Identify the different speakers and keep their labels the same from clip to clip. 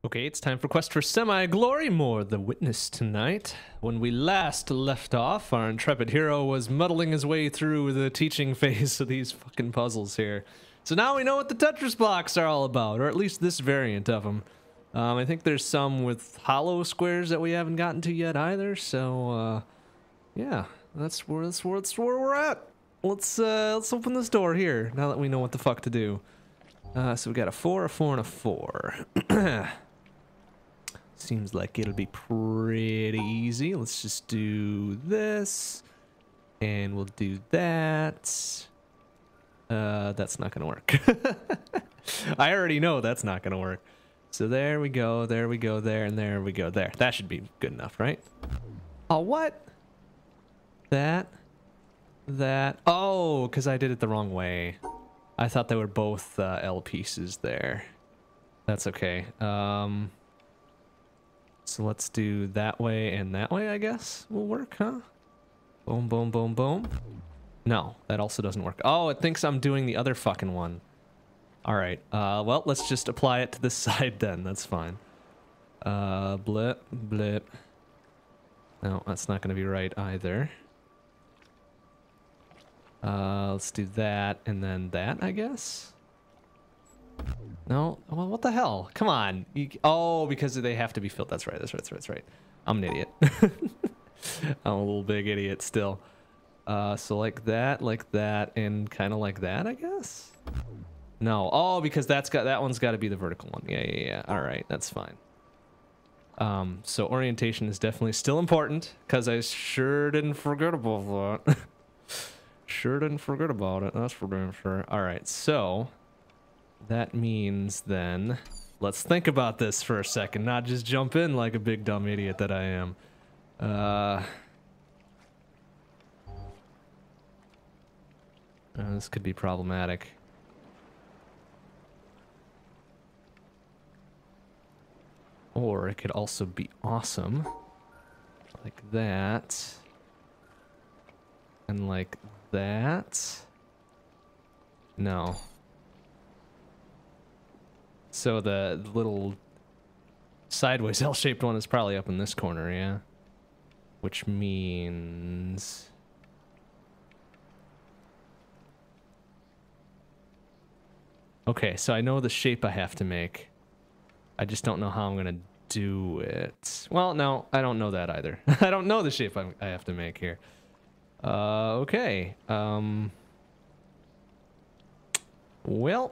Speaker 1: Okay, it's time for Quest for Semi-Glory, more The Witness tonight. When we last left off, our intrepid hero was muddling his way through the teaching phase of these fucking puzzles here. So now we know what the Tetris blocks are all about, or at least this variant of them. I think there's some with hollow squares that we haven't gotten to yet either, so, yeah, that's where we're at. Let's open this door here, now that we know what the fuck to do. So we got a 4, a 4, and a 4. Seems like it'll be pretty easy. Let's just do this. And we'll do that. That's not gonna work. I already know that's not gonna work. So there we go, there, and there we go, there. That should be good enough, right? Oh, what? That. Oh, because I did it the wrong way. I thought they were both L pieces there. That's okay. So let's do that way and that way, I guess will work, huh? Boom, boom, boom, boom. No, that also doesn't work. Oh, it thinks I'm doing the other fucking one. All right. Well, let's just apply it to this side then. That's fine. Blip, blip. No, that's not going to be right either. Let's do that and then that, I guess. No, well, what the hell? Come on. Oh, because they have to be filled. That's right. That's right. I'm an idiot. I'm a little big idiot still. So like that, and kind of like that, I guess. No. Oh, because that one's got to be the vertical one. Yeah. All right, that's fine. So orientation is definitely still important because I sure didn't forget about that. Sure didn't forget about it. That's for damn sure. All right, so that means then let's think about this for a second, not just jump in like a big dumb idiot that I am. This could be problematic. Or it could also be awesome. Like that. And like that. No. So the little sideways L-shaped one is probably up in this corner, yeah? Which means... Okay, so I know the shape I have to make. I just don't know how I'm gonna do it. Well, no, I don't know that either. I don't know the shape I have to make here. Okay. Well.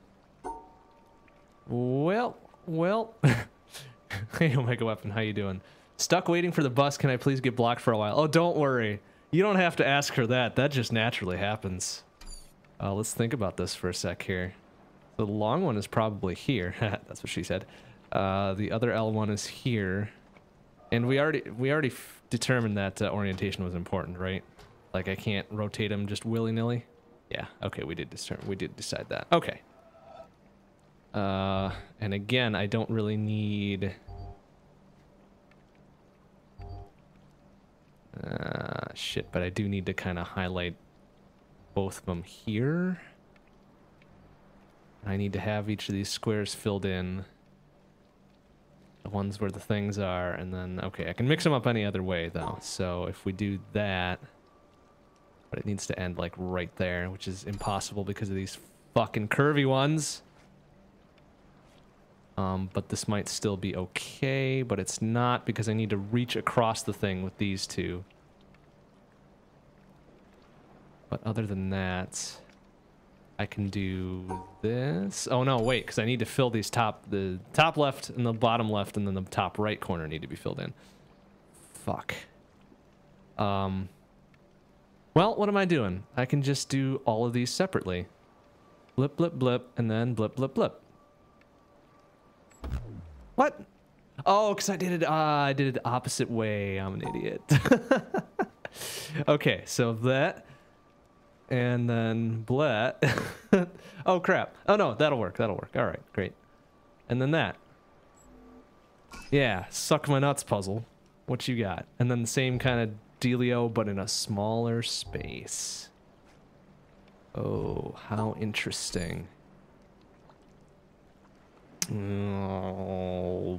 Speaker 1: Hey, Omega Weapon, how you doing? Stuck waiting for the bus. Can I please get blocked for a while? Oh, don't worry. You don't have to ask her that. That just naturally happens. Let's think about this for a sec here. The long one is probably here. That's what she said. The other L one is here. And we already determined that orientation was important, right? Like I can't rotate them just willy-nilly. Yeah, okay, we did decide that. Okay. And again, I don't really need... shit, but I do need to kind of highlight both of them here. I need to have each of these squares filled in. The ones where the things are, and then, okay, I can mix them up any other way, though. So if we do that... But it needs to end, like, right there, which is impossible because of these fucking curvy ones. But this might still be okay, but it's not because I need to reach across the thing with these two. But other than that, I can do this. Oh no, wait, because I need to fill these the top left and the bottom left and then the top right corner need to be filled in. Fuck. Well, what am I doing? I can just do all of these separately. Blip, blip, blip, and then blip, blip, blip. What? Oh, because I did it the opposite way. I'm an idiot. Okay, so that, and then blat. Oh, crap. Oh, no, that'll work. All right, great. And then that. Yeah, suck my nuts puzzle. What you got? And then the same kind of dealio, but in a smaller space. Oh, how interesting. Oh,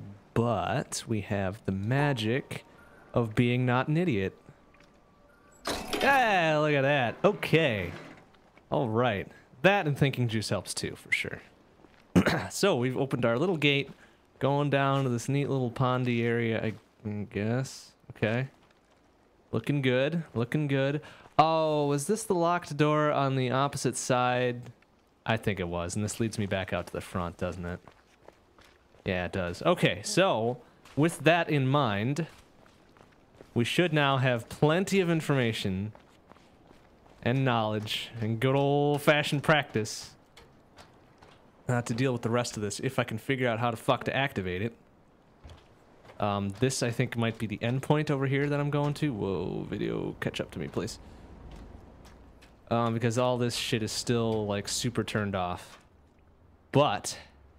Speaker 1: but we have the magic of being not an idiot. Yeah, look at that. Okay. All right. That and thinking juice helps too, for sure. So we've opened our little gate, going down to this neat little pondy area, I guess. Okay. Looking good. Looking good. Oh, was this the locked door on the opposite side? I think it was, and this leads me back out to the front, doesn't it? Yeah, it does. Okay, so with that in mind, we should now have plenty of information and knowledge and good old-fashioned practice to deal with the rest of this, if I can figure out how the fuck to activate it. This, I think, might be the endpoint over here that I'm going to. Whoa, video, catch up to me, please. Because all this shit is still, like, super turned off. But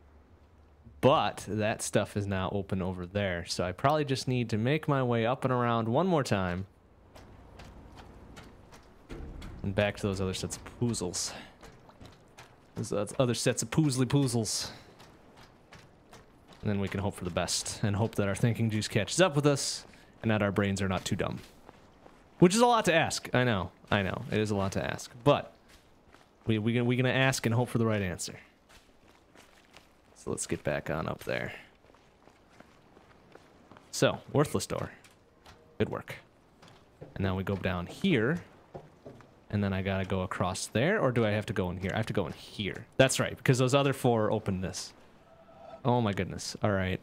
Speaker 1: that stuff is now open over there, so I probably just need to make my way up and around one more time. And back to those other sets of poozles. Those other sets of poozly-poozles. And then we can hope for the best, and hope that our thinking juice catches up with us, and that our brains are not too dumb. Which is a lot to ask, I know, it is a lot to ask, but we're gonna ask and hope for the right answer. So let's get back on up there. So, worthless door. Good work. And now we go down here, and then I gotta go across there, or do I have to go in here? I have to go in here. That's right, because those other four open this. Oh my goodness. Alright.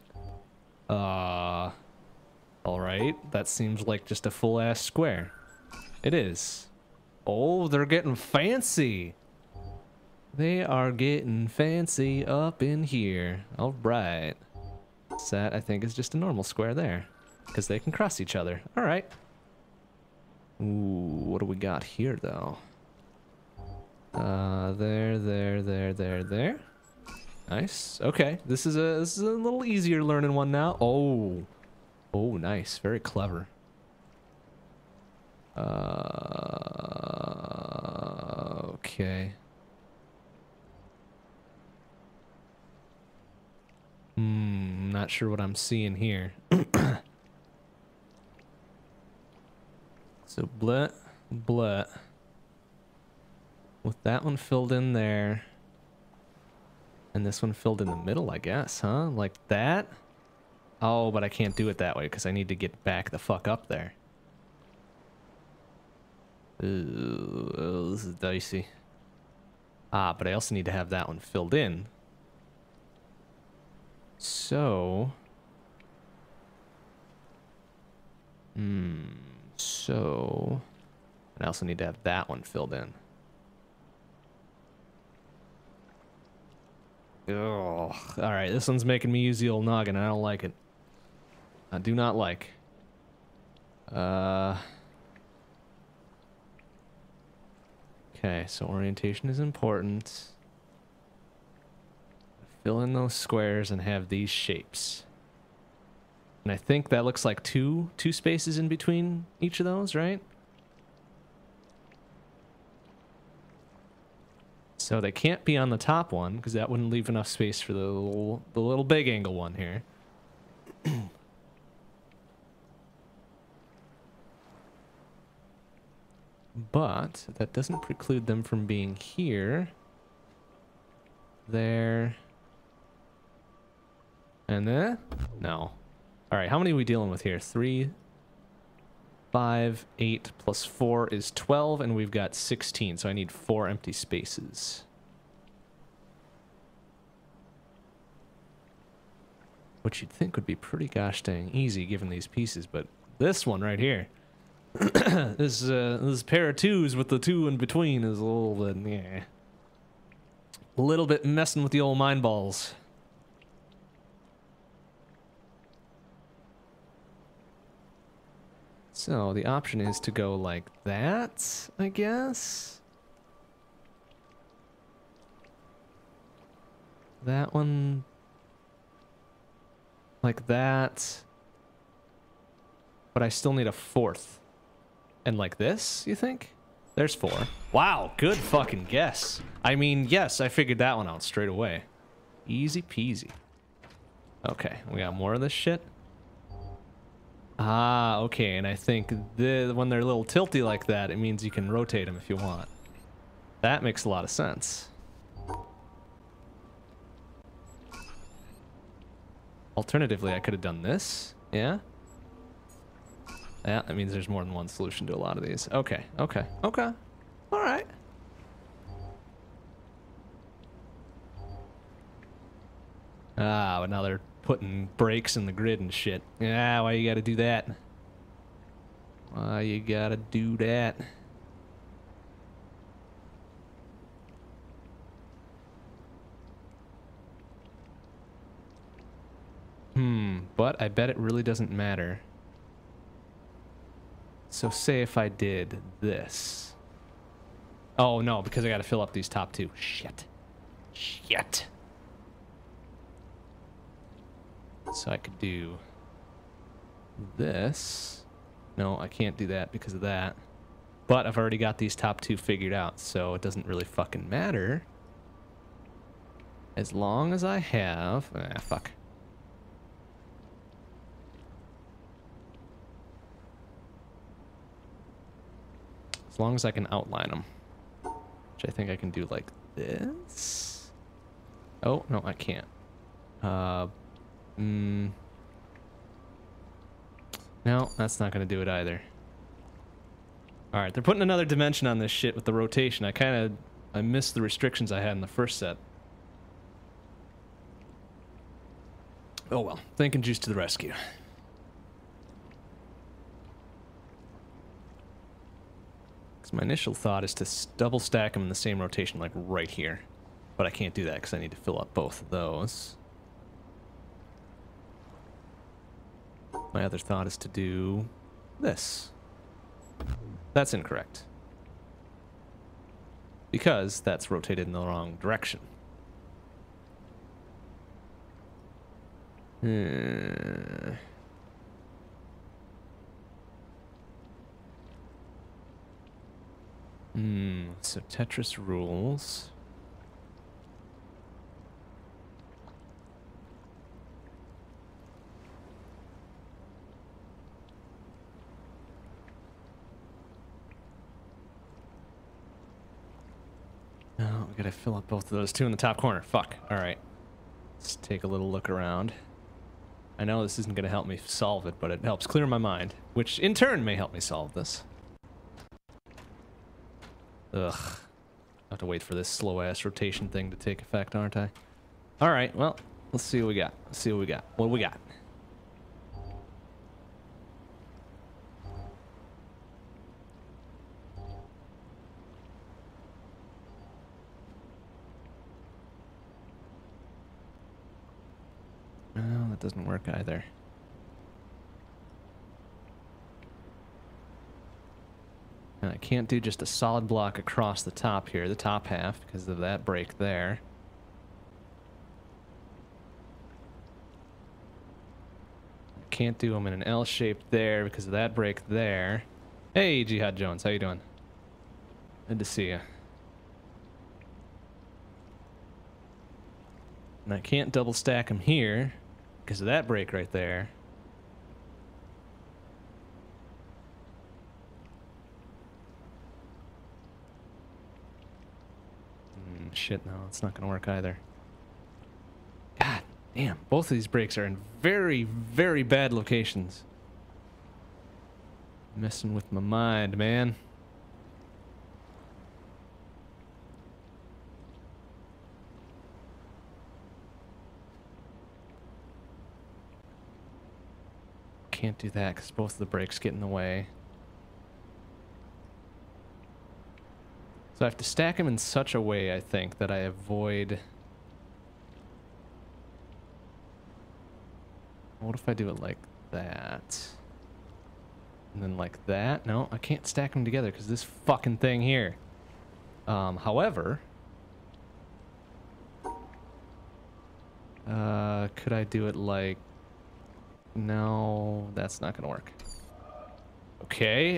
Speaker 1: Alright. That seems like just a full-ass square. It is. Oh, they're getting fancy. They are getting fancy up in here. Alright. That, I think, is just a normal square there. Because they can cross each other. Alright. Ooh, what do we got here, though? There. Nice. Okay, this is a little easier learning one now. Oh, nice. Very clever. Okay. Not sure what I'm seeing here. So blah. With that one filled in there. And this one filled in the middle, I guess, huh? Like that? Oh, but I can't do it that way because I need to get back the fuck up there. Ooh, this is dicey. Ah, but I also need to have that one filled in. So... So... I also need to have that one filled in. Ugh. Alright, this one's making me use the old noggin. I don't like it. I do not like. Okay, so orientation is important. Fill in those squares and have these shapes. And I think that looks like two spaces in between each of those, right? So they can't be on the top one, because that wouldn't leave enough space for the little big angle one here. But that doesn't preclude them from being here, there, and there? No. Alright, how many are we dealing with here? 3, 5, 8 plus 4 is 12, and we've got 16, so I need 4 empty spaces. Which you'd think would be pretty gosh dang easy given these pieces, but this one right here, this pair of twos with the 2 in between is a little bit, yeah. A little bit messing with the old mind balls. So the option is to go like that, I guess. That one, like that. But I still need a 4th. And like this, you think? There's 4. Wow, good fucking guess. I mean, yes, I figured that one out straight away. Easy peasy. Okay, we got more of this shit. Ah, okay, and I think when they're a little tilty like that, it means you can rotate them if you want. That makes a lot of sense. Alternatively, I could have done this. Yeah? Yeah, that means there's more than one solution to a lot of these. Okay, okay, okay. Alright. Ah, but now they're putting brakes in the grid and shit. Yeah, why you gotta do that? Why you gotta do that? But I bet it really doesn't matter. So say if I did this. Oh no, because I gotta fill up these top two. Shit. Shit. So I could do this. No, I can't do that because of that. But I've already got these top two figured out, so it doesn't really fucking matter. As long as I have... Ah, fuck. As long as I can outline them. Which I think I can do like this. Oh, no, I can't. No, that's not going to do it either. Alright, they're putting another dimension on this shit with the rotation. I missed the restrictions I had in the first set. Oh well, thinking juice to the rescue. Because my initial thought is to double stack them in the same rotation, like right here. But I can't do that because I need to fill up both of those. My other thought is to do this. That's incorrect. Because that's rotated in the wrong direction. So Tetris rules. No, we gotta fill up both of those two in the top corner. Fuck. Alright. Let's take a little look around. I know this isn't gonna help me solve it, but it helps clear my mind, which in turn may help me solve this. Ugh. I have to wait for this slow-ass rotation thing to take effect, aren't I? Alright, well, let's see what we got. Let's see what we got. What do we got? No, that doesn't work either. And I can't do just a solid block across the top here, the top half, because of that break there. I can't do them in an L shape there because of that break there. Hey, Jihad Jones, how you doing? Good to see you. And I can't double stack them here because of that break right there. Shit, no, it's not gonna work either. God damn, both of these breaks are in very, very bad locations. Messing with my mind, man. Can't do that because both of the brakes get in the way. So I have to stack them in such a way, I think, that I avoid... What if I do it like that? And then like that? No, I can't stack them together because this fucking thing here. However... could I do it like... No, that's not gonna work. Okay,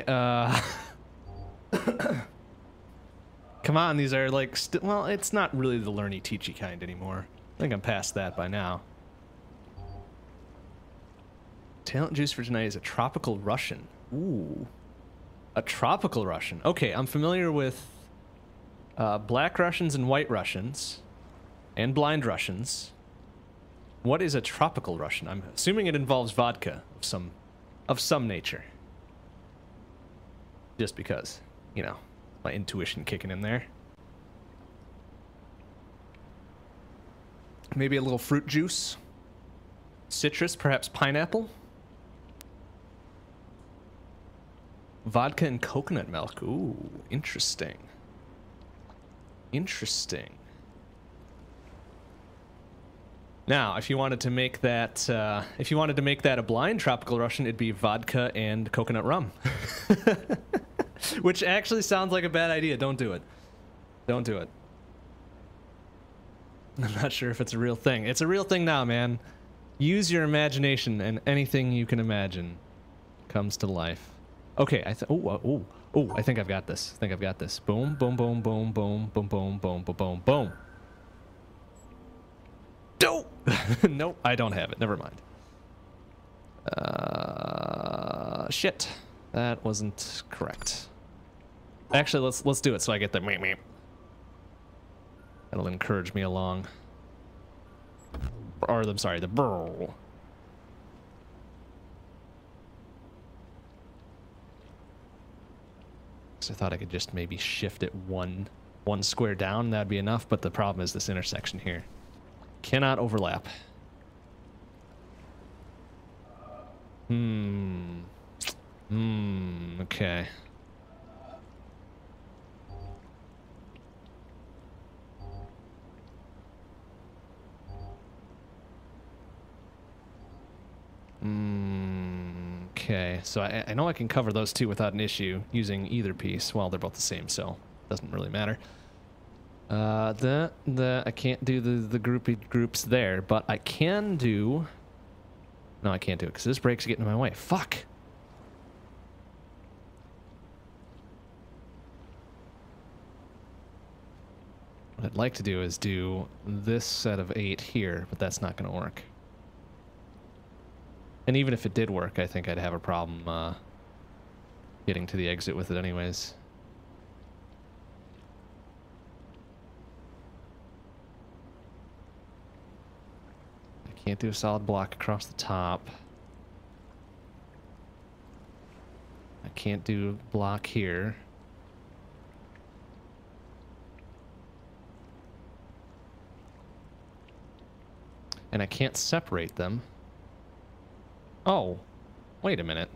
Speaker 1: come on, these are like, well, it's not really the learny teachy kind anymore. I think I'm past that by now. Talent juice for tonight is a tropical Russian. Ooh. A tropical Russian. Okay, I'm familiar with black Russians and white Russians. And blind Russians. What is a tropical Russian? I'm assuming it involves vodka of some nature. Just because, you know, my intuition kicking in there. Maybe a little fruit juice. Citrus, perhaps pineapple. Vodka and coconut milk. Ooh, interesting. Interesting. Now, if you wanted to make that, a blind tropical Russian, it'd be vodka and coconut rum, which actually sounds like a bad idea. Don't do it. Don't do it. I'm not sure if it's a real thing. It's a real thing now, man. Use your imagination, and anything you can imagine comes to life. Okay, I think I've got this. I think I've got this. Boom, boom, boom, boom, boom, boom, boom, boom, boom, boom, boom. Dope. Nope, I don't have it. Never mind. Shit. That wasn't correct. Actually, let's do it so I get the meep meep. That'll encourage me along. Or I'm sorry, the brrr. So I thought I could just maybe shift it one square down, that'd be enough, but the problem is this intersection here. Cannot overlap. Okay. Okay, so I know I can cover those two without an issue using either piece. Well, they're both the same, so it doesn't really matter. I can't do the groupy groups there, but I can do... No, I can't do it because this break's getting in my way. Fuck! What I'd like to do is do this set of 8 here, but that's not going to work. And even if it did work, I think I'd have a problem getting to the exit with it anyways. I can't do a solid block across the top. I can't do block here. And I can't separate them. Oh, wait a minute.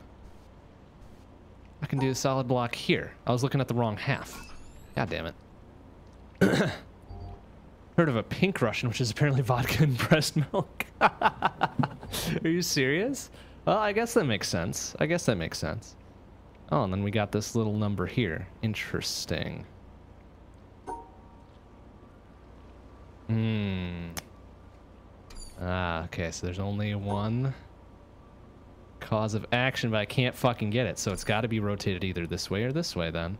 Speaker 1: I can do a solid block here. I was looking at the wrong half. God damn it. Heard of a pink Russian, which is apparently vodka and breast milk. Are you serious? Well, I guess that makes sense. I guess that makes sense. Oh, and then we got this little number here. Interesting. Ah, okay, so there's only one cause of action, but I can't fucking get it, so it's got to be rotated either this way or this way then.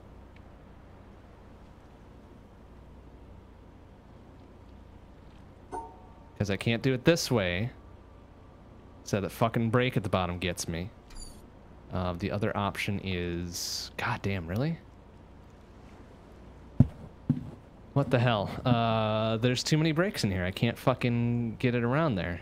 Speaker 1: Because I can't do it this way, so that fucking break at the bottom gets me. The other option is... God damn, really? What the hell? There's too many breaks in here. I can't fucking get it around there.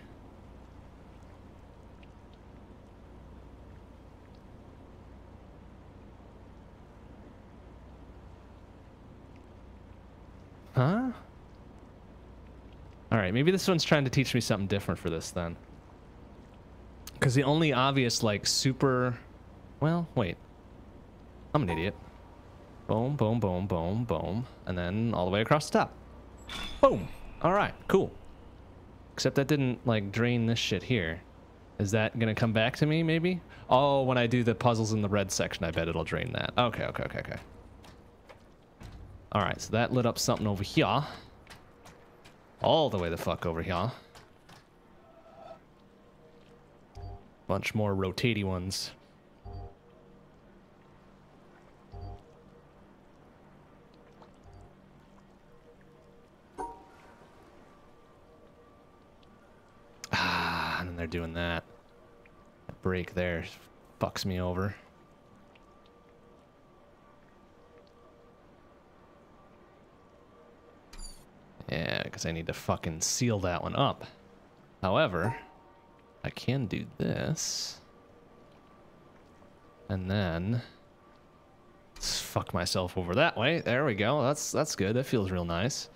Speaker 1: Huh? Alright, maybe this one's trying to teach me something different for this then. Because the only obvious, like, super... Well, wait. I'm an idiot. Boom, boom, boom, boom, boom. And then all the way across the top. Boom! Alright, cool. Except that didn't, like, drain this shit here. Is that gonna come back to me, maybe? Oh, when I do the puzzles in the red section, I bet it'll drain that. Okay, okay, okay, okay. Alright, so that lit up something over here. All the way the fuck over here. Bunch more rotatey ones. Ah, and then they're doing that. that break there fucks me over. Yeah, because I need to fucking seal that one up. However, I can do this. And then fuck myself over that way. There we go. That's good. That feels real nice.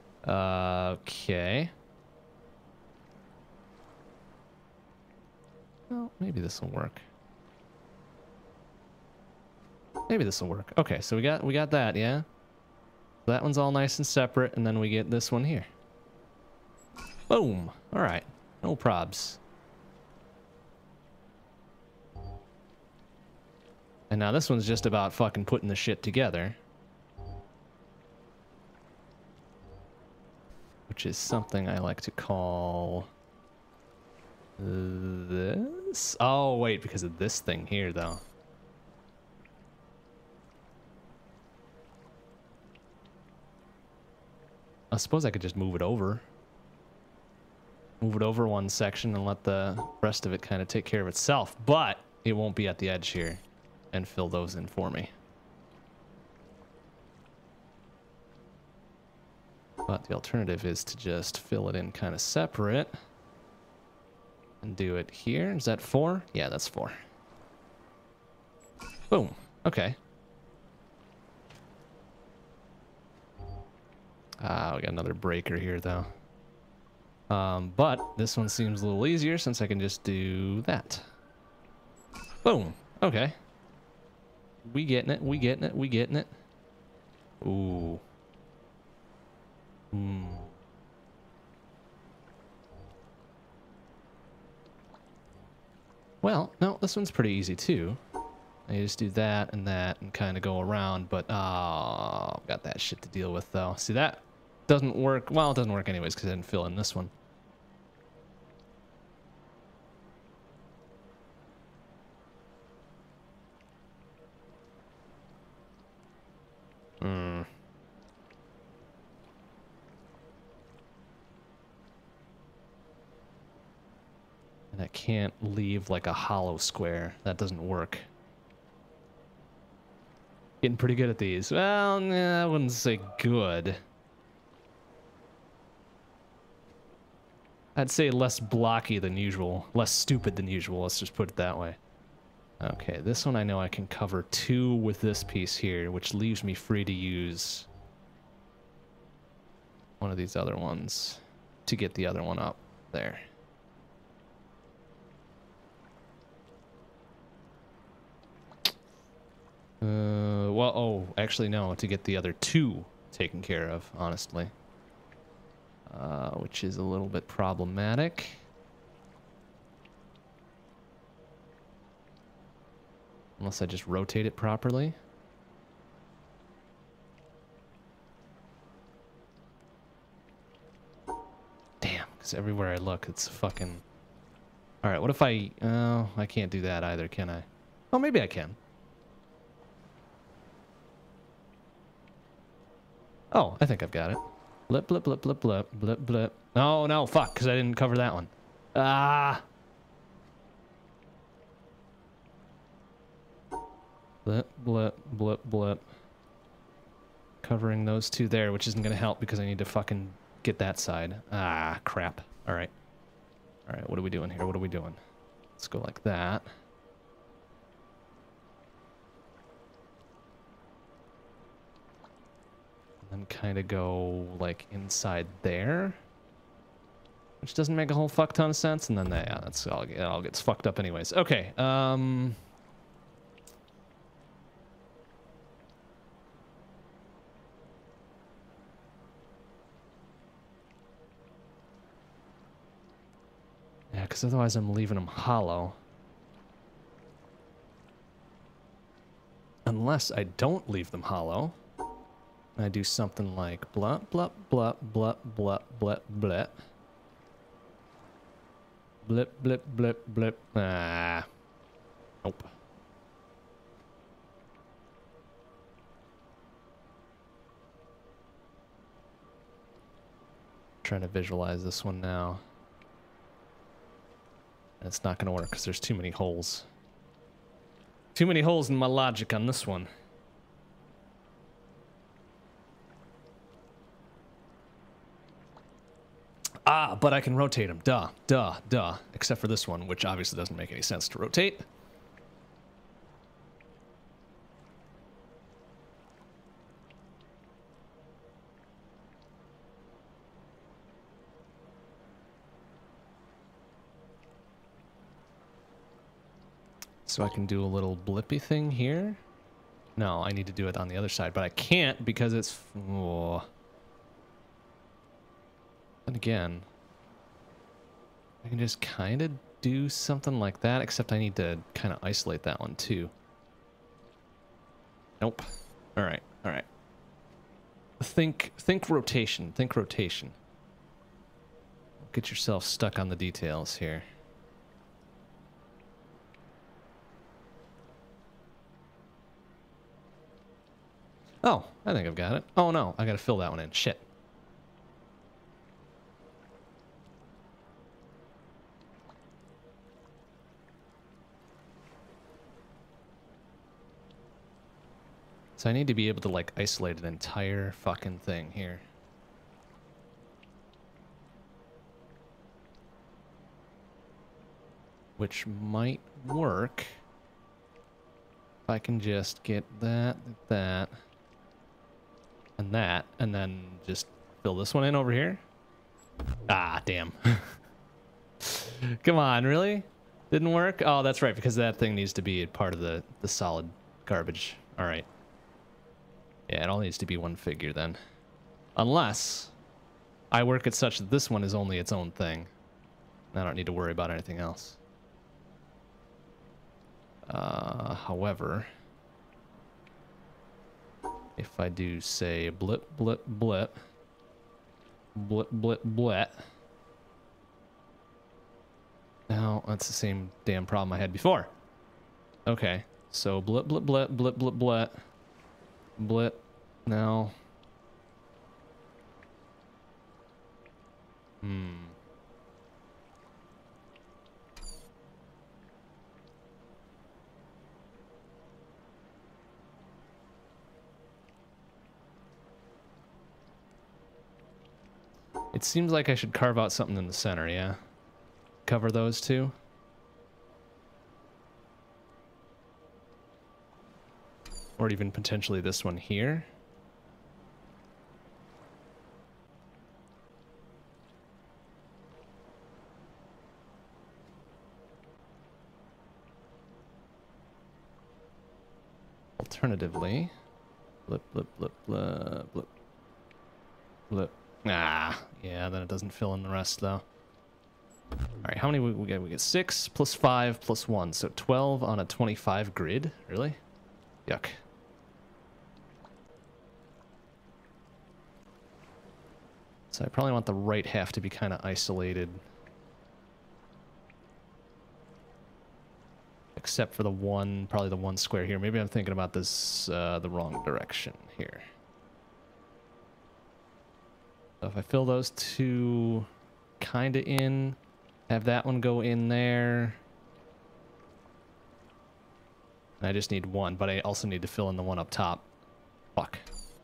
Speaker 1: Okay. Well, maybe this will work. Maybe this will work. Okay, so we got that, yeah? That one's all nice and separate, and then we get this one here. Boom. All right. No probs. And now this one's just about fucking putting the shit together. Which is something I like to call this. Oh, wait, because of this thing here, though. I suppose I could just move it over. Move it over one section and let the rest of it kind of take care of itself. But it won't be at the edge here and fill those in for me. But the alternative is to just fill it in kind of separate. And do it here. Is that 4? Yeah, that's 4. Boom. Okay. Ah, we got another breaker here, though. But this one seems a little easier since I can just do that. Boom. Okay. We getting it. We getting it. We getting it. Ooh. Hmm. Well, no, this one's pretty easy, too. I just do that and kind of go around, but oh, got that shit to deal with, though. See, that doesn't work. Well, it doesn't work anyways because I didn't fill in this one. Hmm. And I can't leave like a hollow square. That doesn't work. Getting pretty good at these. Well, nah, I wouldn't say good. I'd say less blocky than usual. Less stupid than usual. Let's just put it that way. Okay, this one I know I can cover 2 with this piece here, which leaves me free to use one of these other ones to get the other one up there. Well, oh, actually no, to get the other 2 taken care of, honestly. Which is a little bit problematic. Unless I just rotate it properly. Damn, because everywhere I look, it's fucking... Alright, what if I... Oh, I can't do that either, can I? Oh, maybe I can. Oh, I think I've got it. Blip, blip, blip, blip, blip, blip, blip. Oh, no, fuck, because I didn't cover that one. Ah! Blip, blip, blip, blip. Covering those 2 there, which isn't going to help because I need to fucking get that side. Ah, crap. Alright. Alright, what are we doing here? What are we doing? Let's go like that. And kind of go like inside there, which doesn't make a whole fuck ton of sense. And then yeah, that's all. It all gets fucked up anyways. Okay. Yeah, because otherwise I'm leaving them hollow. Unless I don't leave them hollow. I do something like blup, blup, blup, blup, blup, blup, blip. Blip, blip, blip, blip. Ah. Nope. Trying to visualize this one now. And it's not going to work because there's too many holes. Too many holes in my logic on this one. Ah, but I can rotate them. Duh, duh, duh. Except for this one, which obviously doesn't make any sense to rotate. So I can do a little blippy thing here. No, I need to do it on the other side, but I can't because it's... Oh. And again, I can just kind of do something like that, except I need to kind of isolate that one too. Nope. All right, all right. Think rotation, think rotation. Get yourself stuck on the details here. Oh, I think I've got it. Oh no, I gotta fill that one in. Shit. So I need to be able to like isolate an entire fucking thing here. Which might work if I can just get that, and that, and then just fill this one in over here. Ah, damn. Come on, really? Didn't work? Oh, that's right, because that thing needs to be part of the solid garbage. All right. Yeah, it all needs to be one figure then. Unless I work it such that this one is only its own thing. I don't need to worry about anything else. However, if I do say blip, blip, blip, blip, blip, blip. No, that's the same damn problem I had before. Okay, so blip, blip, blip, blip, blip, blip, blip. Now, it seems like I should carve out something in the center, yeah? Cover those two. Or even potentially this one here. Alternatively, blip, blip, blip, blip, blip, blip. Ah, yeah, then it doesn't fill in the rest, though. All right, how many we get? We get 6 plus 5 plus 1, so 12 on a 25 grid. Really? Yuck. So I probably want the right half to be kind of isolated. Except for the one, probably the one square here. Maybe I'm thinking about this the wrong direction here. So if I fill those two kind of in, have that one go in there. And I just need one, but I also need to fill in the one up top. Fuck.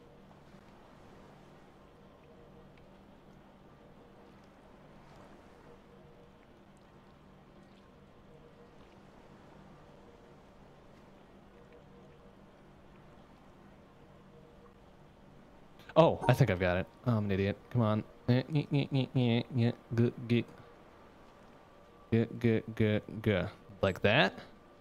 Speaker 1: Oh, I think I've got it. Oh, I'm an idiot. Come on. Good. Like that.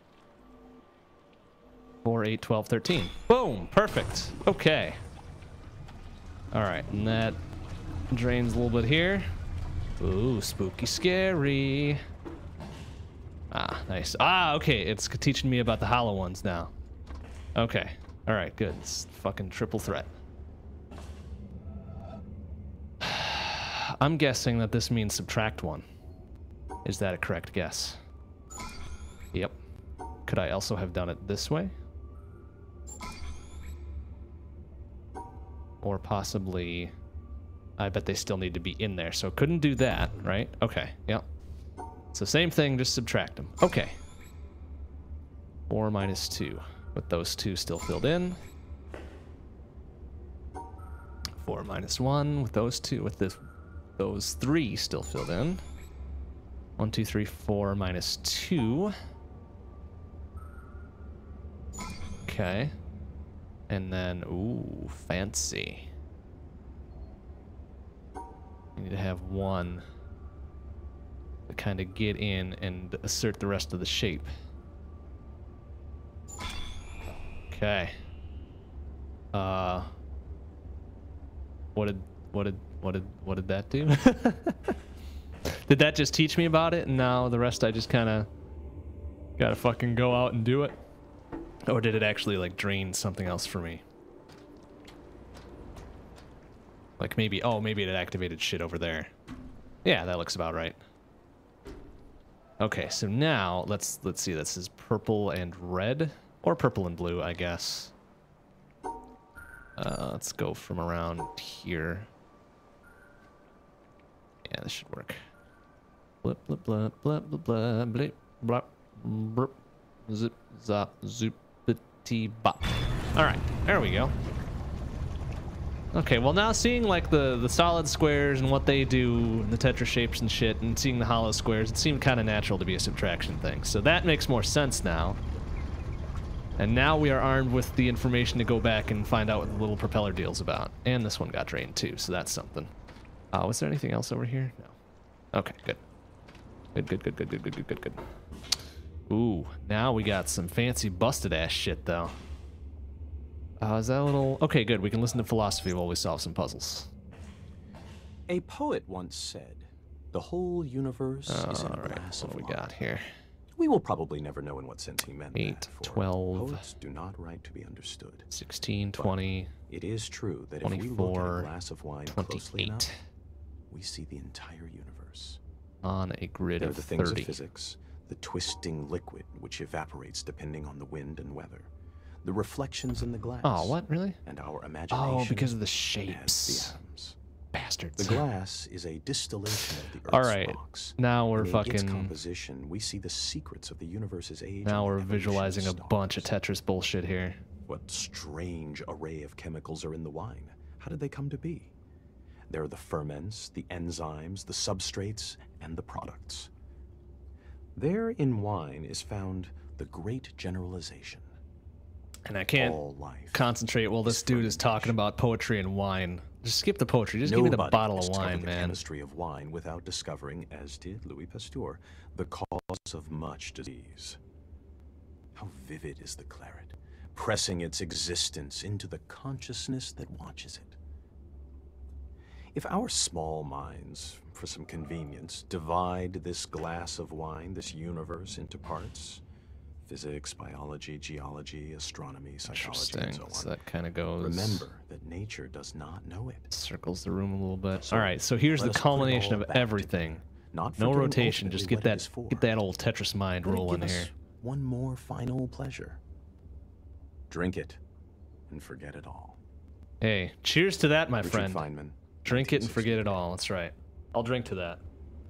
Speaker 1: 4, 8, 12, 13. Boom. Perfect. Okay. All right. And that drains a little bit here. Ooh, spooky scary. Ah, nice. Ah, okay. It's teaching me about the hollow ones now. Okay. All right. Good. It's fucking triple threat. I'm guessing that this means subtract 1. Is that a correct guess? Yep. Could I also have done it this way? Or possibly... I bet they still need to be in there, so couldn't do that, right? Okay, yep. So same thing, just subtract them. Okay. 4 minus 2. With those 2 still filled in. 4 minus 1 with those 2, with those 3 still filled in. 1, 2, 3, 4 minus 2. Okay. And then, ooh, fancy. You need to have 1 to kind of get in and assert the rest of the shape. Okay. What did that do? Did that just teach me about it, and now the rest I just kind of gotta fucking go out and do it? Or did it actually like drain something else for me? Like maybe, oh, maybe it activated shit over there. Yeah, that looks about right. Okay, so now let's see. This is purple and red, or purple and blue, I guess. Let's go from around here. Yeah, this should work. Blip, blip, blip, blip, blip, blip, blip, blip, blip, zip, zop, zoopity, bop. All right, there we go. Okay, well now seeing like the solid squares and what they do, and the tetra shapes and shit, and seeing the hollow squares, it seemed kind of natural to be a subtraction thing. So that makes more sense now. And now we are armed with the information to go back and find out what the little propeller deal's about. And this one got drained too, so that's something. Was there anything else over here? No. Okay, good. Good. Ooh, now we got some fancy busted ass shit though. Is that a little... Okay, good. We can listen to philosophy while we solve some puzzles.
Speaker 2: A poet once said, "The whole universe is in a glass of wine."
Speaker 1: What do we got here?
Speaker 2: We will probably never know in what sense he meant
Speaker 1: 8,
Speaker 2: that, for
Speaker 1: 12...
Speaker 2: poets do not write to be understood.
Speaker 1: 16, 20...
Speaker 2: But it is true that
Speaker 1: 24,
Speaker 2: if we look at a glass of wine
Speaker 1: 28.
Speaker 2: closely enough, we see the entire universe.
Speaker 1: On a grid
Speaker 2: There
Speaker 1: of
Speaker 2: are the things
Speaker 1: 30.
Speaker 2: of physics, the twisting liquid which evaporates depending on the wind and weather, the reflections in the glass.
Speaker 1: Oh, what? Really?
Speaker 2: And our imagination.
Speaker 1: Oh, because of the
Speaker 2: as
Speaker 1: shapes.
Speaker 2: the atoms.
Speaker 1: Bastards.
Speaker 2: The glass is a distillation of the Earth's
Speaker 1: All right,
Speaker 2: rocks.
Speaker 1: now we're
Speaker 2: In its
Speaker 1: fucking...
Speaker 2: composition, we see the secrets of the universe's age.
Speaker 1: Now
Speaker 2: and
Speaker 1: we're
Speaker 2: the evolution
Speaker 1: visualizing a
Speaker 2: stars.
Speaker 1: bunch of Tetris bullshit here.
Speaker 2: What strange array of chemicals are in the wine? How did they come to be? There are the ferments, the enzymes, the substrates, and the products. There in wine is found the great generalization.
Speaker 1: And I can't
Speaker 2: All life
Speaker 1: concentrate while this dude is talking about poetry and wine. Just skip the poetry. Just give me the
Speaker 2: Nobody
Speaker 1: bottle of
Speaker 2: discovered
Speaker 1: wine,
Speaker 2: the
Speaker 1: man.
Speaker 2: chemistry of wine without discovering, as did Louis Pasteur, the cause of much disease. How vivid is the claret, pressing its existence into the consciousness that watches it. If our small minds, for some convenience, divide this glass of wine, this universe, into parts, physics, biology, geology, astronomy, psychology, and so on,
Speaker 1: So that kind of goes...
Speaker 2: remember that nature does not know it.
Speaker 1: Circles the room a little bit.
Speaker 2: So
Speaker 1: all right, so here's the
Speaker 2: let us put it
Speaker 1: culmination
Speaker 2: all
Speaker 1: of
Speaker 2: back
Speaker 1: everything.
Speaker 2: together, not
Speaker 1: No
Speaker 2: forgetting
Speaker 1: rotation. Just
Speaker 2: ultimately
Speaker 1: get
Speaker 2: what it is for.
Speaker 1: that old Tetris mind
Speaker 2: Let it
Speaker 1: rolling
Speaker 2: give us
Speaker 1: here.
Speaker 2: one more final pleasure. Drink it and forget it all.
Speaker 1: Hey, cheers to that, my
Speaker 2: Richard
Speaker 1: friend.
Speaker 2: Feynman,
Speaker 1: Drink it and forget it
Speaker 2: 1963.
Speaker 1: all. That's right. I'll drink to that.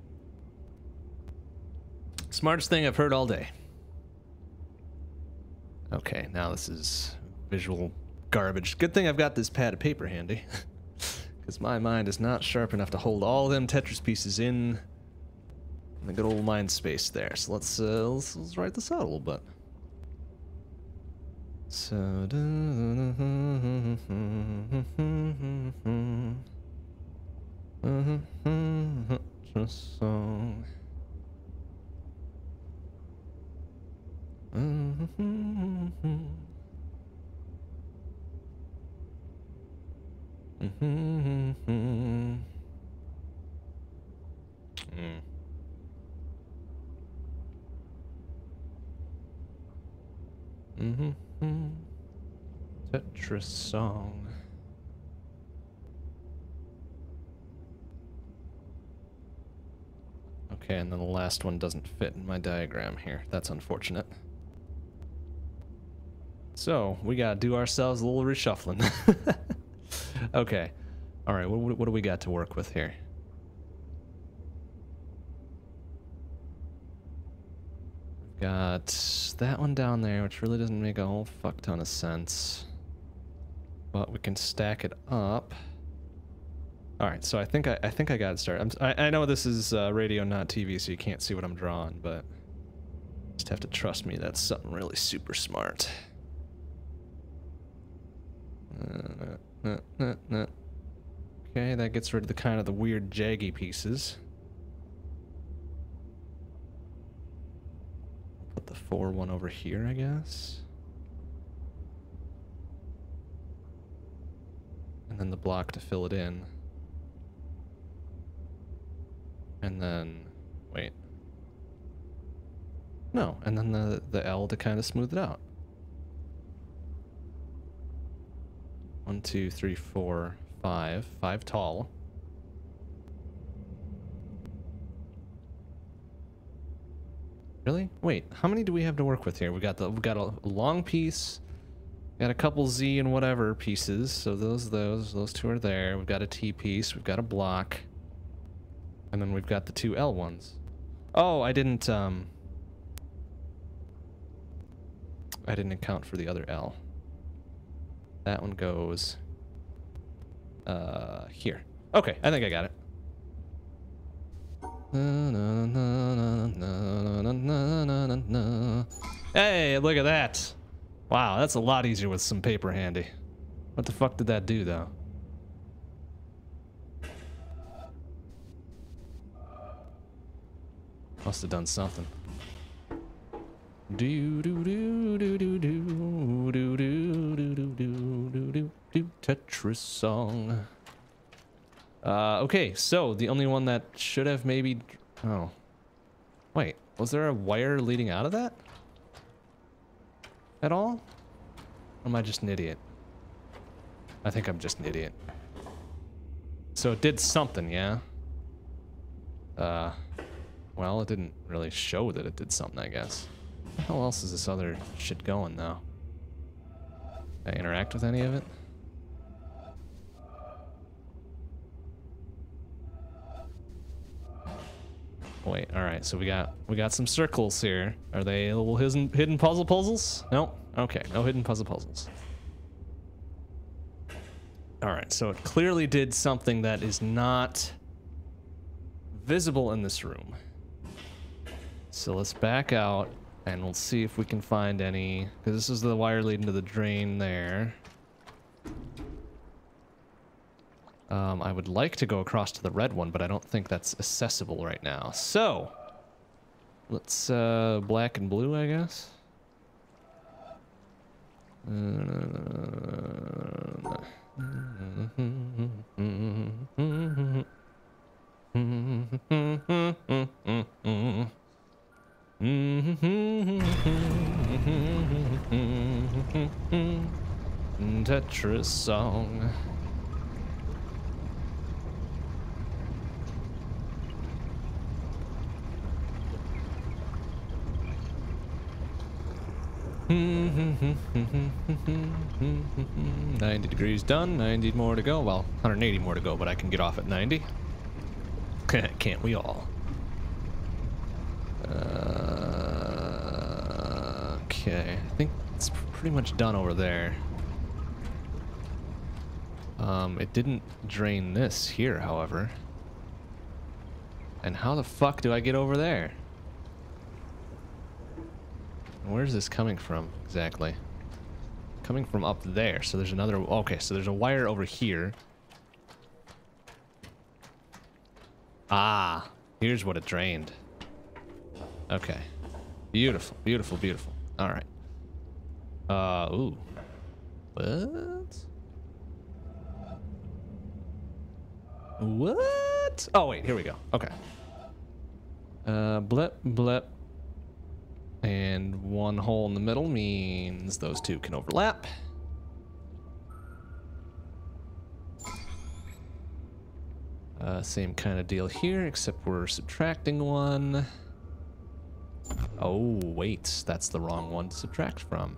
Speaker 1: Smartest thing I've heard all day. Okay, now this is visual garbage. Good thing I've got this pad of paper handy. Because my mind is not sharp enough to hold all them Tetris pieces in the good old mind space there. So let's write this out a little bit. So song. Tetris song. Okay, and then the last one doesn't fit in my diagram here. That's unfortunate. So, we gotta do ourselves a little reshuffling. Okay. Alright, what do we got to work with here? Got that one down there, which really doesn't make a whole fuck ton of sense. But we can stack it up. All right, so I think I got it started. I know this is radio, not TV, so you can't see what I'm drawing, but just have to trust me. That's something really super smart. Okay, that gets rid of the kind of the weird jaggy pieces. Put the 4 one over here, I guess. And then the block to fill it in. And then, wait. No, and then the L to kind of smooth it out. 1, 2, 3, 4, 5. 5 tall. Really? Wait, how many do we have to work with here? We got a long piece. Got a couple Z and whatever pieces. So those 2 are there. We've got a T piece. We've got a block. And then we've got the 2 L ones. Oh, I didn't account for the other L. That one goes here. Okay, I think I got it. Hey, look at that. Wow, that's a lot easier with some paper handy. What the fuck did that do, though? Must have done something. Do do do do do do do do do do do do do Tetris song. Okay, so the only one that should have maybe... Oh. Wait, was there a wire leading out of that? At all? Or am I just an idiot? I think I'm just an idiot. So it did something, yeah? Well, it didn't really show that it did something, I guess. How else is this other shit going, though? Can I interact with any of it? Wait, alright, so we got some circles here. Are they little hidden puzzles? No? Okay, no hidden puzzles. Alright, so it clearly did something that is not visible in this room. So let's back out and we'll see if we can find any, because this is the wire leading to the drain there. I would like to go across to the red one, but I don't think that's accessible right now. So, let's black and blue, I guess. Tetris song. $90 degrees done, 90 more to go. Well, 180 more to go, but I can get off at 90. Can't we all? Okay, I think it's pretty much done over there. It didn't drain this here, however. And how the fuck do I get over there? Where's this coming from, exactly? Coming from up there, so there's another... Okay, so there's a wire over here. Ah, here's what it drained. Okay. Beautiful, beautiful, beautiful. Alright. Ooh. What? What? Oh, wait, here we go. Okay. Blip, blip. And one hole in the middle means those two can overlap. Same kind of deal here, except we're subtracting one. Oh, wait, that's the wrong one to subtract from.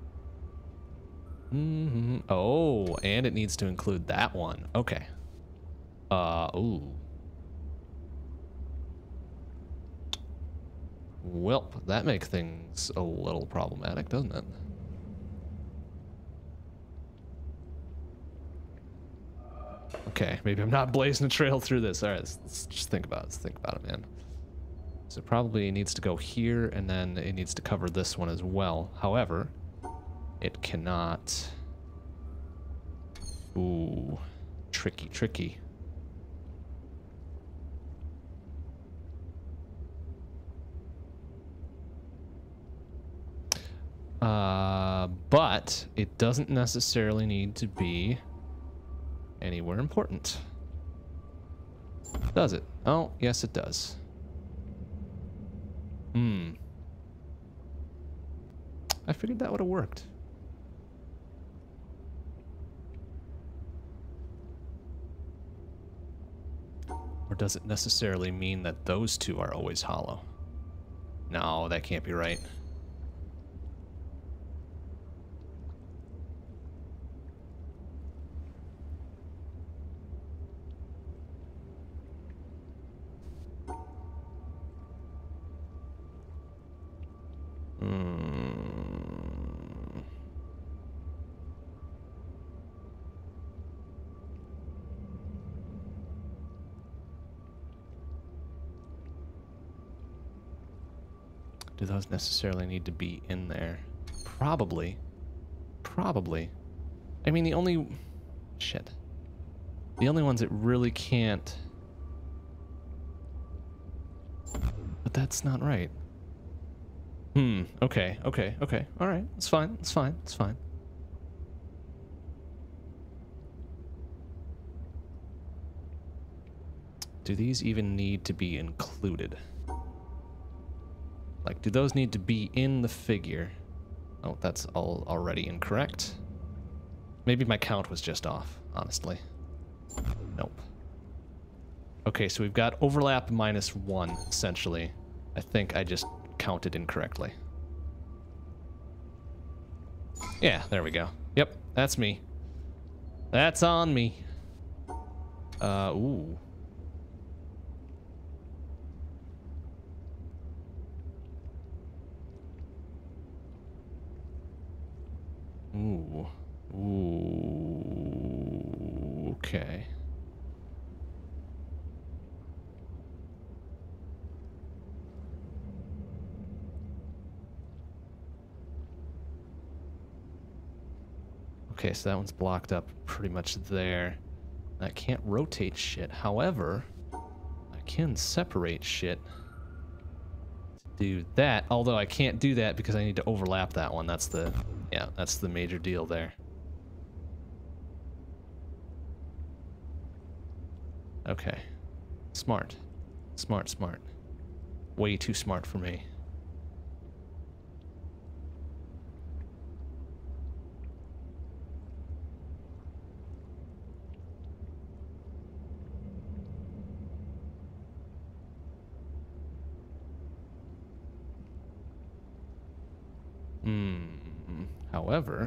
Speaker 1: Oh, and it needs to include that one. Okay. Ooh. Well, that makes things a little problematic, doesn't it? Okay, maybe I'm not blazing a trail through this. All right, let's just think about it. Let's think about it, man. So it probably needs to go here, and then it needs to cover this one as well. However, it cannot... Ooh, tricky, tricky. But it doesn't necessarily need to be anywhere important. Does it? Oh, yes it does. I figured that would have worked. Or does it necessarily mean that those two are always hollow? No, that can't be right. Do those necessarily need to be in there? Probably. Probably. I mean, the only... Shit. The only ones that really can't... But that's not right. Okay, okay, okay. Alright, it's fine, it's fine, it's fine. Do these even need to be included? Like, do those need to be in the figure? Oh, that's all already incorrect. Maybe my count was just off, honestly. Nope. Okay, so we've got overlap -1, essentially. I think I just counted incorrectly. Yeah, there we go. Yep, that's me. That's on me. Ooh. Ooh. Ooh. Okay. Okay, so that one's blocked up pretty much there. I can't rotate shit. However, I can separate shit to do that. Although I can't do that because I need to overlap that one. That's the... Yeah, that's the major deal there. Okay. Smart. Smart, smart. Way too smart for me. However,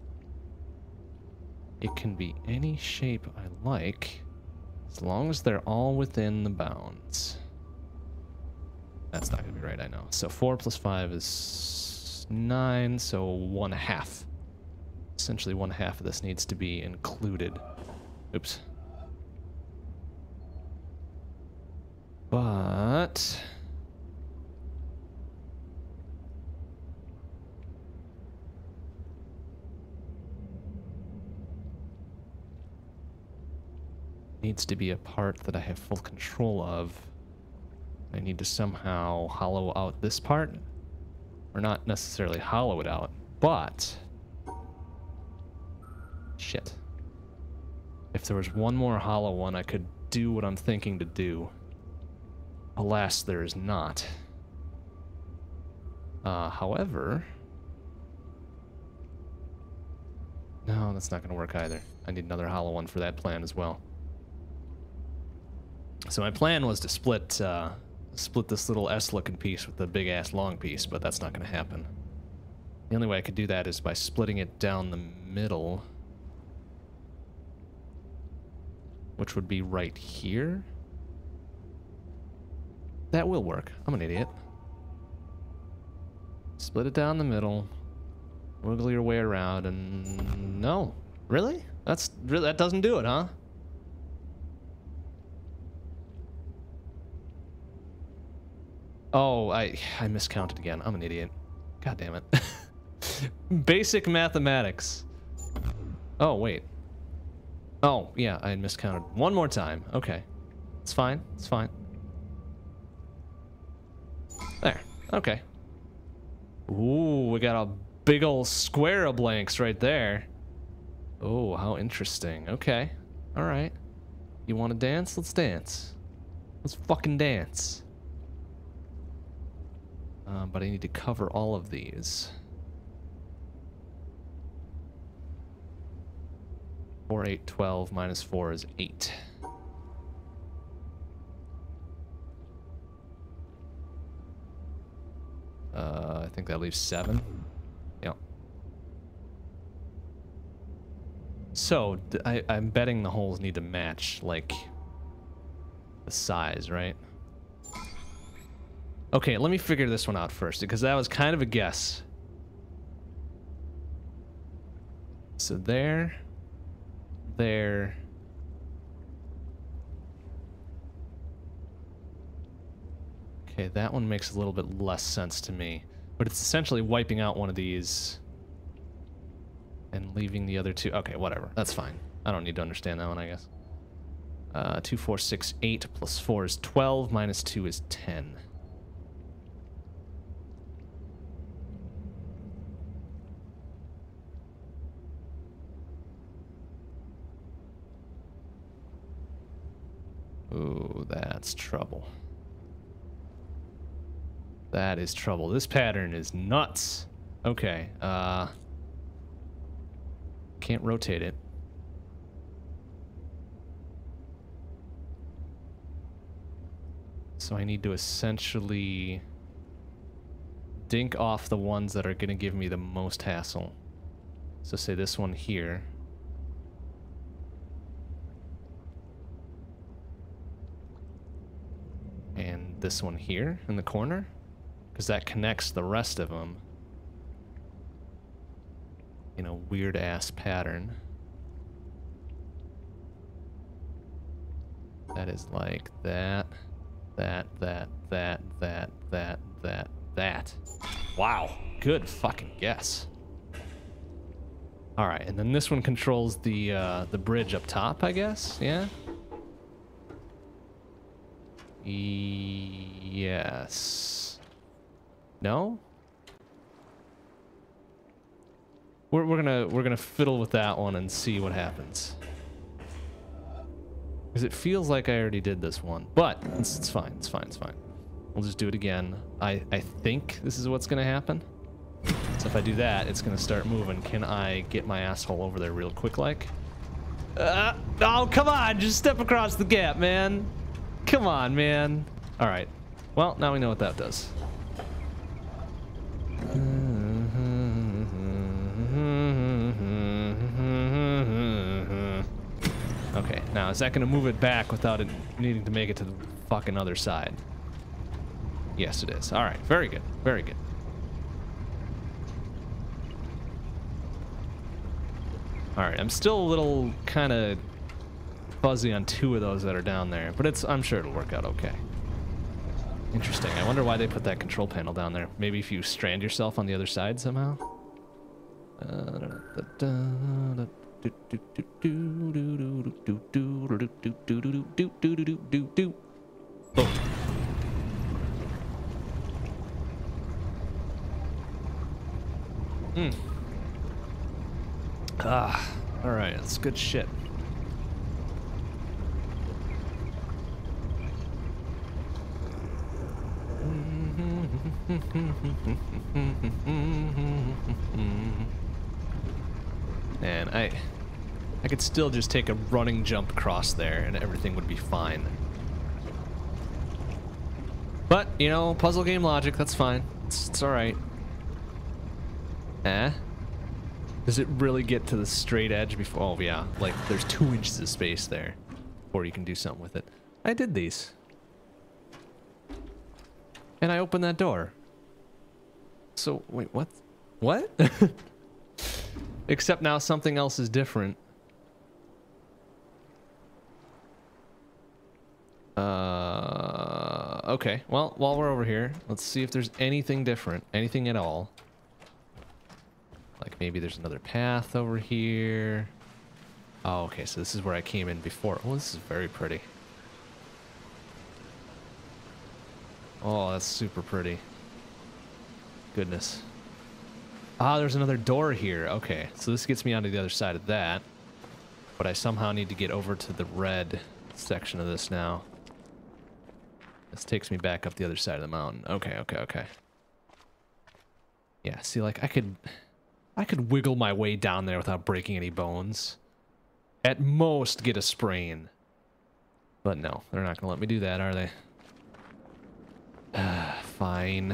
Speaker 1: it can be any shape I like, as long as they're all within the bounds. That's not going to be right, I know. So 4 plus 5 is 9, so 1/2. Essentially 1/2 of this needs to be included. Oops. But... needs to be a part that I have full control of. I need to somehow hollow out this part. Or not necessarily hollow it out, but... Shit. If there was one more hollow one, I could do what I'm thinking to do. Alas, there is not. However... No, that's not going to work either. I need another hollow one for that plan as well. So my plan was to split this little S-looking piece with the big-ass long piece, but that's not going to happen. The only way I could do that is by splitting it down the middle, which would be right here. That will work. I'm an idiot. Split it down the middle. Wiggle your way around and... No. Really? That doesn't do it, huh? Oh, I miscounted again. I'm an idiot. God damn it. Basic mathematics. Oh, wait. Oh, yeah, I miscounted. One more time. Okay. It's fine. It's fine. There. Okay. Ooh, we got a big old square of blanks right there. Oh, how interesting. Okay. All right. You want to dance? Let's dance. Let's fucking dance. But I need to cover all of these. 4, 8, 12, minus 4 is 8. I think that leaves 7. Yep. So, I'm betting the holes need to match, like, the size, right? Okay, let me figure this one out first, because that was kind of a guess. So there... There. Okay, that one makes a little bit less sense to me. But it's essentially wiping out one of these and leaving the other two. Okay, whatever. That's fine. I don't need to understand that one, I guess. 2, 4, 6, 8 plus 4 is 12, minus 2 is 10. Ooh, that's trouble. That is trouble. This pattern is nuts. Okay, can't rotate it. So I need to essentially dink off the ones that are going to give me the most hassle. So say this one here. And this one here in the corner, because that connects the rest of them in a weird ass pattern. That is like that, that. Wow, good fucking guess. All right, and then this one controls the bridge up top, I guess. Yeah. Yes. No? We're gonna fiddle with that one and see what happens. Because it feels like I already did this one, but it's fine. It's fine. It's fine. We'll just do it again. I think this is what's gonna happen. So if I do that, it's gonna start moving. Can I get my asshole over there real quick, like? Oh, come on! Just step across the gap, man. Come on, man. All right. Well, now we know what that does. Okay, now is that going to move it back without it needing to make it to the fucking other side? Yes, it is. All right, very good. Very good. All right, I'm still a little kind of fuzzy on 2 of those that are down there, but I'm sure it'll work out okay. Interesting. I wonder why they put that control panel down there. Maybe if you strand yourself on the other side somehow? Boom. Ah, all right, that's good shit. And I could still just take a running jump across there and everything would be fine. But, you know, puzzle game logic, that's fine. It's alright. Does it really get to the straight edge before? Oh, yeah. Like, there's 2 inches of space there before you can do something with it. I did these. And I opened that door. So, wait, what? What? Except now something else is different. Okay. Well, while we're over here, let's see if there's anything different. Anything at all. Like maybe there's another path over here. Oh, okay. So this is where I came in before. Oh, this is very pretty. Oh, that's super pretty. Goodness. Ah, there's another door here. Okay, so this gets me onto the other side of that. But I somehow need to get over to the red section of this now. This takes me back up the other side of the mountain. Okay, okay, okay. Yeah, see, like, I could wiggle my way down there without breaking any bones. At most, get a sprain. But no, they're not gonna let me do that, are they? Fine.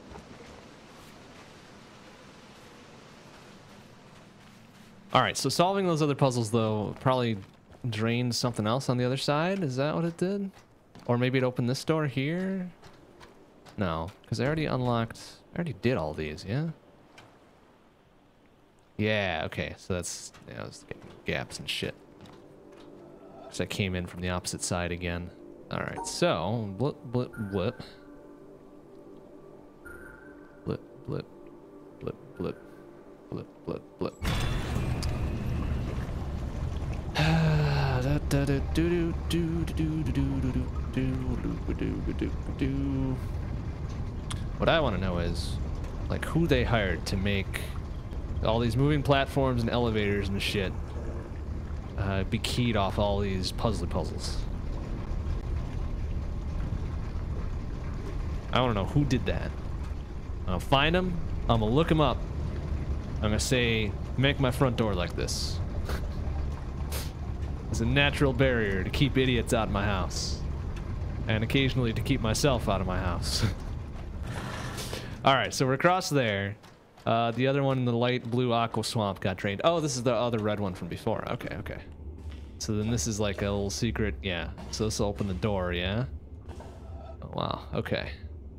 Speaker 1: Alright, so solving those other puzzles, though, probably drained something else on the other side? Is that what it did? Or maybe it opened this door here? No, because I already unlocked... I already did all these, yeah? Yeah, okay, so that's... Yeah, I was getting gaps and shit. Because I came in from the opposite side again. Alright, so... Blip, blip, blip. Blip, blip, blip, blip, blip, blip, blip. What I want to know is, like, who they hired to make all these moving platforms and elevators and shit be keyed off all these puzzles. I want to know who did that. I'm gonna find them. I'm gonna look them up. I'm gonna say, make my front door like this. It's a natural barrier to keep idiots out of my house. And occasionally to keep myself out of my house. Alright, so we're across there. The other one in the light blue aqua swamp got drained. Oh, this is the other red one from before. Okay, okay. So then this is like a little secret. Yeah. So this will open the door, yeah? Oh, wow. Okay.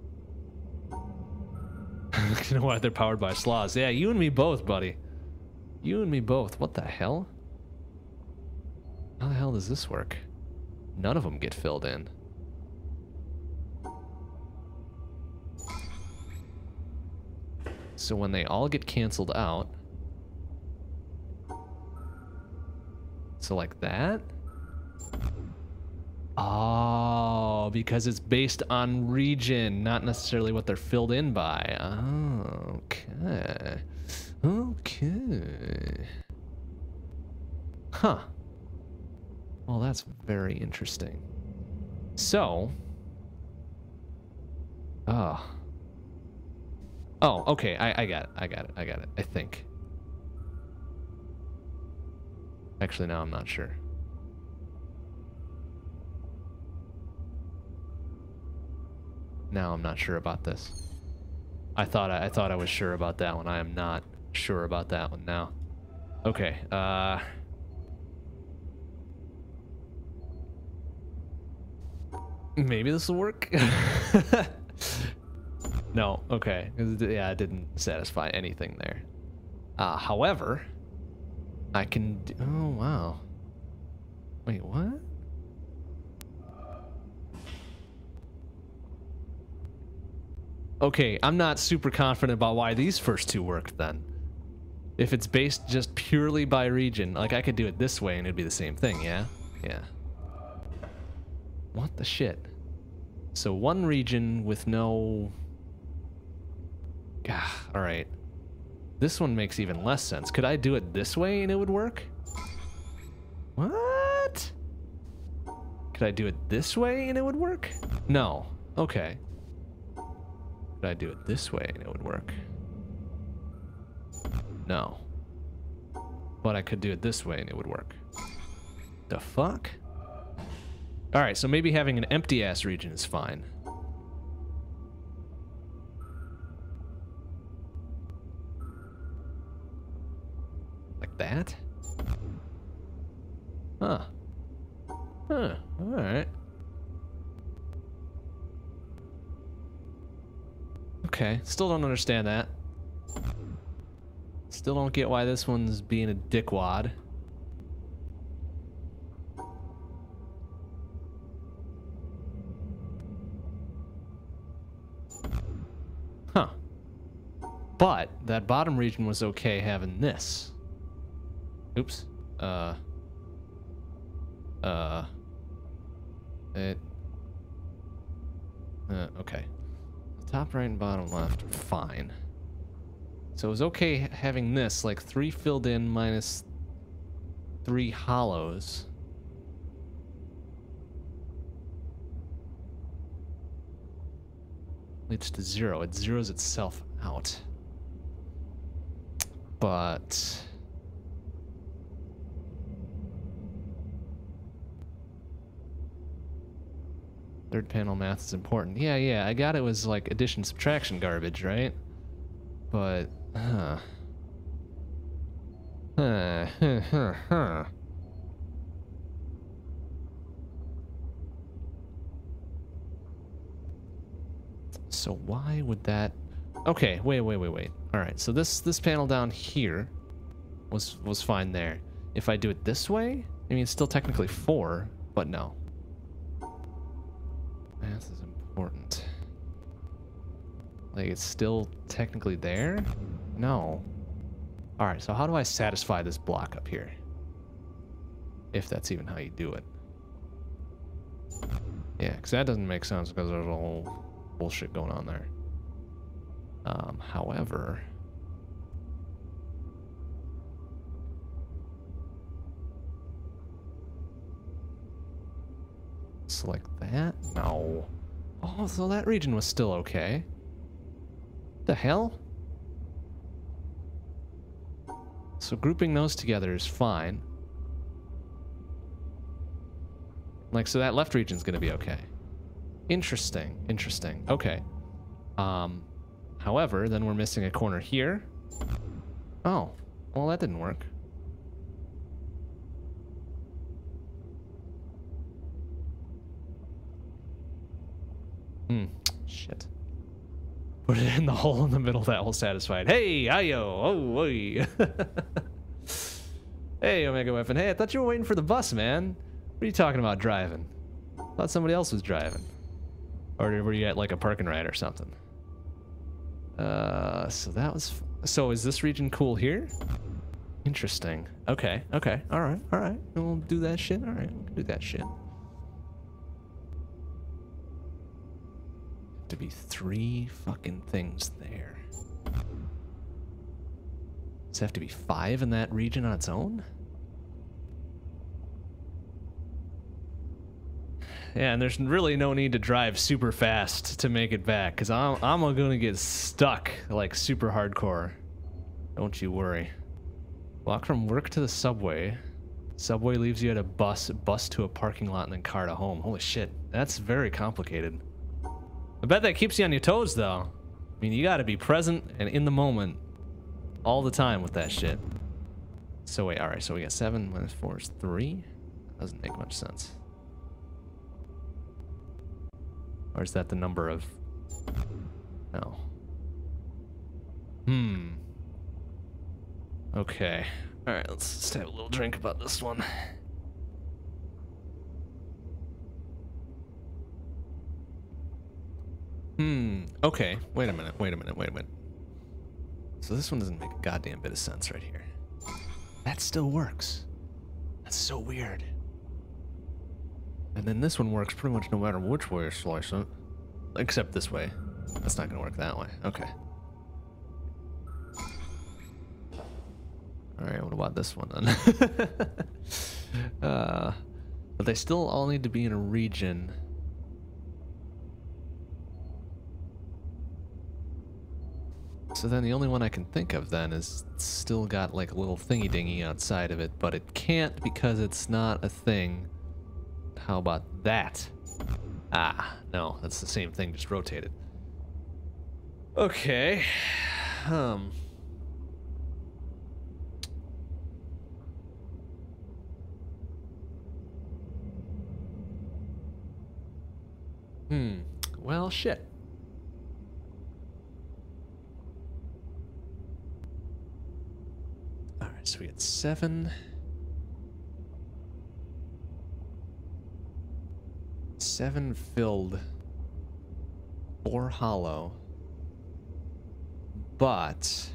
Speaker 1: You know why they're powered by sloths? Yeah, you and me both, buddy. You and me both. What the hell? How the hell does this work? None of them get filled in. So when they all get canceled out... So like that? Oh, because it's based on region, not necessarily what they're filled in by. Oh, okay. Okay. Huh. Well, that's very interesting. So... Oh, okay. I got it. I think. Actually, now I'm not sure. Now I'm not sure about this. I thought I was sure about that one. I am not sure about that one now. Okay, maybe this will work? No, okay. Yeah, it didn't satisfy anything there. However, I can do... Oh, wow. Wait, what? Okay, I'm not super confident about why these first two worked then. If it's based just purely by region, like I could do it this way and it'd be the same thing, yeah? Yeah. What the shit? So one region with no... Gah, alright. This one makes even less sense. Could I do it this way and it would work? What? Could I do it this way and it would work? No. Okay. Could I do it this way and it would work? No. But I could do it this way and it would work. The fuck? Alright, so maybe having an empty-ass region is fine. Like that? Huh. Huh, alright. Okay, still don't understand that. Still don't get why this one's being a dickwad. Huh. But that bottom region was okay having this. Oops. Okay. The top right and bottom left are fine. So it was okay having this, like 3 filled in minus 3 hollows. Leads to 0. It zeroes itself out. But third panel math is important. Yeah, I got it was like addition subtraction garbage, right? But So why would that? Okay, wait. All right, so this panel down here was fine there. If I do it this way, I mean it's still technically 4, but no. Math is important. Like it's still technically there? No. All right, so how do I satisfy this block up here? If that's even how you do it. Yeah, because that doesn't make sense because there's a whole bullshit going on there. However, select that? No. Oh, so that region was still okay. The hell? So grouping those together is fine. Like, so that left region's gonna be okay. Interesting. Okay. However, then we're missing a corner here. Oh, well that didn't work. Shit. Put it in the hole in the middle, that will satisfy it. Hey, ayo, oh, oi. Hey, Omega Weapon. Hey, I thought you were waiting for the bus, man. What are you talking about driving? I thought somebody else was driving. Or were you at like a park and ride or something? So that was... So is this region cool here? Interesting. Okay. All right. We'll do that shit. All right, we'll do that shit. To be 3 fucking things there. Does it have to be 5 in that region on its own? Yeah, and there's really no need to drive super fast to make it back, because I'm gonna get stuck, like, super hardcore. Don't you worry. Walk from work to the subway. Subway leaves you at a bus to a parking lot, and then car to home. Holy shit, that's very complicated. I bet that keeps you on your toes, though. I mean, you gotta be present and in the moment all the time with that shit. So wait, alright, so we got 7 minus 4 is 3? Doesn't make much sense. Or is that the number of... No. Okay. Alright, let's just have a little drink about this one. Okay. Wait a minute. So this one doesn't make a goddamn bit of sense right here. That still works. That's so weird. And then this one works pretty much no matter which way you slice it. Except this way. That's not gonna work that way. Okay. Alright, what about this one then? But they still all need to be in a region. So then the only one I can think of then is still got like a little thingy dingy outside of it, but it can't because it's not a thing. How about that? Ah, no, that's the same thing, just rotated. Okay. Well, shit. All right, so we got 7. 7 filled. 4 hollow. But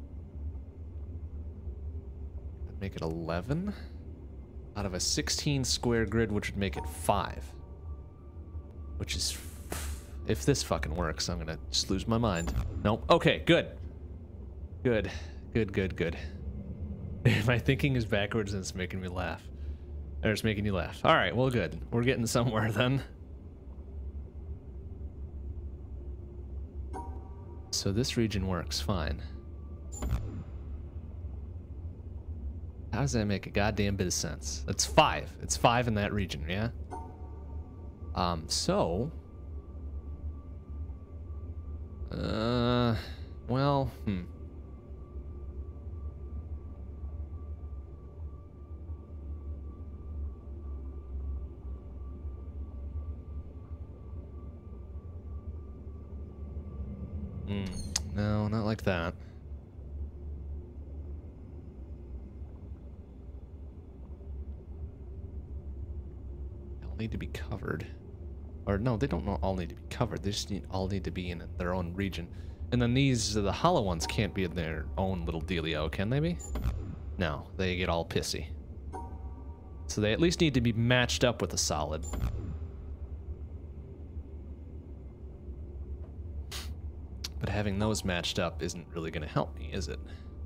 Speaker 1: that'd make it 11 out of a 16 square grid, which would make it 5. Which is, if this fucking works, I'm gonna just lose my mind. Nope. Okay, good. Good. Good, good, good. My thinking is backwards and it's making me laugh. Or it's making you laugh. Alright, well good. We're getting somewhere then. So this region works fine. How does that make a goddamn bit of sense? It's 5. It's 5 in that region, yeah? Well, no, not like that. They'll need to be covered. Or no, they don't all need to be covered. They just all need to be in their own region. And then these, the hollow ones can't be in their own little dealio, can they be? No, they get all pissy. So they at least need to be matched up with a solid. But having those matched up isn't really going to help me, is it?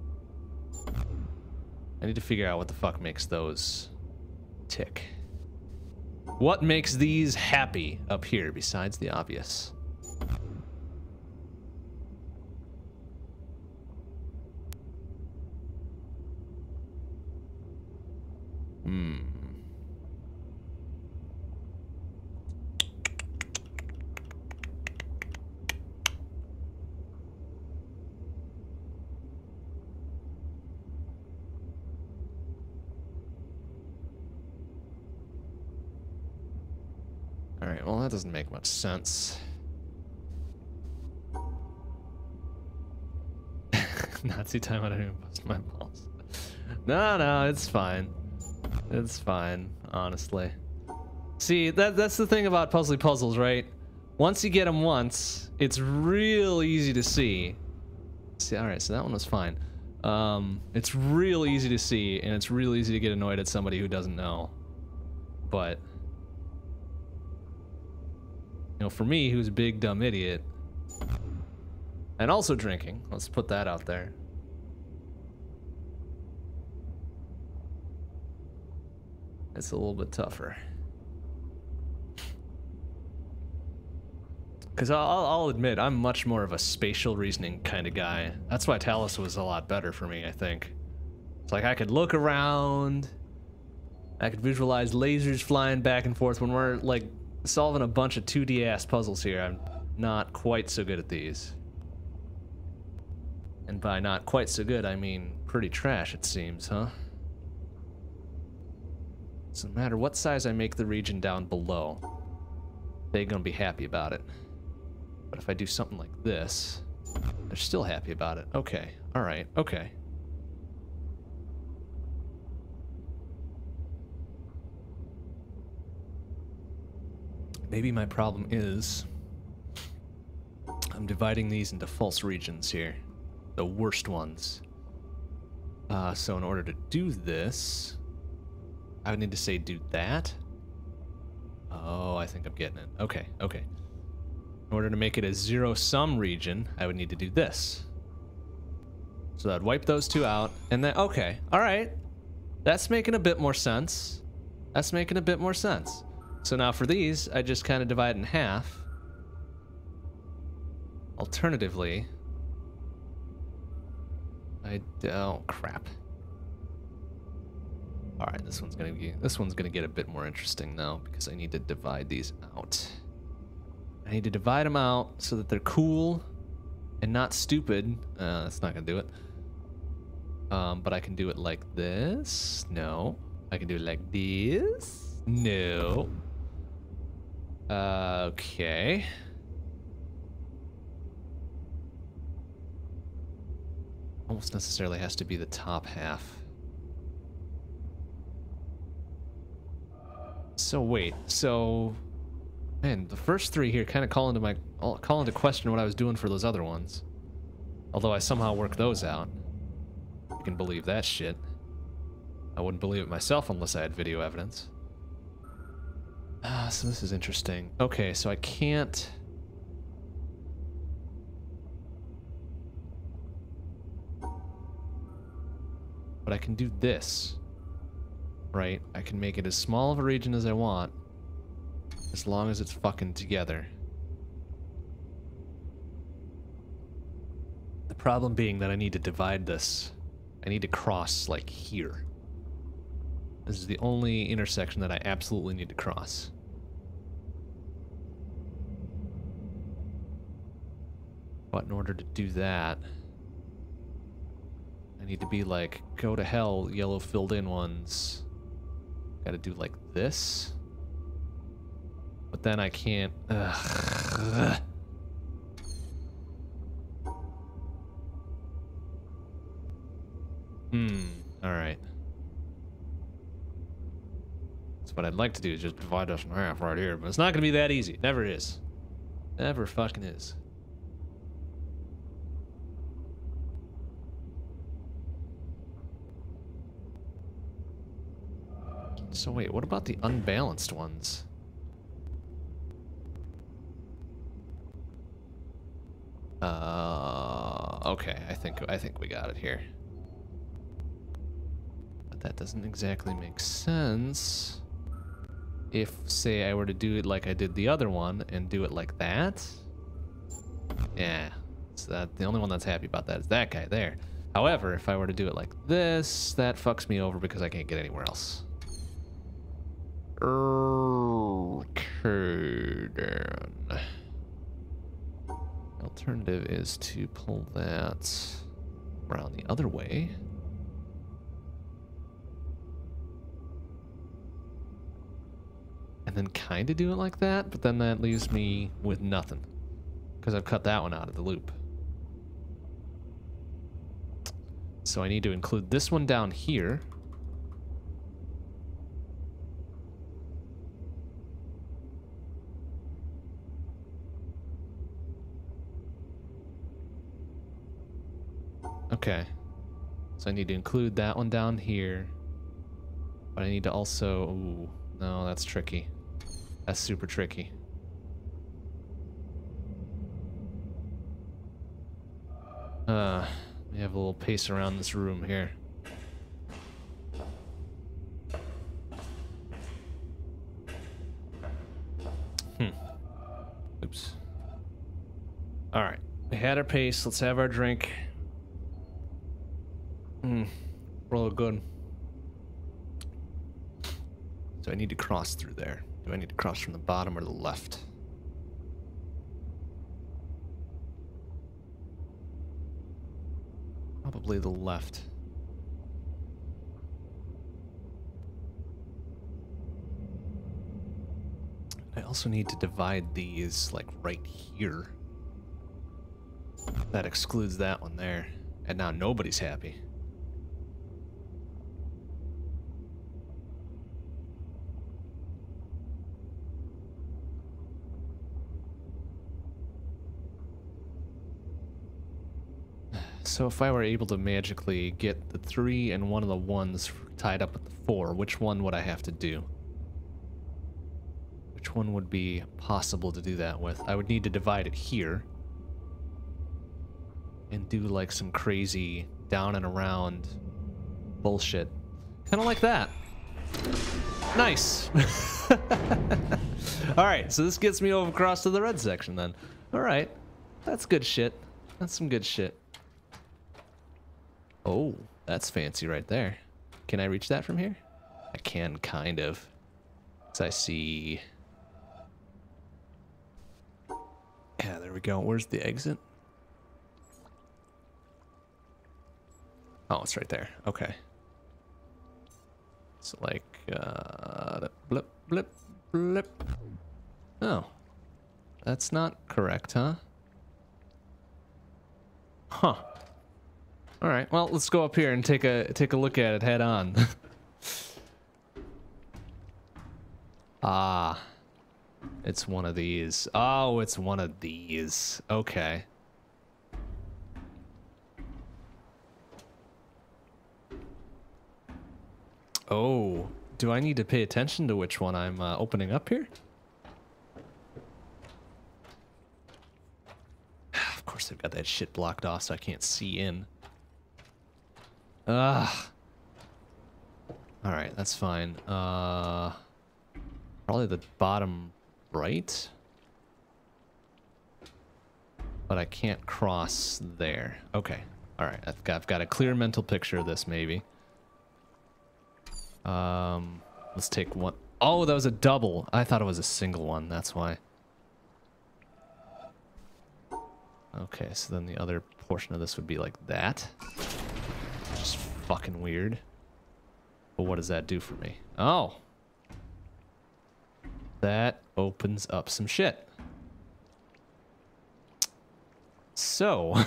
Speaker 1: I need to figure out what the fuck makes those tick. What makes these happy up here besides the obvious? Alright, well that doesn't make much sense. Nazi time, I don't even bust my balls. No, it's fine. It's fine, honestly. See, that's the thing about puzzly puzzles, right? Once you get them once, it's real easy to see. See, alright, so that one was fine. It's real easy to see, and it's real easy to get annoyed at somebody who doesn't know. But you know, for me, who's a big dumb idiot, and also drinking, let's put that out there. It's a little bit tougher. Because I'll admit, I'm much more of a spatial reasoning kind of guy. That's why Talos was a lot better for me, I think. It's like I could look around, I could visualize lasers flying back and forth. When we're like solving a bunch of 2D ass puzzles here, I'm not quite so good at these. And by not quite so good, I mean pretty trash, it seems, huh? So no matter what size I make the region down below, they're gonna be happy about it. But if I do something like this, they're still happy about it. Okay, alright, okay. Maybe my problem is I'm dividing these into false regions here. The worst ones. So in order to do this, I would need to say do that. Oh, I think I'm getting it. Okay, okay. In order to make it a zero-sum region, I would need to do this. So I'd wipe those two out, and then, okay, alright. That's making a bit more sense. That's making a bit more sense. So now for these, I just kind of divide in half. Alternatively, oh crap. All right, this one's gonna get a bit more interesting now because I need to divide these out. I need to divide them out so that they're cool and not stupid. That's not gonna do it. But I can do it like this. No. I can do it like this. No. Okay. almost necessarily has to be the top half. So wait, so man, the first three here kind of call into question what I was doing for those other ones. Although I somehow worked those out. You can believe that shit. I wouldn't believe it myself unless I had video evidence. So this is interesting. Okay, so I can't... But I can do this. Right? I can make it as small of a region as I want. As long as it's fucking together. The problem being that I need to divide this. I need to cross, like, here. This is the only intersection that I absolutely need to cross. But in order to do that, I need to be like, go to hell, yellow filled in ones. Gotta do like this. But then I can't... Ugh. Alright. So what I'd like to do is just divide us in half right here, but it's not gonna be that easy. It never is. Never fucking is. So wait, what about the unbalanced ones? Okay, I think we got it here. But that doesn't exactly make sense. If, say, I were to do it like I did the other one and do it like that. Yeah, so that the only one that's happy about that is that guy there. However, if I were to do it like this, that fucks me over because I can't get anywhere else. Okay, then. Alternative is to pull that around the other way. And then kind of do it like that, but then that leaves me with nothing. Because I've cut that one out of the loop. So I need to include this one down here. Okay, so I need to include that one down here, but I need to also, ooh, no, that's tricky. That's super tricky. We have a little pace around this room here. Oops. All right, we had our pace, let's have our drink. Roll good. So I need to cross through there. Do I need to cross from the bottom or the left? Probably the left. I also need to divide these like right here. That excludes that one there. And now nobody's happy. So if I were able to magically get the 3 and one of the 1s tied up with the 4, which one would I have to do? Which one would be possible to do that with? I would need to divide it here. And do like some crazy down and around bullshit. Kind of like that. Nice. Alright, so this gets me over across to the red section then. Alright, that's good shit. That's some good shit. Oh, that's fancy right there. Can I reach that from here? I can, kind of. So I see... Yeah, there we go. Where's the exit? Oh, it's right there. Okay. So like, blip, blip, blip. Oh. That's not correct, huh? Huh. All right. Well, let's go up here and take a look at it head on. Ah, it's one of these. Oh, it's one of these. Okay. Oh, do I need to pay attention to which one I'm opening up here? Of course, they've got that shit blocked off so I can't see in. Ugh. All right, that's fine. Probably the bottom right. But I can't cross there. Okay. All right, I've got a clear mental picture of this, maybe. Let's take one. Oh, that was a double. I thought it was a single one. That's why. Okay, so then the other portion of this would be like that. Just fucking weird. But what does that do for me? Oh. That opens up some shit. So.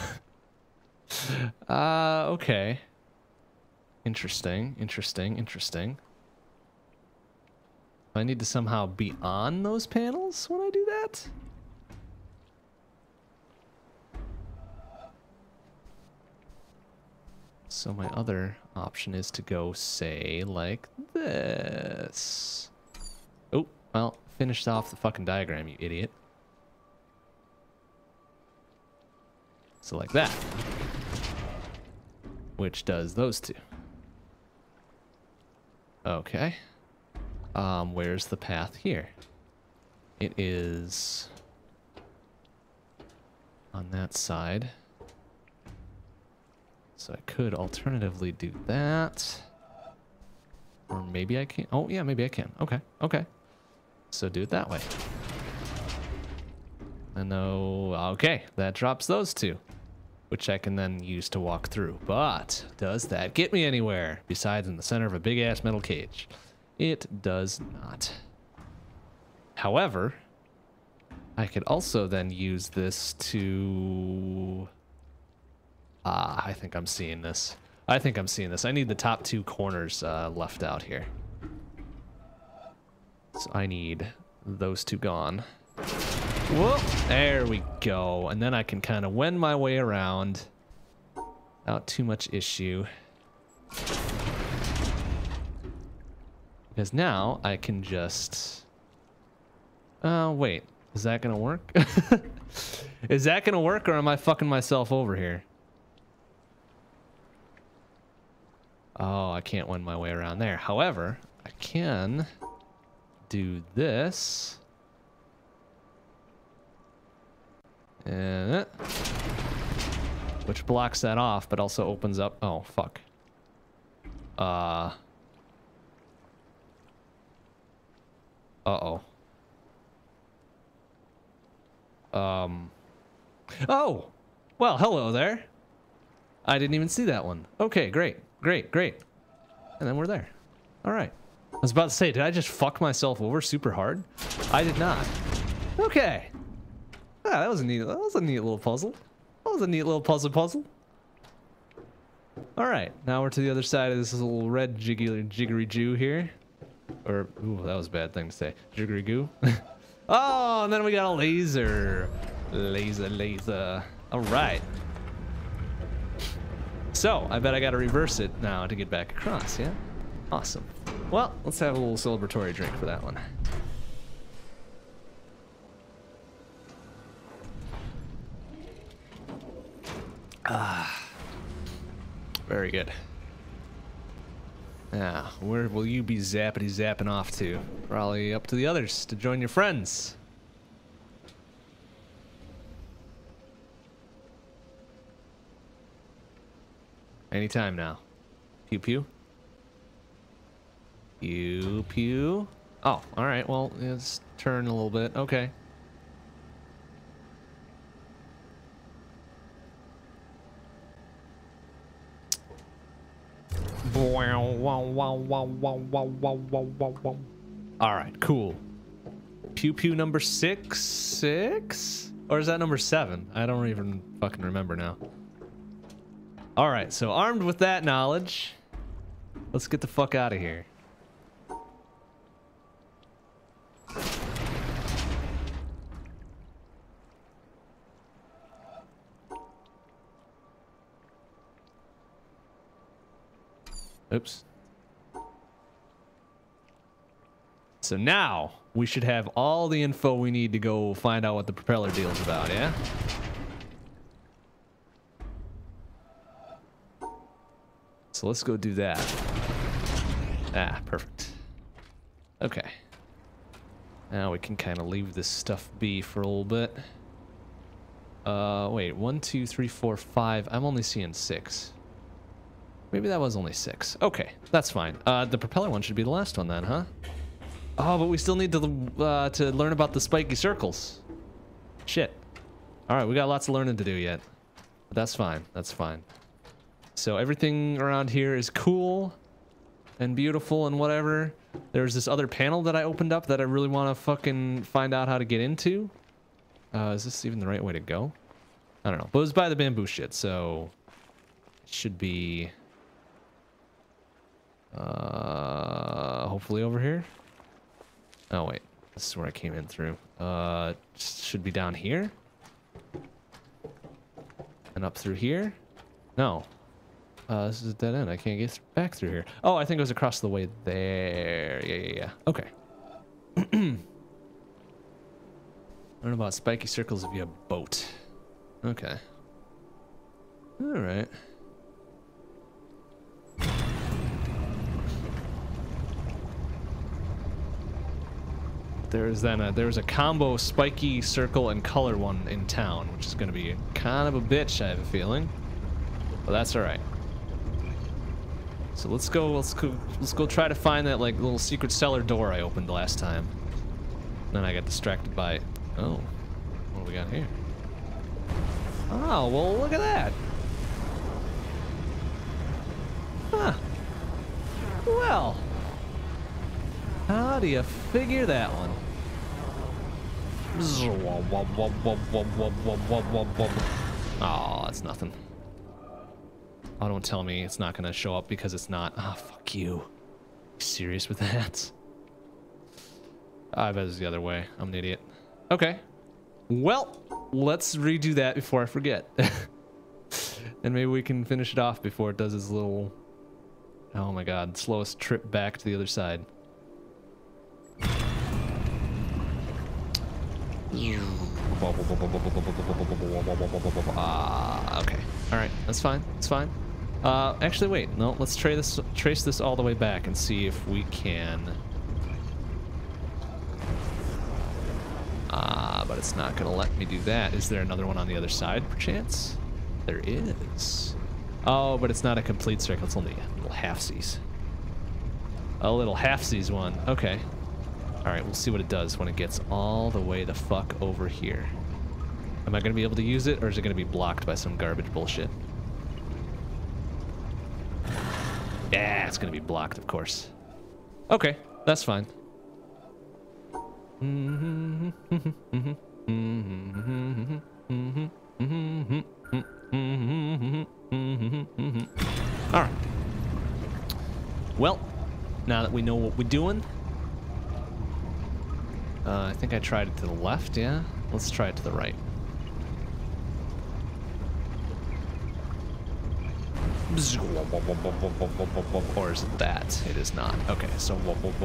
Speaker 1: Okay. Interesting, interesting, interesting. I need to somehow be on those panels when I do that? So my other option is to go, say, like this. Oh, well, finished off the fucking diagram, you idiot. So like that. Which does those two. Okay. Where's the path here? It is on that side. So I could alternatively do that. Or maybe I can't. Oh, yeah, maybe I can. Okay, okay. So do it that way. And no, okay, that drops those two, which I can then use to walk through. But does that get me anywhere besides in the center of a big ass metal cage? It does not. However, I could also then use this to... I think I'm seeing this. I think I'm seeing this. I need the top two corners left out here. So I need those two gone. Whoop! There we go. And then I can kind of wend my way around without too much issue. Because now I can just... wait. Is that gonna work? Is that gonna work, or am I fucking myself over here? Oh, I can't wend my way around there. However, I can do this. And which blocks that off, but also opens up... Oh, fuck. Uh-oh. Oh! Well, hello there. I didn't even see that one. Okay, great. Great, great. And then we're there. Alright. I was about to say, did I just fuck myself over super hard? I did not. Okay. Ah, that was a neat little puzzle. That was a neat little puzzle. Alright, now we're to the other side of this little red jiggery Jew here. Or, ooh, that was a bad thing to say. Jiggery goo. Oh, and then we got a laser. Laser. Alright. So, I bet I gotta reverse it now to get back across, yeah? Awesome. Well, let's have a little celebratory drink for that one. Ah. Very good. Now, where will you be zapping off to? Probably up to the others to join your friends. Anytime now. Pew pew. Pew pew. Oh, all right. Well, let's turn a little bit. Okay. All right, cool. Pew pew number 6? Or is that number 7? I don't even fucking remember now. All right, so armed with that knowledge, let's get the fuck out of here. Oops. So now we should have all the info we need to go find out what the propeller deal's about, yeah? So let's go do that. Ah, perfect. Okay. Now we can kind of leave this stuff be for a little bit. Wait, 1, 2, 3, 4, 5. I'm only seeing 6. Maybe that was only 6. Okay, that's fine. The propeller one should be the last one then, huh? Oh, but we still need to learn about the spiky circles. Shit. All right, we got lots of learning to do yet. But that's fine. That's fine. So everything around here is cool and beautiful and whatever. There's this other panel that I opened up that I really want to fucking find out how to get into. Is this even the right way to go? I don't know. But it was by the bamboo shit, so it should be hopefully over here. Oh wait, this is where I came in through. Should be down here and up through here. No, this is a dead end. I can't get back through here. Oh, I think it was across the way there. Yeah. Okay. Learn about spiky circles via boat. Okay. All right. There was a combo spiky circle and color one in town, which is going to be kind of a bitch, I have a feeling. But that's all right. So let's go try to find that like little secret cellar door I opened the last time. Then I got distracted by, oh, what do we got here? Oh, well, look at that. Huh. Well, how do you figure that one? Oh, that's nothing. Oh, don't tell me it's not gonna show up because it's not. Ah, oh, fuck you. You serious with that? I bet it's the other way. I'm an idiot. Okay. Well, let's redo that before I forget. And maybe we can finish it off before it does its little... Oh my god, slowest trip back to the other side. Okay. Alright, that's fine. That's fine. Actually, wait. No, let's trace this all the way back and see if we can... but it's not gonna let me do that. Is there another one on the other side, perchance? There is. Oh, but it's not a complete circle. It's only a little halfsies. A little halfsies one. Okay. Alright, we'll see what it does when it gets all the way the fuck over here. Am I gonna be able to use it, or is it gonna be blocked by some garbage bullshit? Yeah, it's gonna be blocked, of course. Okay, that's fine. Alright. Well, now that we know what we're doing, I think I tried it to the left, yeah? Let's try it to the right. Or is it that? It is not. Okay, so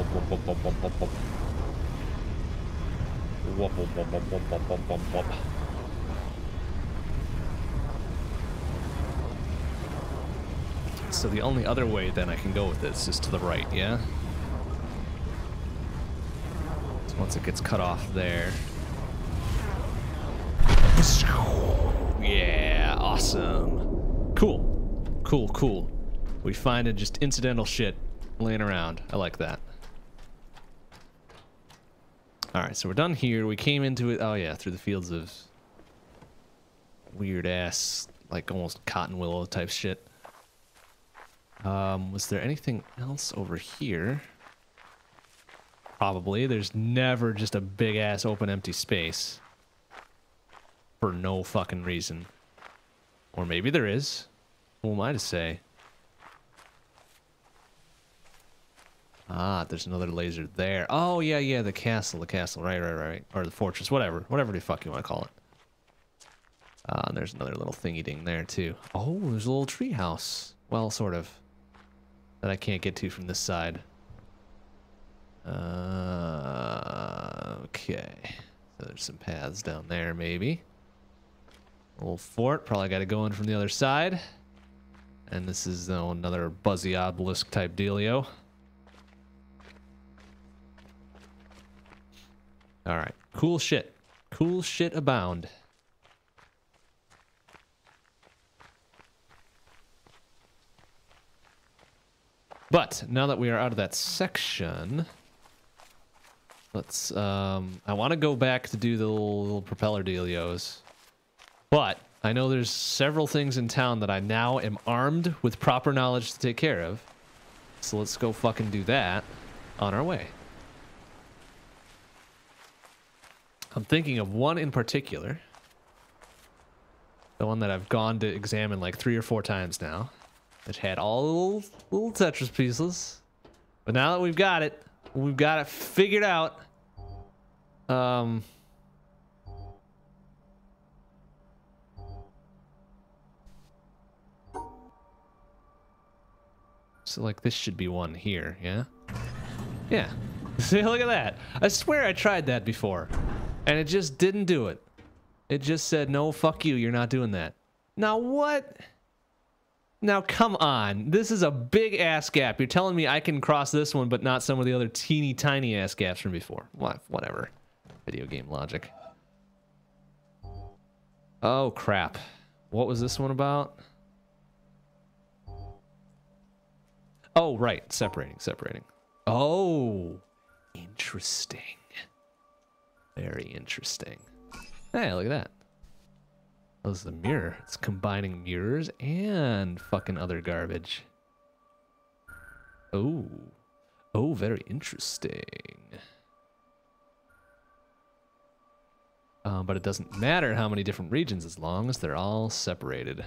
Speaker 1: so the only other way then I can go with this is to the right, yeah? So once it gets cut off there. Yeah, awesome. Cool. Cool, cool. We find just incidental shit laying around. I like that. Alright, so we're done here. We came into it, oh yeah, through the fields of weird ass, like almost cotton willow type shit. Was there anything else over here? Probably. There's never just a big ass open empty space. For no fucking reason. Or maybe there is. What am I to say? Ah, there's another laser there. Oh, yeah, yeah, the castle. Right. Or the fortress, whatever the fuck you want to call it. And there's another little thingy ding there, too. Oh, there's a little tree house. Well, sort of. That I can't get to from this side. Okay. So there's some paths down there, maybe. A little fort. Probably got to go in from the other side. And this is another buzzy obelisk type dealio. Alright. Cool shit. Cool shit abound. But now that we are out of that section, let's I want to go back to do the little propeller dealios. But I know there's several things in town that I now am armed with proper knowledge to take care of. So let's go fucking do that on our way. I'm thinking of one in particular. The one that I've gone to examine like 3 or 4 times now. Which had all the little Tetris pieces. But now that we've got it figured out. So like this should be one here, yeah? Yeah. See, look at that. I swear I tried that before. And it just didn't do it. It just said, no, fuck you, you're not doing that. Now what? Now come on. This is a big ass gap. You're telling me I can cross this one, but not some of the other teeny tiny ass gaps from before. What? Whatever. Video game logic. Oh, crap. What was this one about? Oh, right. Separating. Oh, interesting. Very interesting. Hey, look at that. Oh, this is a mirror. It's combining mirrors and fucking other garbage. Oh. Oh, very interesting. But it doesn't matter how many different regions as long as they're all separated.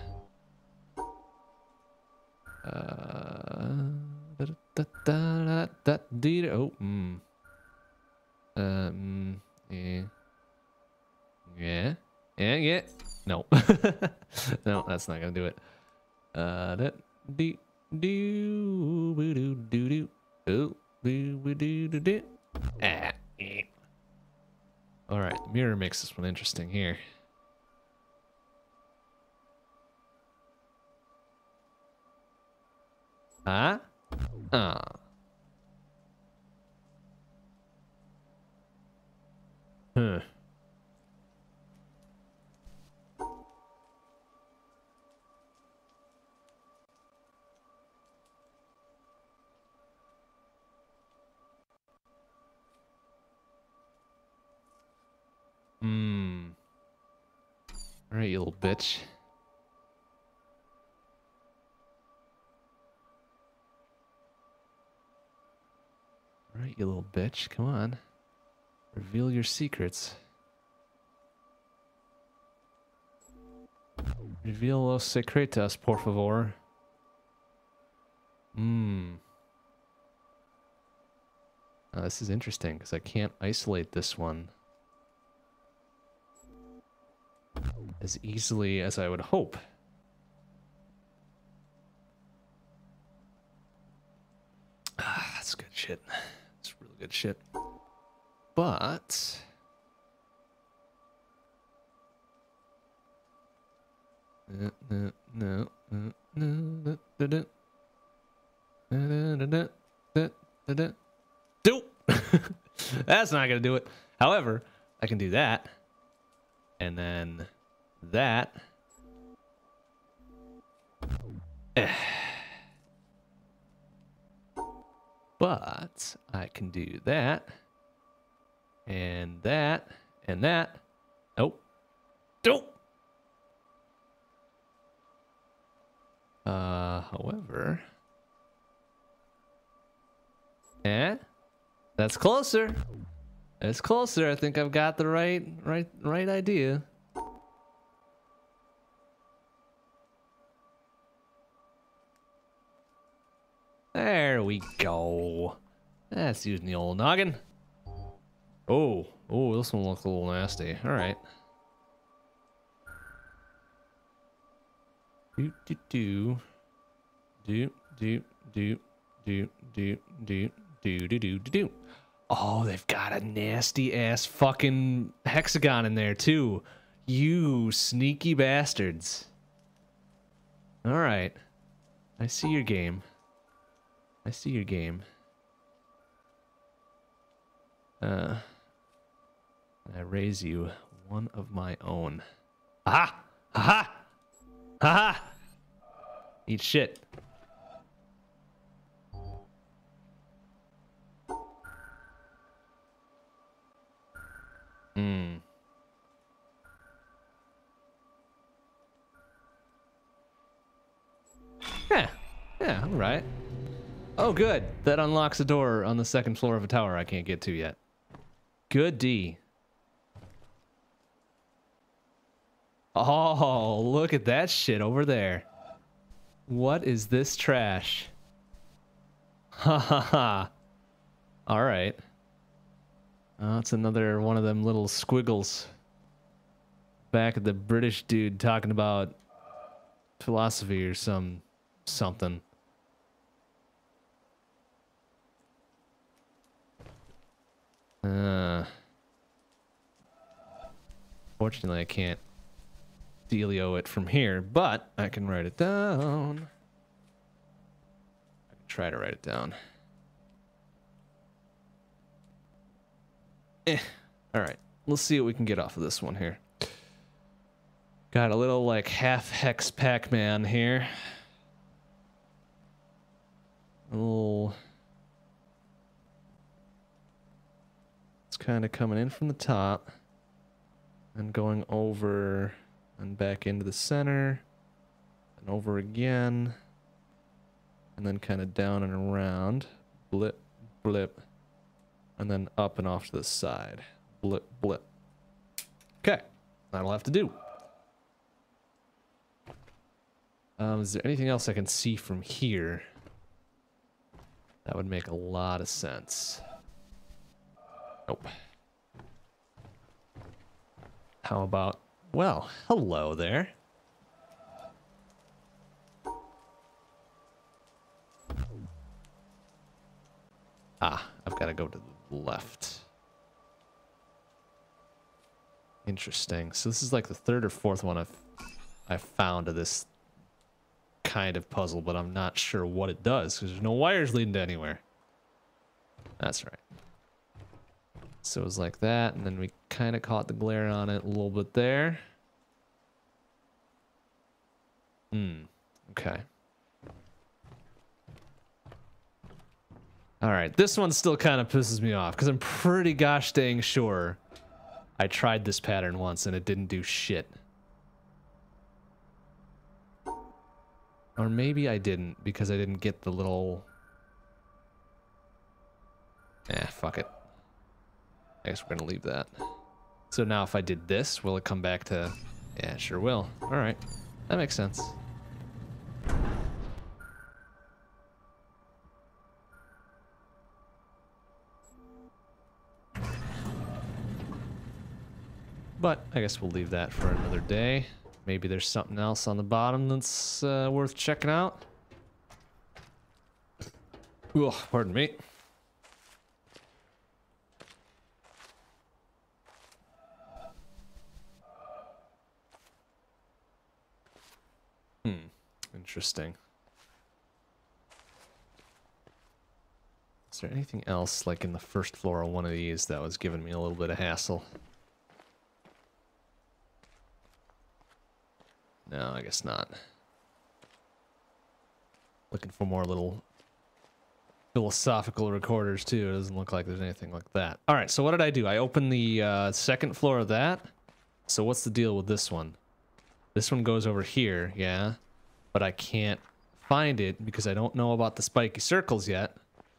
Speaker 1: Yeah. No. No, that's not gonna do it. Alright, the mirror makes this one interesting here. Huh? Ah. Huh. Alright, you little bitch. Alright, you little bitch. Come on. Reveal your secrets. Reveal los secretos, por favor. This is interesting because I can't isolate this one as easily as I would hope. That's good shit. That's really good shit. But do that's not gonna do it. However, I can do that, and then that. But I can do that, and that, and that. Nope. Nope. However, that's closer. It's closer. I think I've got the right idea. There we go. That's using the old noggin. Oh, oh, this one looks a little nasty. All right. Do do do do do do do do do do do do do. Oh, they've got a nasty ass fucking hexagon in there too. You sneaky bastards. All right. I see your game. I see your game. I raise you one of my own. Aha! Aha! Aha! Eat shit. Hmm. Yeah. Yeah, all right. Oh, good. That unlocks a door on the second floor of a tower I can't get to yet. Good D. Oh, look at that shit over there. What is this trash? Ha ha ha. All right. Oh, it's another one of them little squiggles. Back at the British dude talking about philosophy or something. Fortunately, I can't dealio it from here, but I can write it down. I can try to write it down. All right, let's see what we can get off of this one here. Got a little like half hex Pac-Man here. A little. It's kind of coming in from the top and going over and back into the center and over again and then kind of down and around. Blip, blip. And then up and off to the side. Blip, blip. Okay, that'll have to do. Is there anything else I can see from here? That would make a lot of sense. Nope. How about... Well, hello there. Ah, I've got to go to the left. Interesting. So this is like the third or fourth one I've found of this kind of puzzle, but I'm not sure what it does because there's no wires leading to anywhere. That's right. So it was like that, and then we kind of caught the glare on it a little bit there. Okay. All right, this one still kind of pisses me off because I'm pretty gosh dang sure I tried this pattern once and it didn't do shit. Or maybe I didn't because I didn't get the little... fuck it. I guess we're gonna leave that. So now if I did this, will it come back to... Yeah, it sure will. All right, that makes sense. But I guess we'll leave that for another day. Maybe there's something else on the bottom that's worth checking out. Ugh, pardon me. Interesting. Is there anything else like in the first floor of one of these that was giving me a little bit of hassle? No, I guess not. Looking for more little philosophical recorders too. It doesn't look like there's anything like that. All right, so what did I do? I opened the second floor of that. So what's the deal with this one? This one goes over here, yeah. But I can't find it because I don't know about the spiky circles yet.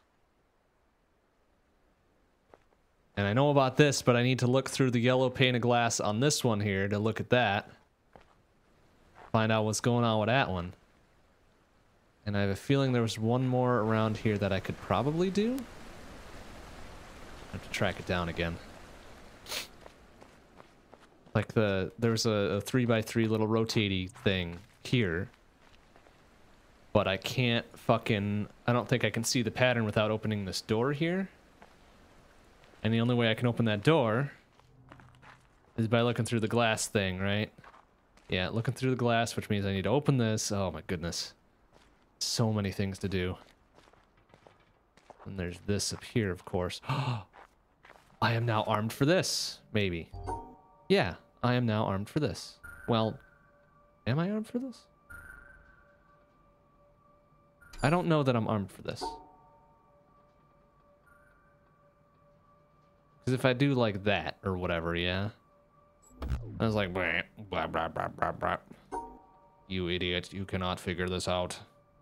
Speaker 1: And I know about this, but I need to look through the yellow pane of glass on this one here to look at that. Find out what's going on with that one. And I have a feeling there was one more around here that I could probably do. I have to track it down again. Like there's a 3x3 little rotatey thing here. But I can't fucking... I don't think I can see the pattern without opening this door here. And the only way I can open that door is by looking through the glass thing, right? Yeah, looking through the glass, which means I need to open this. Oh my goodness. So many things to do. And there's this up here, of course. I am now armed for this, maybe. Yeah, I am now armed for this. Well, am I armed for this? I don't know that I'm armed for this. Because if I do like that, or whatever, yeah? I was like, blah, blah, blah, blah, blah, blah. You idiot, you cannot figure this out.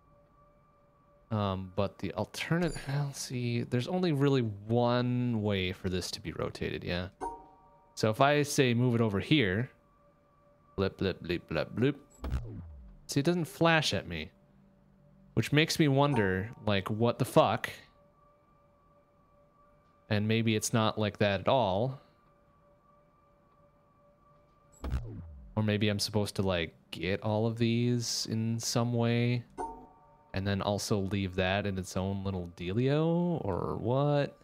Speaker 1: But the alternative, well, see, there's only really one way for this to be rotated, yeah? So if I say move it over here, blip, blip, blip, blip, blip. See, it doesn't flash at me. Which makes me wonder, like, what the fuck? And maybe it's not like that at all. Or maybe I'm supposed to, like, get all of these in some way. And then also leave that in its own little dealio? Or what?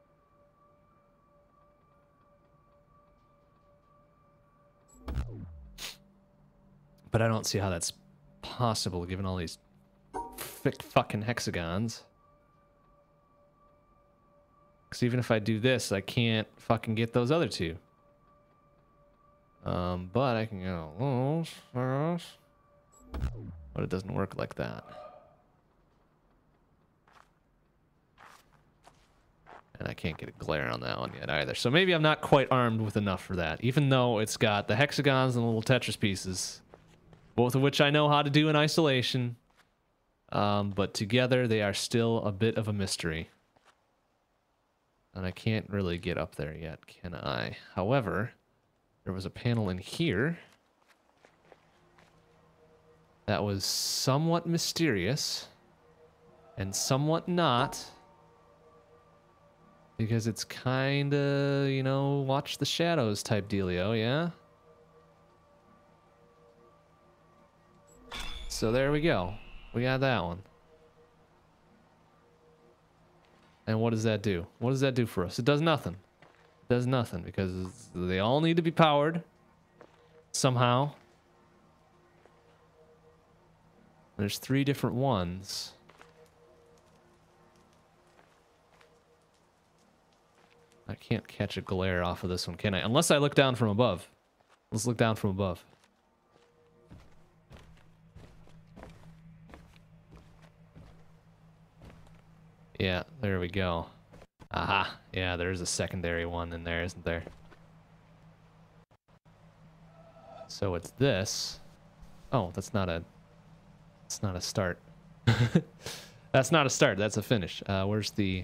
Speaker 1: But I don't see how that's possible given all these thick fucking hexagons. Because even if I do this, I can't fucking get those other two. But I can go those. But it doesn't work like that. And I can't get a glare on that one yet either. So maybe I'm not quite armed with enough for that. Even though it's got the hexagons and the little Tetris pieces. Both of which I know how to do in isolation. But together they are still a bit of a mystery. And I can't really get up there yet, can I? However, there was a panel in here that was somewhat mysterious and somewhat not. Because it's kinda, you know, watch the shadows type dealio, yeah? So there we go. We got that one. And what does that do? What does that do for us? It does nothing. It does nothing because they all need to be powered somehow. There's 3 different ones. I can't catch a glare off of this one, can I? Unless I look down from above. Let's look down from above. Yeah, there we go. Aha. Yeah, there's a secondary one in there, isn't there? So it's this. Oh, that's not a... It's not a start. That's not a start, that's a finish. Where's the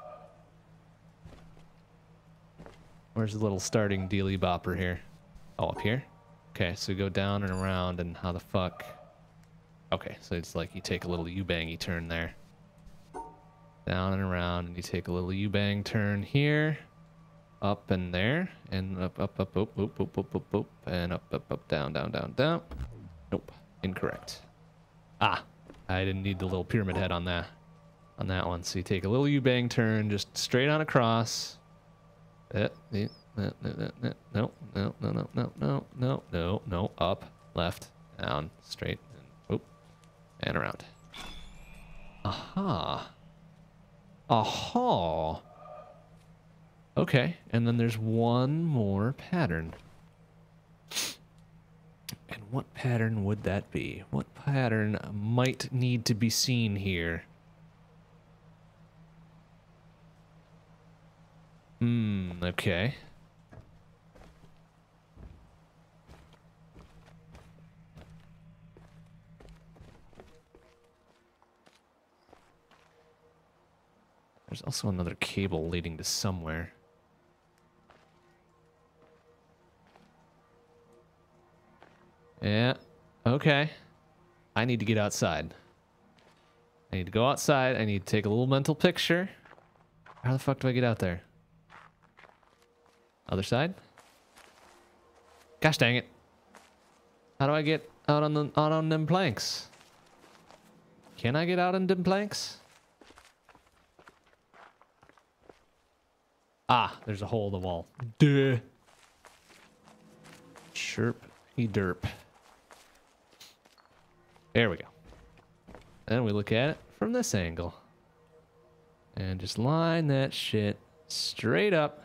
Speaker 1: little starting dealy bopper here? Oh, up here? Okay, so go down and around and how the fuck... Okay, so it's like you take a little U-bangy turn there. Down and around, and you take a little U-bang turn here. Up and there, and up, up, up, up, up, up, up, up, up, and up, up, up, down, down, down, down. Nope, incorrect. Ah, I didn't need the little pyramid head on that one. So you take a little U-bang turn, just straight on across. No, no, no, no, no, no, no, no, no, up, left, down, straight, and whoop, and around. Aha. Aha. Okay, and then there's one more pattern. And what pattern would that be? What pattern might need to be seen here? Okay. There's also another cable leading to somewhere. Yeah, okay. I need to get outside. I need to go outside. I need to take a little mental picture. How the fuck do I get out there? Other side? Gosh dang it. How do I get out on them planks? Can I get out on them planks? Ah, there's a hole in the wall. Duh. Chirp-y-derp. There we go. And we look at it from this angle. And just line that shit straight up.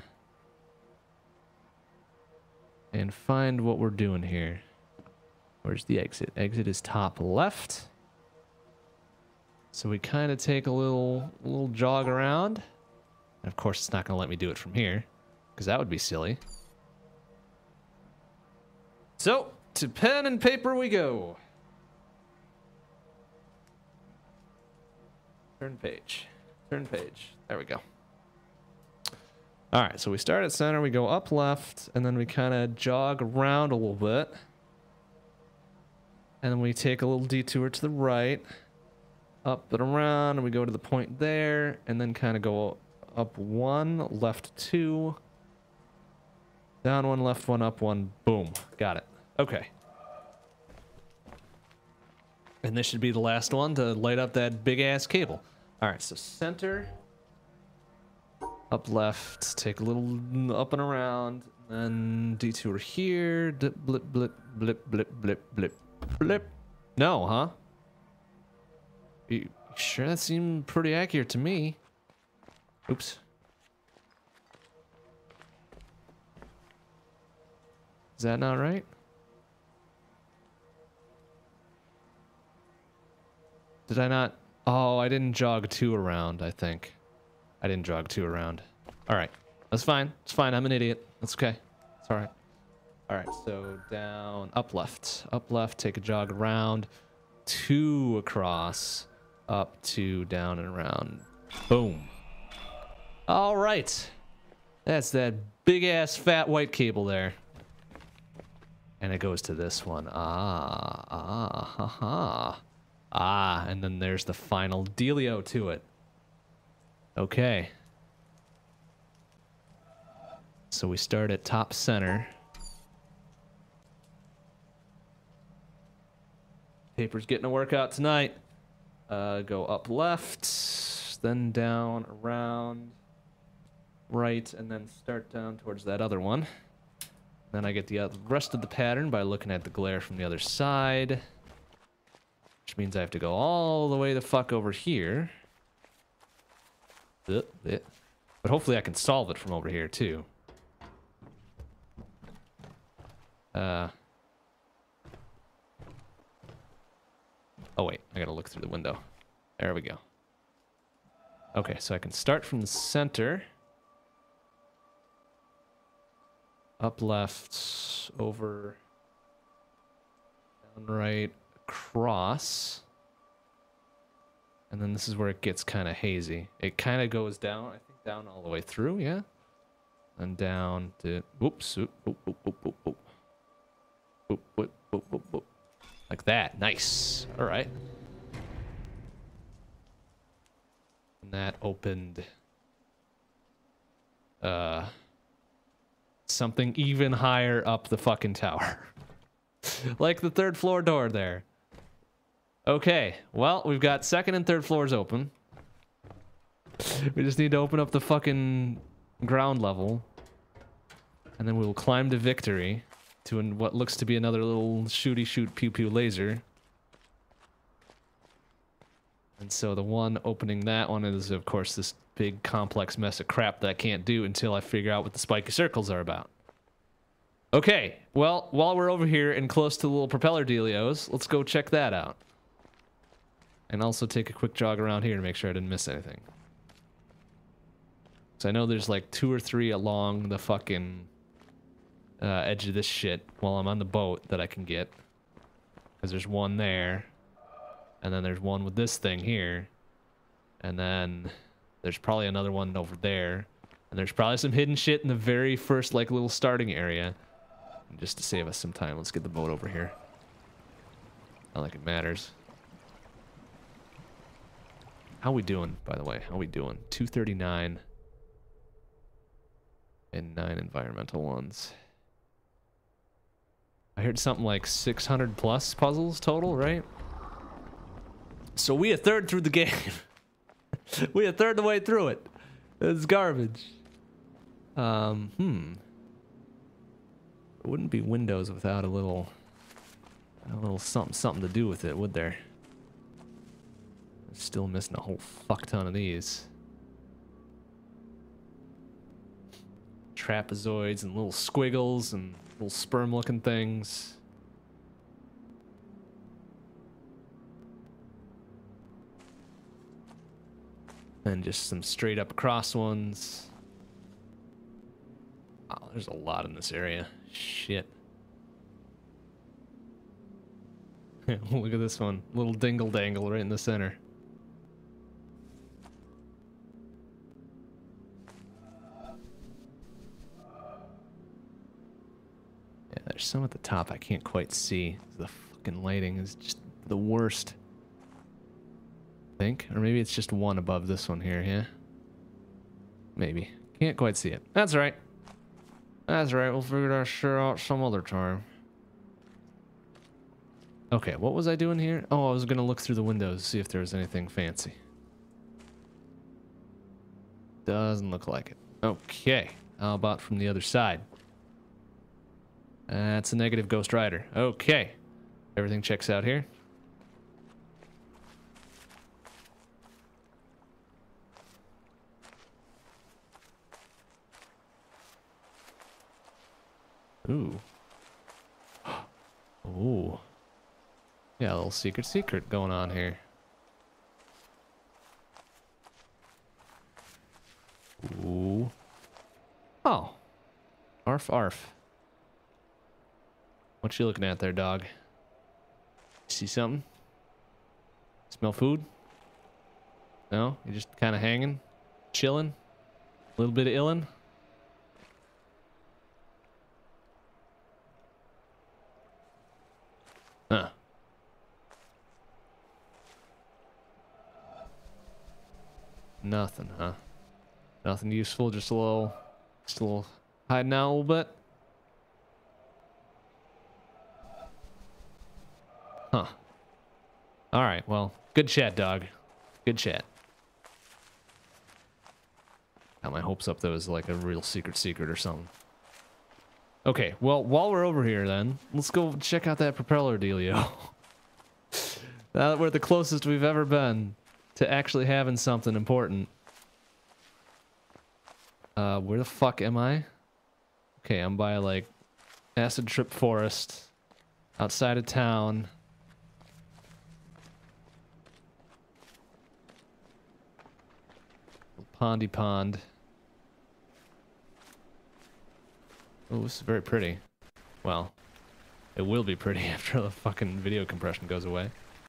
Speaker 1: And find what we're doing here. Where's the exit? Exit is top left. So we kind of take a little jog around. And of course, it's not going to let me do it from here, because that would be silly. So, to pen and paper we go. Turn page. Turn page. There we go. All right, so we start at center, we go up left, and then we kind of jog around a little bit. And then we take a little detour to the right, up and around, and we go to the point there, and then kind of go up 1, left 2, down 1, left 1, up 1, boom. Got it. Okay. And this should be the last one to light up that big-ass cable. All right, so center, up left, take a little up and around, then detour here, dip, blip, blip, blip, blip, blip, blip, blip. No, huh? You sure? That seemed pretty accurate to me. Oops. Is that not right? Did I not? Oh, I didn't jog 2 around, I think. I didn't jog 2 around. All right. That's fine. It's fine. I'm an idiot. That's okay. It's all right. All right. So down, up left, take a jog around, 2 across, up, 2, down and around. Boom. All right. That's that big ass fat white cable there. And it goes to this one. Ah, and then there's the final dealio to it. Okay. So we start at top center. Paper's getting a workout tonight. Go up left, then down, around, right, and then start down towards that other one. Then I get the rest of the pattern by looking at the glare from the other side. Which means I have to go all the way the fuck over here. But hopefully I can solve it from over here, too. Oh, wait. I gotta look through the window. There we go. Okay, so I can start from the center. Up left, over, down right, across. And then this is where it gets kind of hazy. It kind of goes down, I think down all the way through, yeah? And down to, whoops, whoop, whoop, whoop, whoop, whoop, whoop. Whoop, whoop, whoop, whoop, whoop. Like that, nice. All right. And that opened something even higher up the fucking tower. Like the 3rd floor door there. Okay, well, we've got 2nd and 3rd floors open. We just need to open up the fucking ground level. And then we will climb to victory to what looks to be another little shooty shoot pew pew laser. And so the one opening that one is, of course, this big complex mess of crap that I can't do until I figure out what the spiky circles are about. Okay, well, while we're over here and close to the little propeller dealios, let's go check that out. And also take a quick jog around here to make sure I didn't miss anything. So I know there's like 2 or 3 along the fucking edge of this shit while I'm on the boat that I can get. Because there's one there. And then there's one with this thing here. And then there's probably another one over there. And there's probably some hidden shit in the very first like little starting area. And just to save us some time, let's get the boat over here. Not like it matters. How we doing, by the way? How we doing? 239 and 9 environmental ones. I heard something like 600 plus puzzles total, right? So we a third through the game. We a third the way through it. It's garbage. It wouldn't be Windows without a little something to do with it, would there? Still missing a whole fuck ton of these. Trapezoids and little squiggles and little sperm looking things. And just some straight up cross ones. Oh, there's a lot in this area. Shit. Look at this one. Little dingle dangle right in the center. Yeah, there's some at the top I can't quite see. The fucking lighting is just the worst. I think. Or maybe it's just one above this one here, yeah? Maybe. Can't quite see it. That's right. That's right. We'll figure that shit out some other time. Okay, what was I doing here? Oh, I was gonna look through the windows, see if there was anything fancy. Doesn't look like it. Okay, how about from the other side? That's a negative Ghost Rider. Okay, everything checks out here. Ooh. Ooh. Yeah, a little secret going on here. Ooh. Oh. Arf, arf. What you looking at there, dog? See something? Smell food? No? You just kind of hanging? Chilling? A little bit of illin'? Huh. Nothing, huh? Nothing useful, just a little hiding out a little bit. Huh. Alright, well, good chat, dog. Good chat. Got my hopes up that was like a real secret or something. Okay, well, while we're over here then, let's go check out that propeller dealio. Now that we're the closest we've ever been to actually having something important. Where the fuck am I? Okay, I'm by like Acid Trip Forest, outside of town. Pondy Pond. Oh, this is very pretty. Well, it will be pretty after the fucking video compression goes away.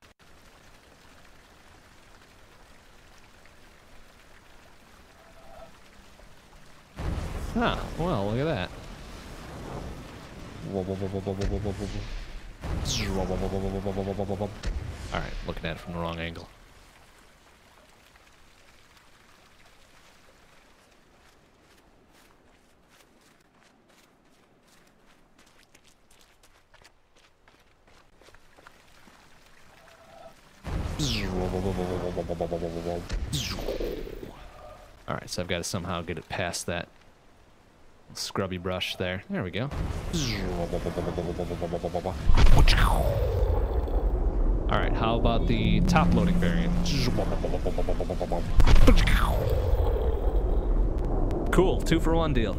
Speaker 1: Ah, well, look at that. Alright, looking at it from the wrong angle. Alright, so I've got to somehow get it past that scrubby brush there. There we go. Alright, how about the top loading variant? Cool, 2-for-1 deal.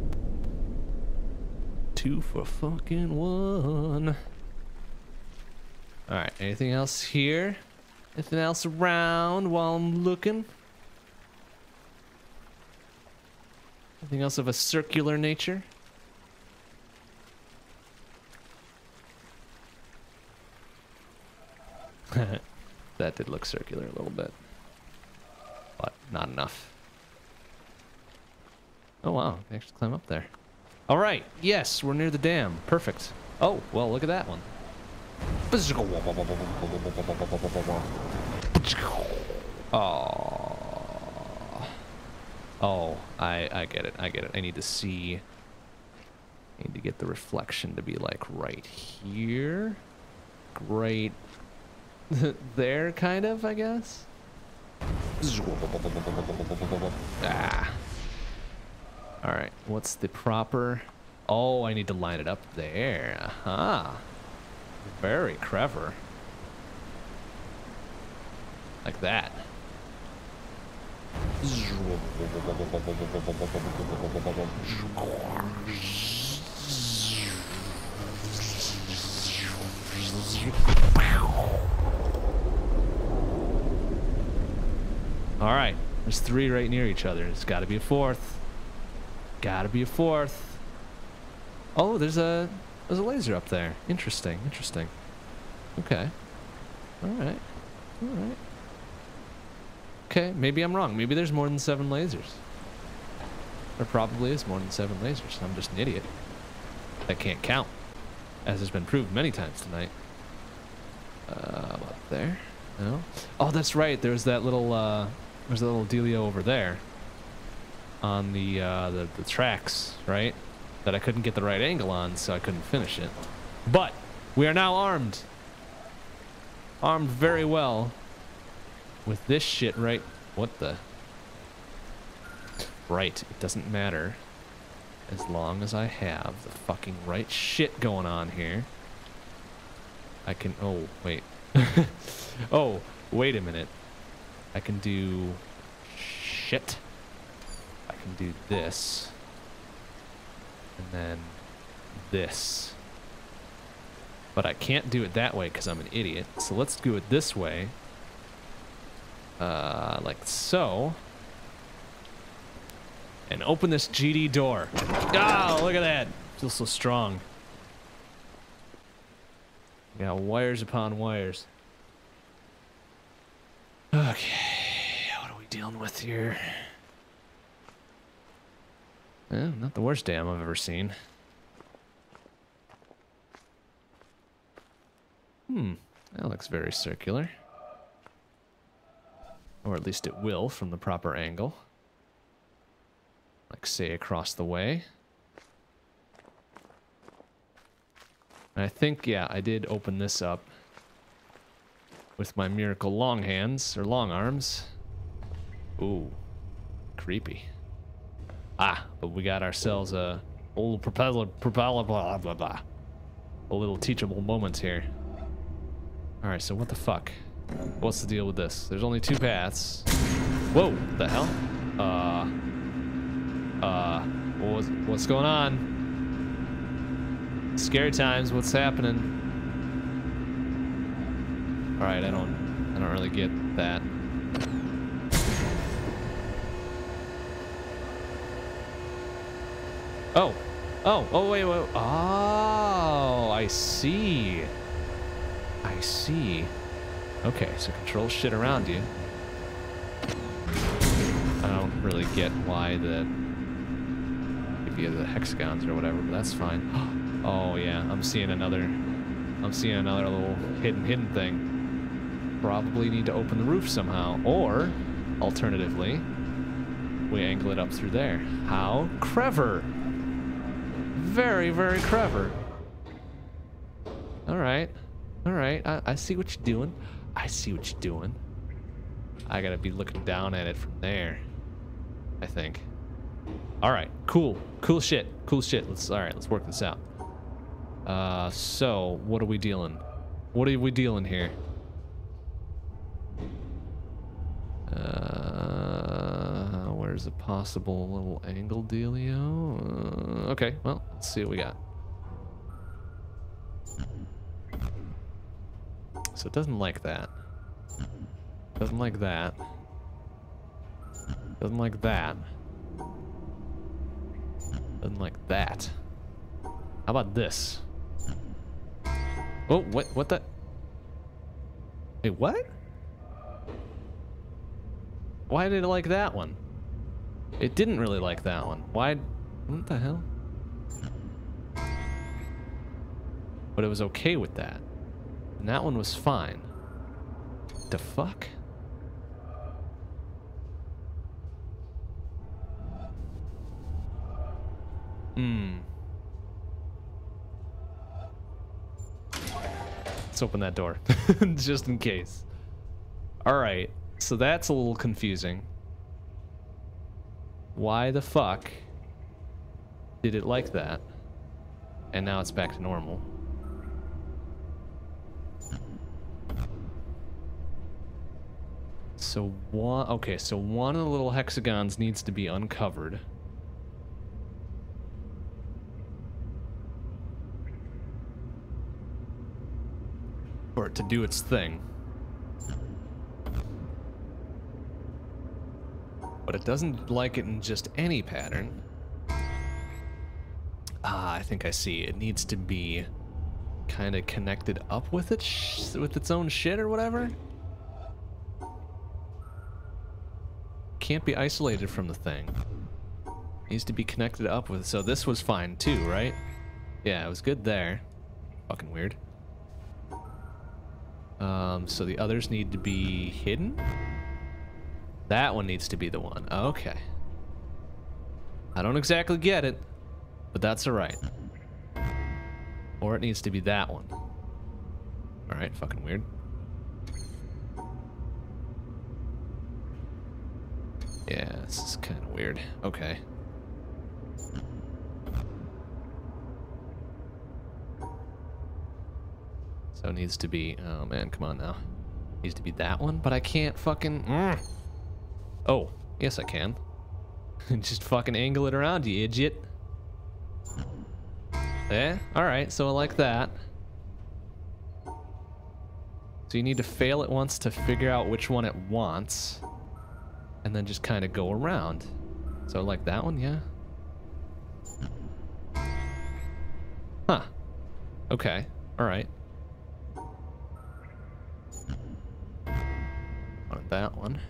Speaker 1: 2 for fucking 1. Alright, anything else here? Anything else around while I'm looking? Anything else of a circular nature? That did look circular a little bit. But not enough. Oh wow, they actually climb up there. Alright, yes, we're near the dam. Perfect. Oh, well, look at that one. Oh. Oh, I get it. I get it. I need to see. I need to get the reflection to be like right here. Right there, kind of, I guess. Ah. All right. What's the proper? Oh, I need to line it up there. Aha. Very clever. Like that. All right, there's 3 right near each other. There's got to be a 4th. Got to be a 4th. Oh, there's a laser up there. Interesting, interesting. Okay. All right. All right. Okay, maybe I'm wrong. Maybe there's more than 7 lasers. There probably is more than 7 lasers. I'm just an idiot that can't count, as has been proved many times tonight. Up there? No. Oh, that's right. There's that little dealio over there on the tracks, right? That I couldn't get the right angle on, so I couldn't finish it. But we are now armed. Armed very well with this shit, right? What the? Right. It doesn't matter as long as I have the fucking right shit going on here. I can. Oh, wait. Oh, wait a minute. I can do shit. I can do this. And then this. But I can't do it that way because I'm an idiot. So let's do it this way. Like so. And open this GD door. Oh, look at that. Feels so strong. Yeah, wires upon wires. Okay, what are we dealing with here? Not the worst dam I've ever seen. That looks very circular. Or at least it will from the proper angle. Like, say, across the way. And I think, yeah, I did open this up with my miracle long hands, or long arms. Ooh, creepy. Ah, but we got ourselves a old propeller, blah, blah, blah. A little teachable moment here. All right, so what the fuck? What's the deal with this? There's only 2 paths. Whoa, the hell? What's going on? Scary times, what's happening? All right, I don't really get that. Oh, wait. Oh, I see. I see. Okay, so control shit around you. I don't really get why the hexagons or whatever, but that's fine. Oh yeah, I'm seeing another little hidden thing. Probably need to open the roof somehow, or alternatively, we angle it up through there. How clever! Very, very clever. All right. I see what you're doing. I see what you're doing. I gotta be looking down at it from there, I think. All right, cool shit. Let's work this out. So what are we dealing? What are we dealing here? Where's a possible little angle dealio? Okay, well, let's see what we got. So it doesn't like that. Doesn't like that. Doesn't like that. Doesn't like that. How about this? Oh, what the? Wait, what? Why did it like that one? It didn't really like that one. Why? What the hell? But it was okay with that. And that one was fine. The fuck? Let's open that door, just in case. Alright, so that's a little confusing. Why the fuck did it like that? And now it's back to normal. So one, okay, so one of the little hexagons needs to be uncovered. For it to do its thing. But it doesn't like it in just any pattern. Ah, I think I see. It needs to be kind of connected up with it, with its own shit or whatever. Can't be isolated from the thing. Needs to be connected up with. So this was fine too, right? Yeah, it was good there. Fucking weird. So the others need to be hidden. That one needs to be the one. Okay. I don't exactly get it, but that's alright. Or it needs to be that one. Alright, fucking weird. Yeah, this is kind of weird. Okay. So it needs to be... Oh man, come on now. Needs to be that one, but I can't fucking... Oh, yes I can. Just fucking angle it around, you idiot. Eh? Alright, so I like that. So you need to fail it once to figure out which one it wants. And then just kind of go around. So like that one, yeah. Huh. Okay. Alright. Want that one.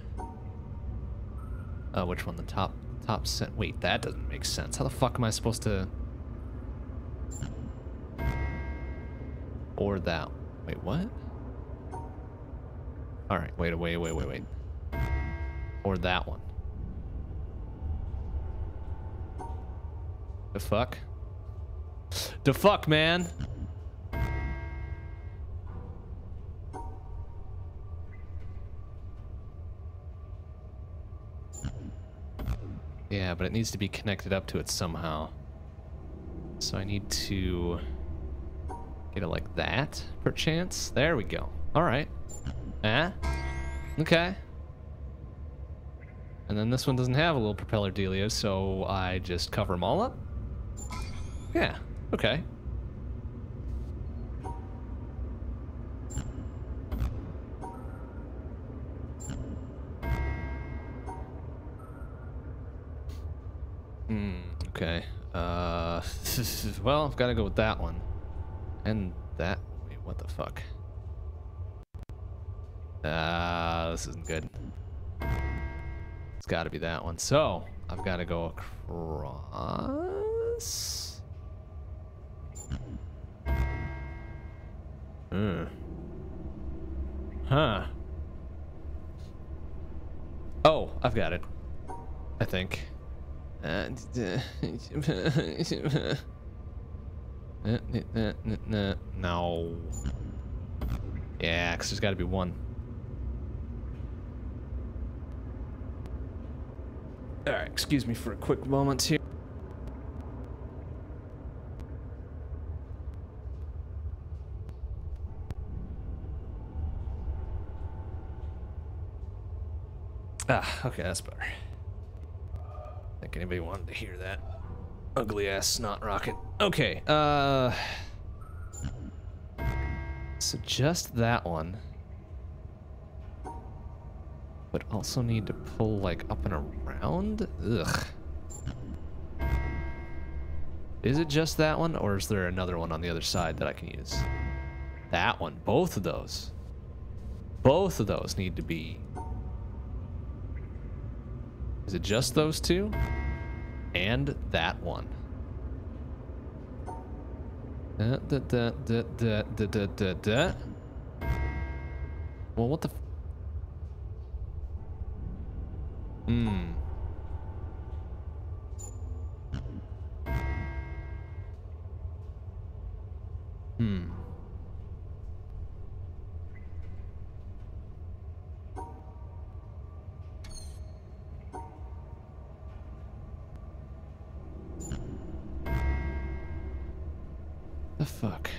Speaker 1: Which one? The top set. Wait, that doesn't make sense. How the fuck am I supposed to... Or that. Wait, what? Alright, wait. Or that one. The fuck? The fuck, man? Yeah, but it needs to be connected up to it somehow. So I need to get it like that, perchance. There we go. Alright. Okay. And then this one doesn't have a little propeller dealio, so I just cover them all up? Yeah, okay. Okay. Well, I've got to go with that one. And that... Wait, what the fuck? This isn't good. It's got to be that one. So, I've got to go across... Huh. Oh, I've got it. I think. No. Yeah, because there's got to be one. Alright, excuse me for a quick moment here. Ah, okay, that's better. I think anybody wanted to hear that ugly ass snot rocket. Okay, so just that one. But also need to pull like up and around? Ugh. Is it just that one, or is there another one on the other side that I can use? That one, both of those. Both of those need to be... Is it just those two? And that one. Well, what the... Hmm. The fuck?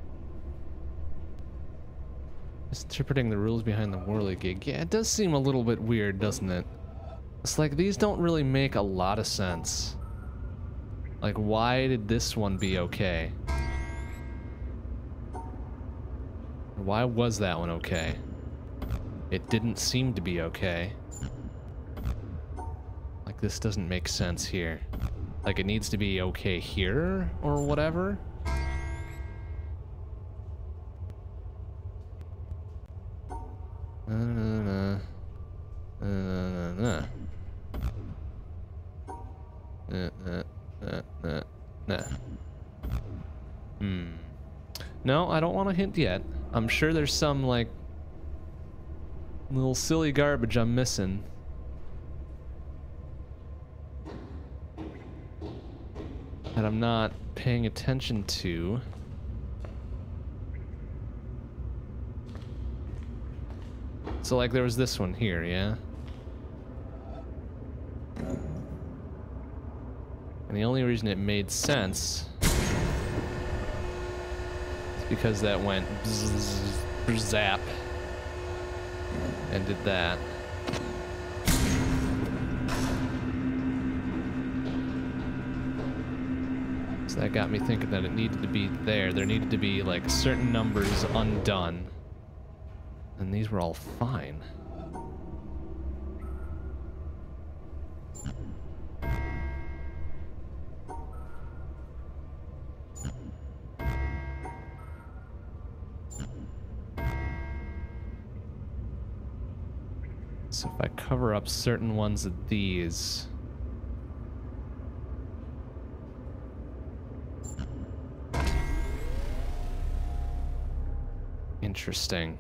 Speaker 1: Just interpreting the rules behind the whirligig. Yeah, it does seem a little bit weird, doesn't it? It's like these don't really make a lot of sense. Like, why did this one be okay? Why was that one okay? It didn't seem to be okay. Like, this doesn't make sense here. Like, it needs to be okay here or whatever. No, I don't want to hint yet. I'm sure there's some, like, little silly garbage I'm missing. That I'm not paying attention to. So, like, there was this one here, yeah? And the only reason it made sense is because that went zap and did that. So that got me thinking that it needed to be there. There needed to be, like, certain numbers undone. And these were all fine. So if I cover up certain ones of these... Interesting.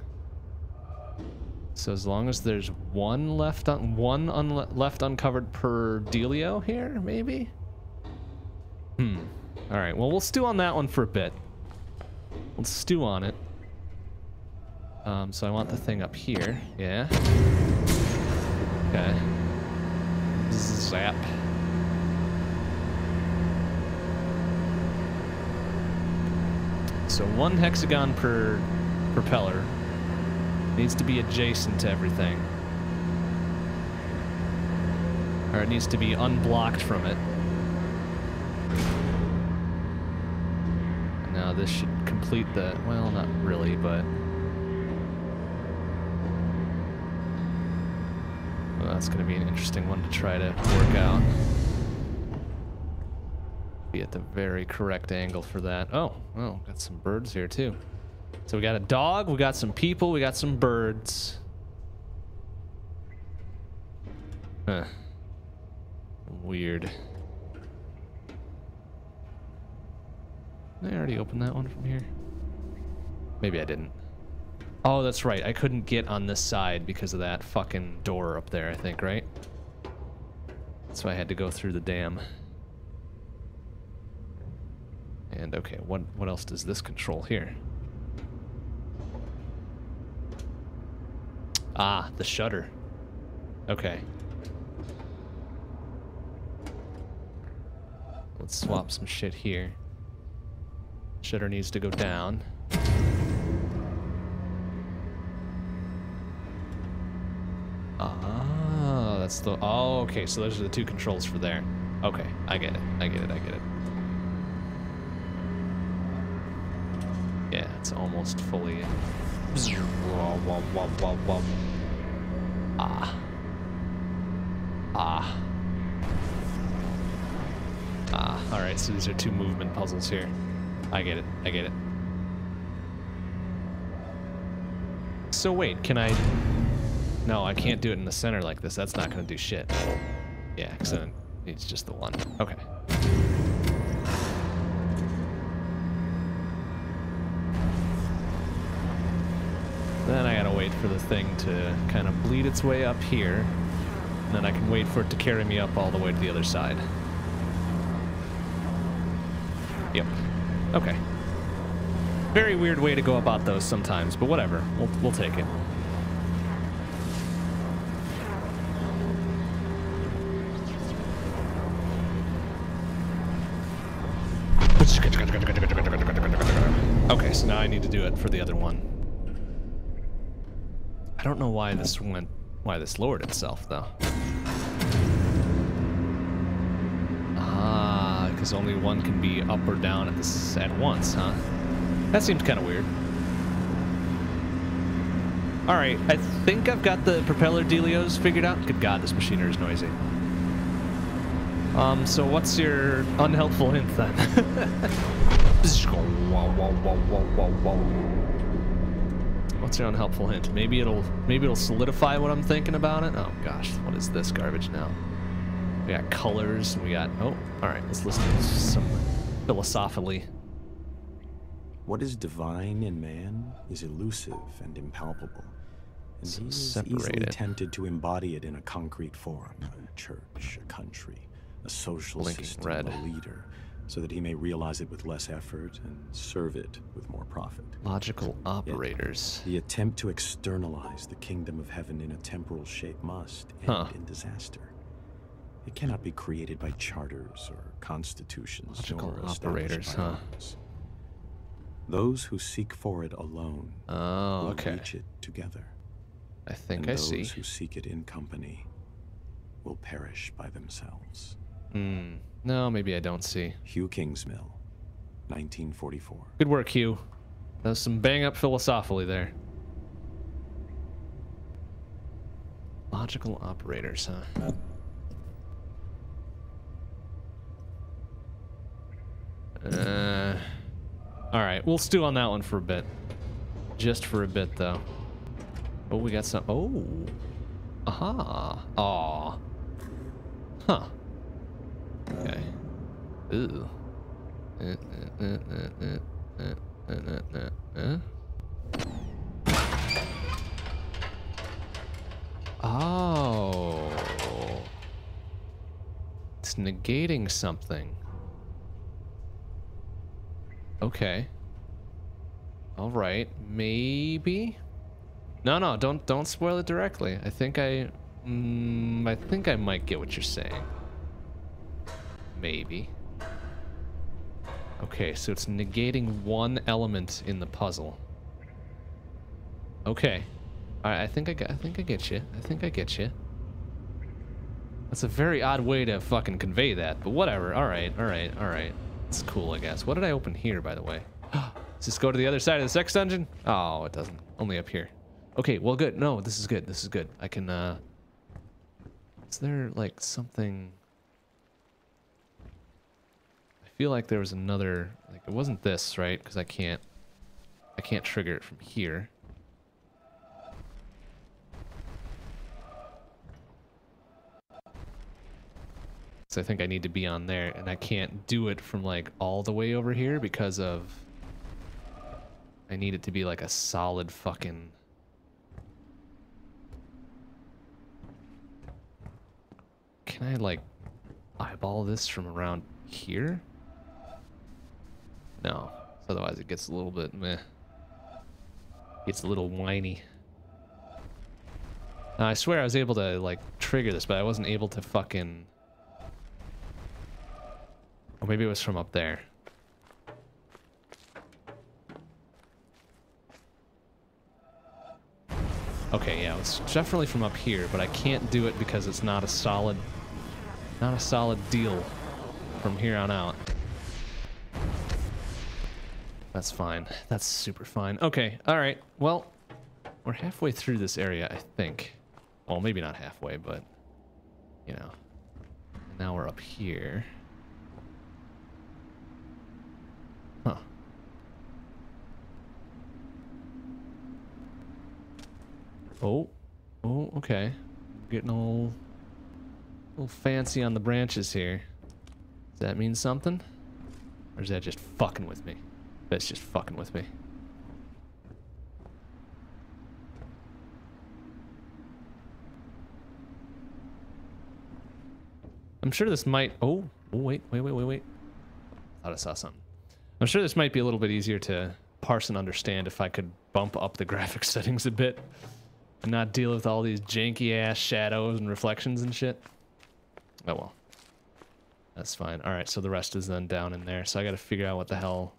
Speaker 1: So as long as there's one left left uncovered per dealio here, maybe? All right. Well, we'll stew on that one for a bit. We'll stew on it. So I want the thing up here. Yeah. Okay. Zap. So 1 hexagon per propeller. Needs to be adjacent to everything. Or it needs to be unblocked from it. Now this should complete the... Well, not really, but... Well, that's going to be an interesting one to try to work out. Be at the very correct angle for that. Oh, well, got some birds here too. So we got a dog, we got some people, we got some birds. Huh. Weird. Did I already opened that one from here? Maybe I didn't. Oh, that's right. I couldn't get on this side because of that fucking door up there, I think, right? So I had to go through the dam. And okay, what else does this control here? Ah, the shutter. Okay. Let's swap some shit here. Shutter needs to go down. Ah, that's the... Oh, okay, so those are the two controls for there. Okay, I get it. I get it. Yeah, it's almost fully... Alright, so these are two movement puzzles here. I get it. So wait, can I... No, I can't do it in the center like this. That's not gonna do shit. Yeah, because then it's just the one. Okay. Then I gotta wait for the thing to kind of bleed its way up here. And then I can wait for it to carry me up all the way to the other side. Yep. Okay. Very weird way to go about those sometimes, but whatever. We'll take it. Okay, so now I need to do it for the other one. I don't know why this lowered itself though. Ah, because only one can be up or down at once, huh? That seems kind of weird. All right, I think I've got the propeller dealios figured out. Good God, this machinery is noisy. So what's your unhelpful hint then? What's your unhelpful hint? Maybe it'll solidify what I'm thinking about it. Oh gosh, what is this garbage now? We got colors. We got. Oh, all right. Let's listen to some philosophically.
Speaker 2: What is divine in man is elusive and impalpable, and
Speaker 1: So
Speaker 2: he is
Speaker 1: separated.
Speaker 2: easily tempted to embody it in a concrete form, a church, a country, a social
Speaker 1: Blinking
Speaker 2: system,
Speaker 1: red.
Speaker 2: a leader, so that he may realize it with less effort and serve it with more profit.
Speaker 1: Logical operators.
Speaker 2: The attempt to externalize the kingdom of heaven in a temporal shape must end in disaster. It cannot be created by charters or constitutions.
Speaker 1: Logical
Speaker 2: nor established
Speaker 1: operators,
Speaker 2: by
Speaker 1: huh?
Speaker 2: armies. Those who seek for it alone
Speaker 1: Oh,
Speaker 2: will
Speaker 1: okay.
Speaker 2: reach it together.
Speaker 1: I think
Speaker 2: And
Speaker 1: I see.
Speaker 2: those who seek it in company will perish by themselves.
Speaker 1: No, maybe I don't see.
Speaker 2: Hugh Kingsmill, 1944.
Speaker 1: Good work, Hugh. That was some bang up philosophically there. Logical operators, huh? All right, we'll stew on that one for a bit. Just for a bit, though. Oh, we got some. Oh. Aha. Aw. Huh. Okay. Ooh. Oh. It's negating something. Okay. All right. Maybe. No, don't spoil it directly. I think I might get what you're saying. Maybe. Okay, so it's negating one element in the puzzle. Okay. All right, I think I get you. I think I get you. That's a very odd way to fucking convey that, but whatever. All right. It's cool, I guess. What did I open here, by the way? Does this go to the other side of the sex dungeon? Oh, it doesn't. Only up here. Okay, well, good. No, this is good. This is good. I can, is there, like, something... I feel like there was another... Like, it wasn't this, right? Because I can't trigger it from here. So I think I need to be on there, and I can't do it from, like, all the way over here because of... I need it to be, like, a solid fucking... Can I, like, eyeball this from around here? No. Otherwise it gets a little bit meh. Gets a little whiny. Now, I swear I was able to, like, trigger this, but I wasn't able to fucking... Or maybe it was from up there. Okay, yeah, it's definitely from up here, but I can't do it because it's not a solid deal from here on out. That's fine. That's super fine. Okay, all right. Well, we're halfway through this area, I think. Well, maybe not halfway, but, you know. Now we're up here. Huh. Oh, okay. Getting a little fancy on the branches here. Does that mean something? Or is that just fucking with me? That's just fucking with me. I'm sure this might... Oh, wait. Thought I saw something. I'm sure this might be a little bit easier to parse and understand if I could bump up the graphics settings a bit and not deal with all these janky ass shadows and reflections and shit. Oh well. That's fine. Alright, so the rest is then down in there. So I gotta figure out what the hell...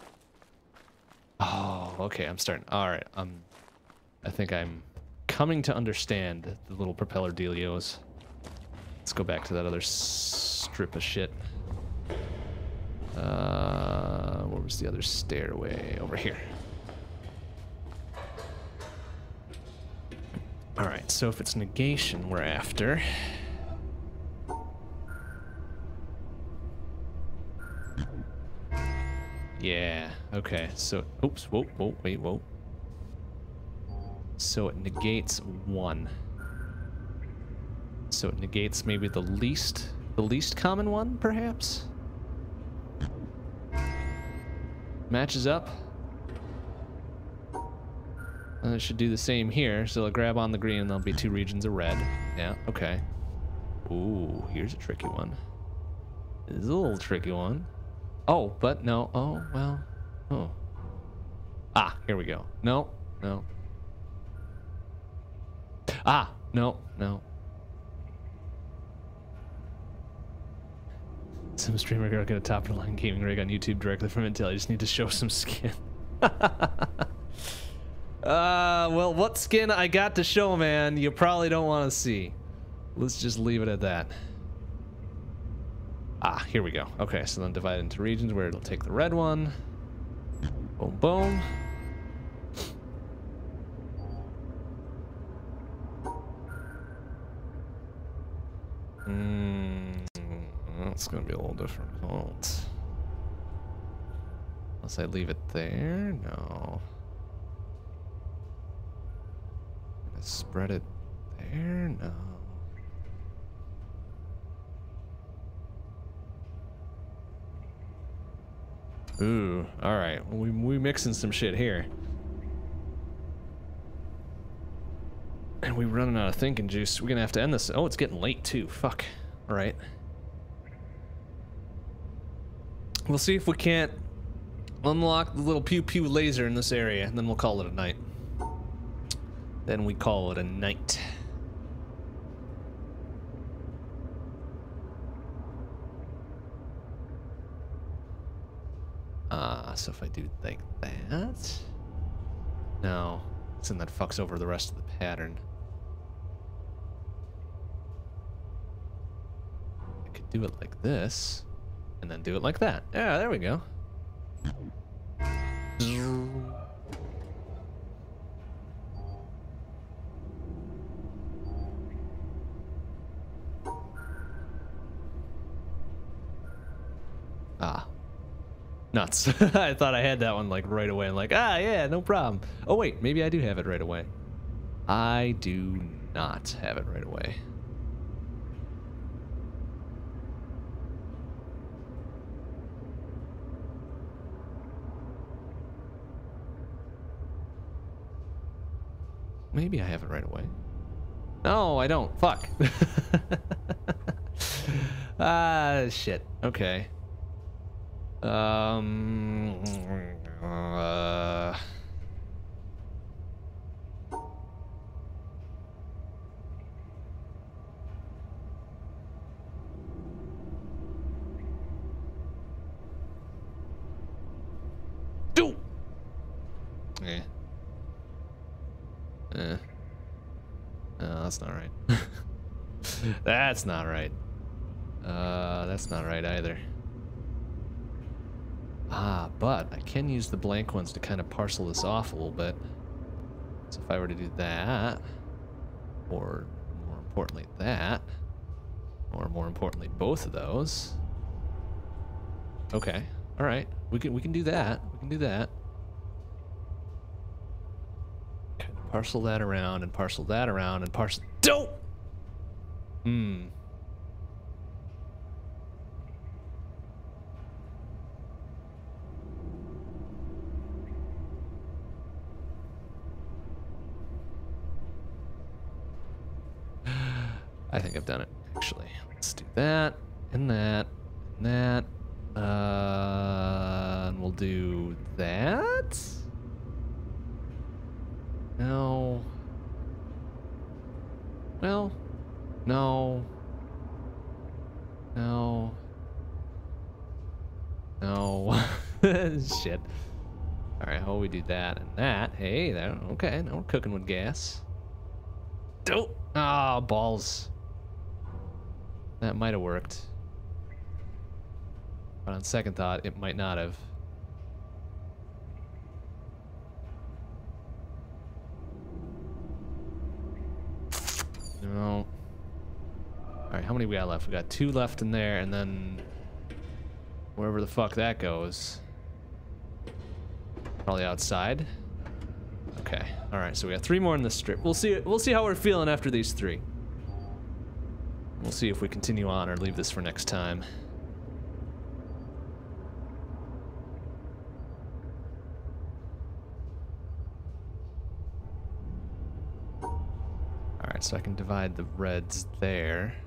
Speaker 1: Oh, okay, I'm starting... Alright, I think I'm coming to understand the little propeller dealios. Let's go back to that other strip of shit. Where was the other stairway? Over here. Alright, so if it's negation we're after... Yeah, okay, so... Oops, whoa, whoa, wait, whoa. So it negates 1. So it negates maybe the least common one, perhaps? Matches up. And it should do the same here, so it'll grab on the green and there'll be 2 regions of red. Yeah, okay. Ooh, here's a tricky one. This is a little tricky one. Oh, but no. Oh, well. Oh. Ah, here we go. No, no. Ah, no, no. Some streamer girl got a top-of-the-line gaming rig on YouTube directly from Intel. I just need to show some skin. Well, what skin I got to show, man, you probably don't want to see. Let's just leave it at that. Ah, here we go. Okay, so then divide into regions where it'll take the red one. Boom, boom. That's gonna be a little difficult. Unless I leave it there? No. Gonna spread it there? No. Ooh, alright. Well, we mixing some shit here. And we're running out of thinking juice. We're gonna have to end this. Oh, it's getting late too. Fuck. Alright. We'll see if we can't unlock the little pew pew laser in this area, and then we'll call it a night. Then we call it a night. So if I do like that... No. So then that fucks over the rest of the pattern. I could do it like this, and then do it like that. Yeah, there we go. Ah. Nuts. I thought I had that one like right away. I'm like, ah, yeah, no problem. Oh wait, maybe I do have it right away. I do not have it right away. Maybe I have it right away. No, I don't. Fuck. Ah, shit. Okay. Do. Yeah. No, that's not right. That's not right. That's not right either. Ah, but I can use the blank ones to kind of parcel this off a little bit. So if I were to do that, or more importantly that, or more importantly both of those. Okay, all right, we can do that. We can do that. Okay, parcel that around and parcel that around and parcel. Don't. I think I've done it, actually. Let's do that, and that, and that. And we'll do that. No. Well, no. No. No. Shit. Alright, how will we do that and that? Hey, that, okay, now we're cooking with gas. Don't. Ah, balls. That might have worked. But on second thought, it might not have. No. Alright, how many we got left? We got 2 left in there, and then wherever the fuck that goes. Probably outside. Okay. Alright, so we got 3 more in this strip. We'll see how we're feeling after these 3. We'll see if we continue on or leave this for next time. Alright, so I can divide the reds there.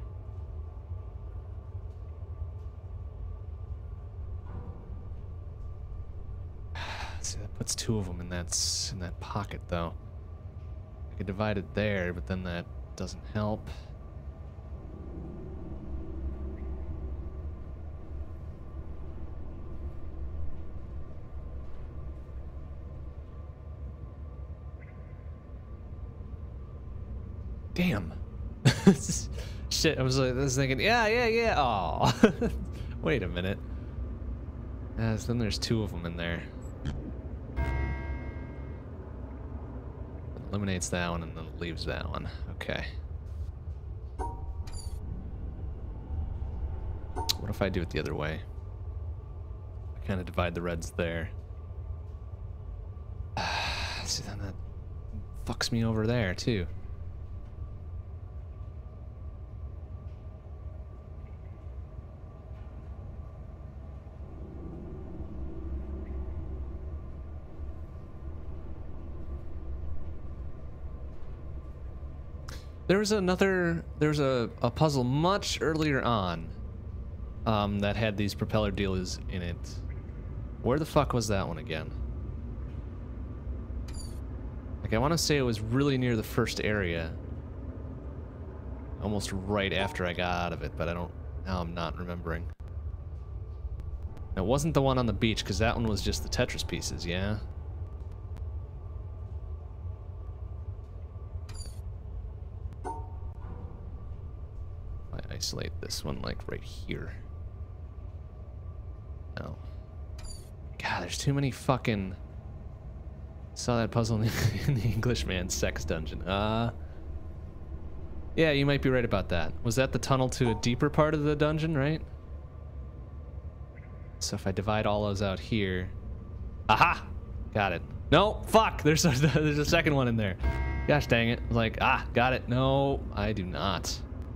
Speaker 1: See, that puts 2 of them in that pocket, though. I could divide it there, but then that doesn't help. Damn. Shit, I was thinking, yeah. Oh, wait a minute. So then there's 2 of them in there. Eliminates that one and then leaves that one. Okay. What if I do it the other way? I kind of divide the reds there. See, then that fucks me over there too. There was a puzzle much earlier on that had these propeller dealers in it. Where the fuck was that one again? Like, I want to say it was really near the first area. Almost right after I got out of it, but now I'm not remembering. It wasn't the one on the beach, because that one was just the Tetris pieces, yeah? Isolate this one like right here. No. God, there's too many fucking... Saw that puzzle in the Englishman's sex dungeon. Yeah, you might be right about that. Was that the tunnel to a deeper part of the dungeon, right? So if I divide all those out here... Aha! Got it. No, fuck! There's a second one in there. Gosh dang it. I was like, got it. No, I do not.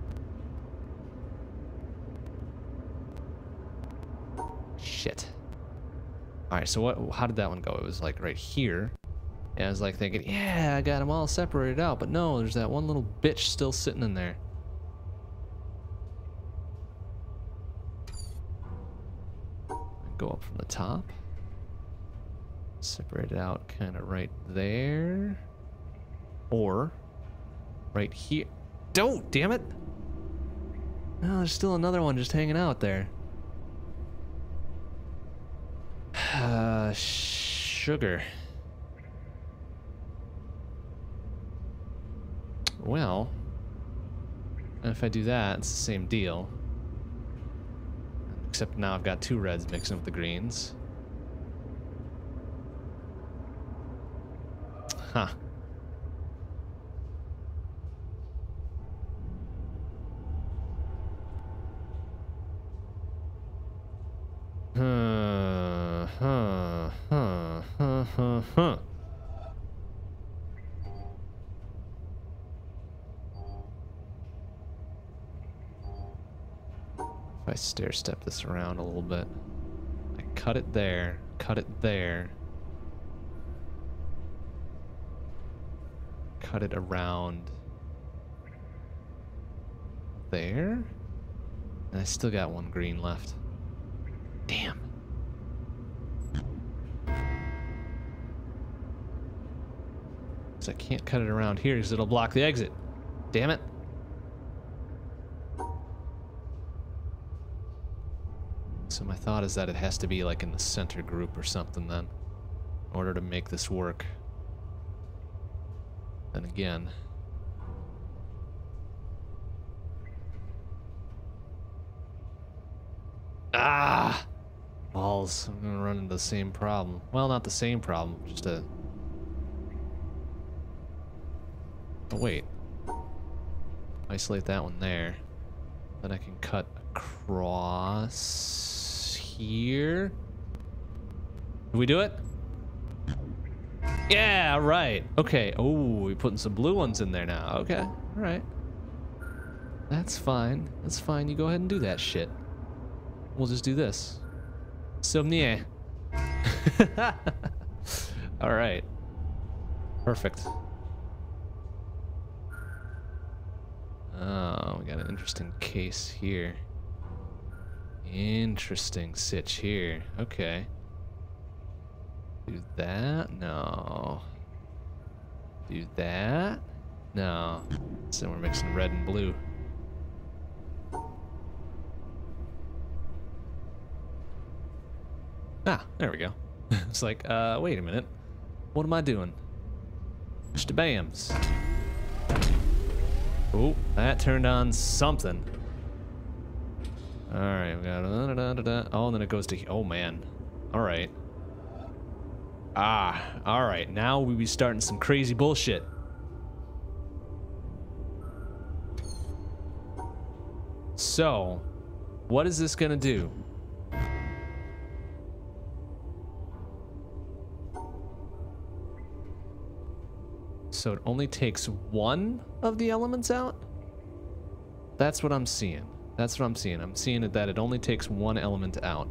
Speaker 1: Shit. Alright, so how did that one go? It was like right here. And I was like thinking, yeah, I got them all separated out. But no, there's that one little bitch still sitting in there. Go up from the top. Separate it out kind of right there. Or right here. Don't, damn it. No, there's still another one just hanging out there. Sugar. Well, if I do that, it's the same deal. Except now I've got 2 reds mixing with the greens. Huh. If I stair step this around a little bit, I cut it there, cut it there, cut it around there, and I still got 1 green left. Damn. Because I can't cut it around here because it'll block the exit. Damn it. So my thought is that it has to be like in the center group or something then, in order to make this work. And again, balls. I'm gonna run into the same problem. Well, not the same problem, just a... Oh, wait. Isolate that one there. Then I can cut across here. Did we do it? Yeah, right. Okay. Oh, we're putting some blue ones in there now. Okay. All right. That's fine. That's fine. You go ahead and do that shit. We'll just do this. Somnier. All right. Perfect. Oh, we got an interesting case here. Interesting sitch here. Okay. Do that? No. Do that? No. So we're mixing red and blue. Ah, there we go. It's like, wait a minute. What am I doing? Shabams. Oh, that turned on something. Alright, we got... Oh, and then it goes to... Oh, man. Alright. Ah, alright. Now we be starting some crazy bullshit. So, what is this gonna do? So it only takes one of the elements out? That's what I'm seeing. That's what I'm seeing. I'm seeing that it only takes one element out.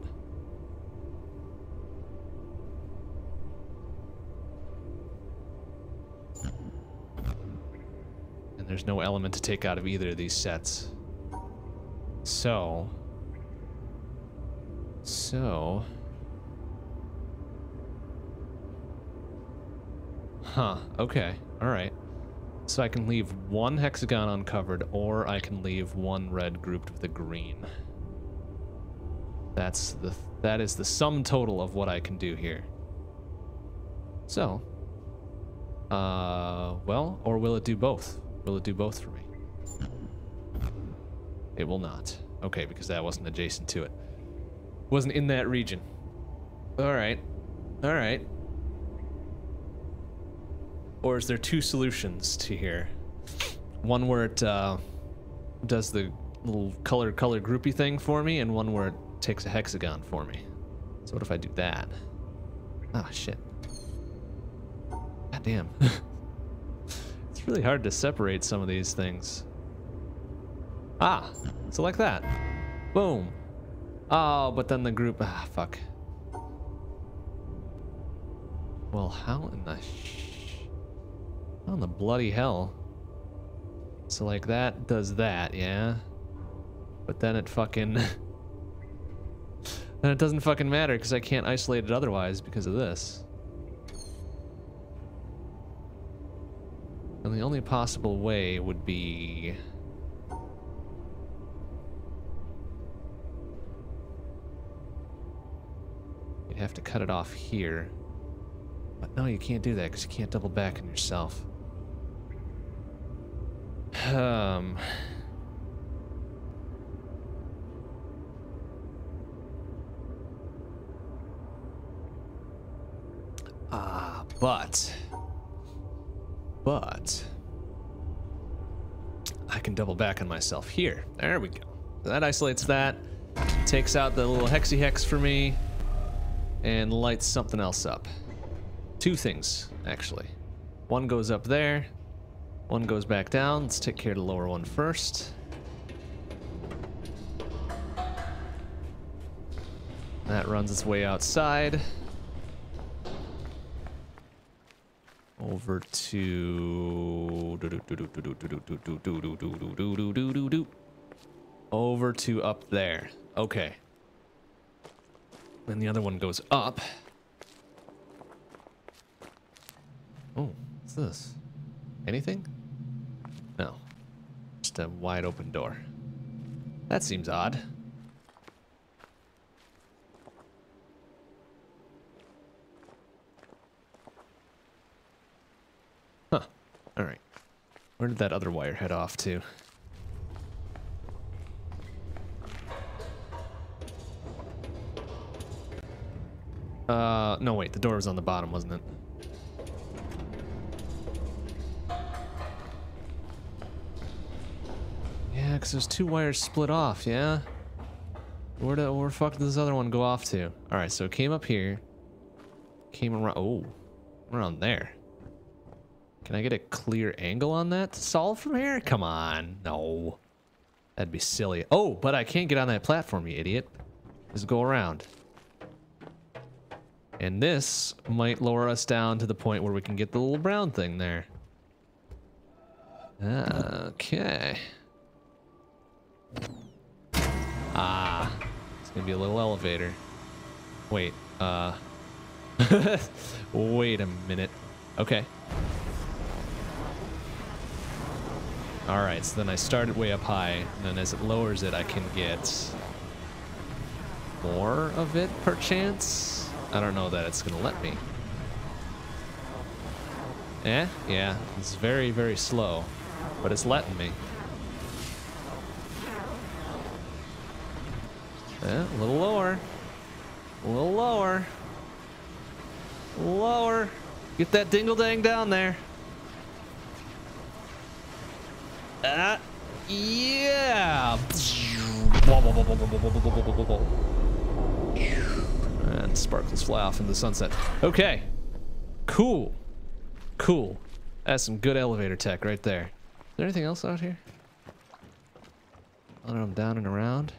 Speaker 1: And there's no element to take out of either of these sets. So... Huh, okay, alright. So I can leave one hexagon uncovered, or I can leave one red grouped with a green. That is the sum total of what I can do here. So, well, or will it do both? Will it do both for me? It will not. Okay, because that wasn't adjacent to it. Wasn't in that region. Alright. Alright. Or is there two solutions to here? One where it does the little color groupy thing for me, and one where it takes a hexagon for me. So what if I do that? Ah, shit. God damn. It's really hard to separate some of these things. Ah, so like that. Boom. Oh, but then the group... Ah, fuck. Well, how in the... How in the bloody hell? So like that does that, yeah? But then it fucking... then it doesn't fucking matter because I can't isolate it otherwise because of this. And the only possible way would be... You'd have to cut it off here. But no, you can't do that because you can't double back on yourself. But I can double back on myself here. There we go. That isolates that, takes out the little hexy hex for me, and lights something else up. Two things, actually. One goes up there, one goes back down. Let's take care of the lower one first. That runs its way outside. Over to... Over to up there. Okay. Then the other one goes up. Oh, what's this? Anything? No. Just a wide open door. That seems odd. Huh. Alright. Where did that other wire head off to? No wait, the door was on the bottom, wasn't it? Yeah, because there's two wires split off, yeah? Where the fuck did this other one go off to? Alright, so it came up here. Came around, oh, around there. Can I get a clear angle on that to solve from here? Come on, no. That'd be silly. Oh, but I can't get on that platform, you idiot. Just go around. And this might lower us down to the point where we can get the little brown thing there. Okay. Ah, it's gonna be a little elevator. Wait, wait a minute. Okay. Alright, so then I started way up high, and then as it lowers it, I can get more of it, perchance? I don't know that it's gonna let me. Yeah, it's very, very slow, but it's letting me. A little lower. A little lower. Lower. Get that dingle-dang down there. Yeah. And sparkles fly off in the sunset. Okay. Cool. Cool. That's some good elevator tech right there. Is there anything else out here? Other than down and around?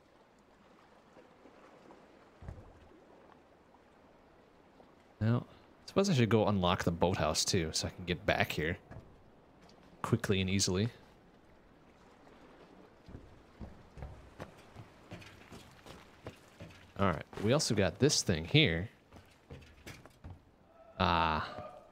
Speaker 1: No. I suppose I should go unlock the boathouse too, so I can get back here quickly and easily. Alright, we also got this thing here. Ah.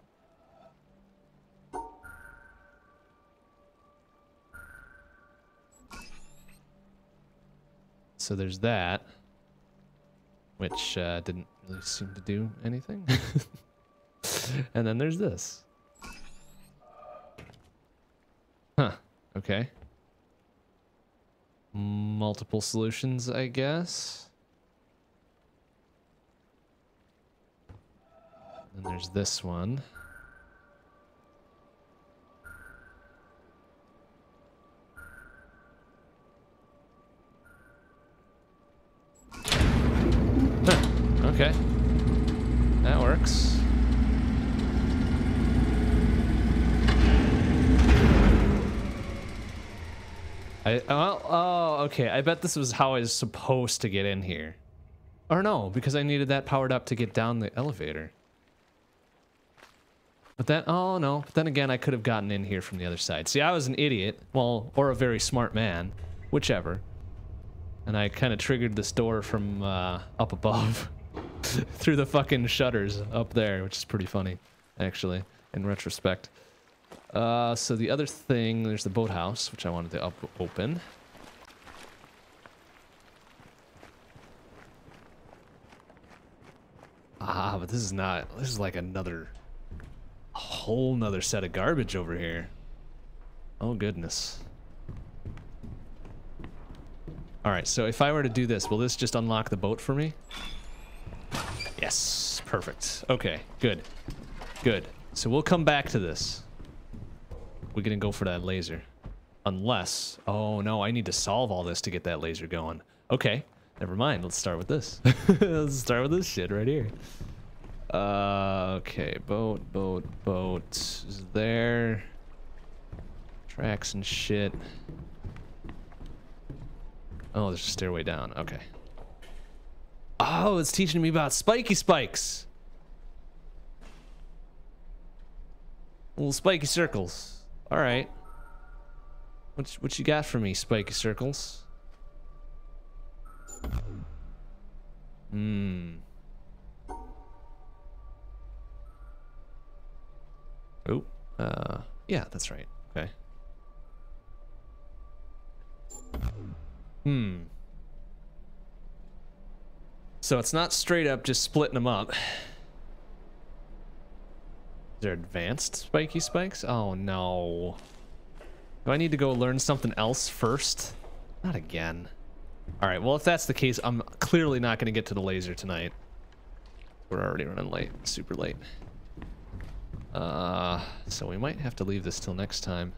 Speaker 1: So there's that, which didn't really seem to do anything. And then there's this. Huh, okay. Multiple solutions, I guess. And there's this one. Huh, okay. That works. Oh, okay. I bet this was how I was supposed to get in here. Or no, because I needed that powered up to get down the elevator. But then, oh no, but then again, I could have gotten in here from the other side. See, I was an idiot, well, or a very smart man, whichever. And I kind of triggered this door from up above through the fucking shutters up there, which is pretty funny, actually, in retrospect. So the other thing, there's the boathouse, which I wanted to open. Ah, but this is not, this is like another... whole nother set of garbage over here. Oh goodness. Alright, so if I were to do this, will this just unlock the boat for me? Yes, perfect. Okay, good. Good. So we'll come back to this. We're gonna go for that laser. Unless... oh no, I need to solve all this to get that laser going. Okay, never mind. Let's start with this. Let's start with this shit right here. Okay, boat is there. Tracks and shit. Oh, there's a stairway down. Okay. Oh, it's teaching me about spiky spikes. Little spiky circles. All right. What you got for me, spiky circles? Oh, Yeah, that's right. Okay. So it's not straight up just splitting them up. Is there advanced spiky spikes? Oh no. Do I need to go learn something else first? Not again. Alright, well if that's the case, I'm clearly not going to get to the laser tonight. We're already running late. Super late. So we might have to leave this till next time.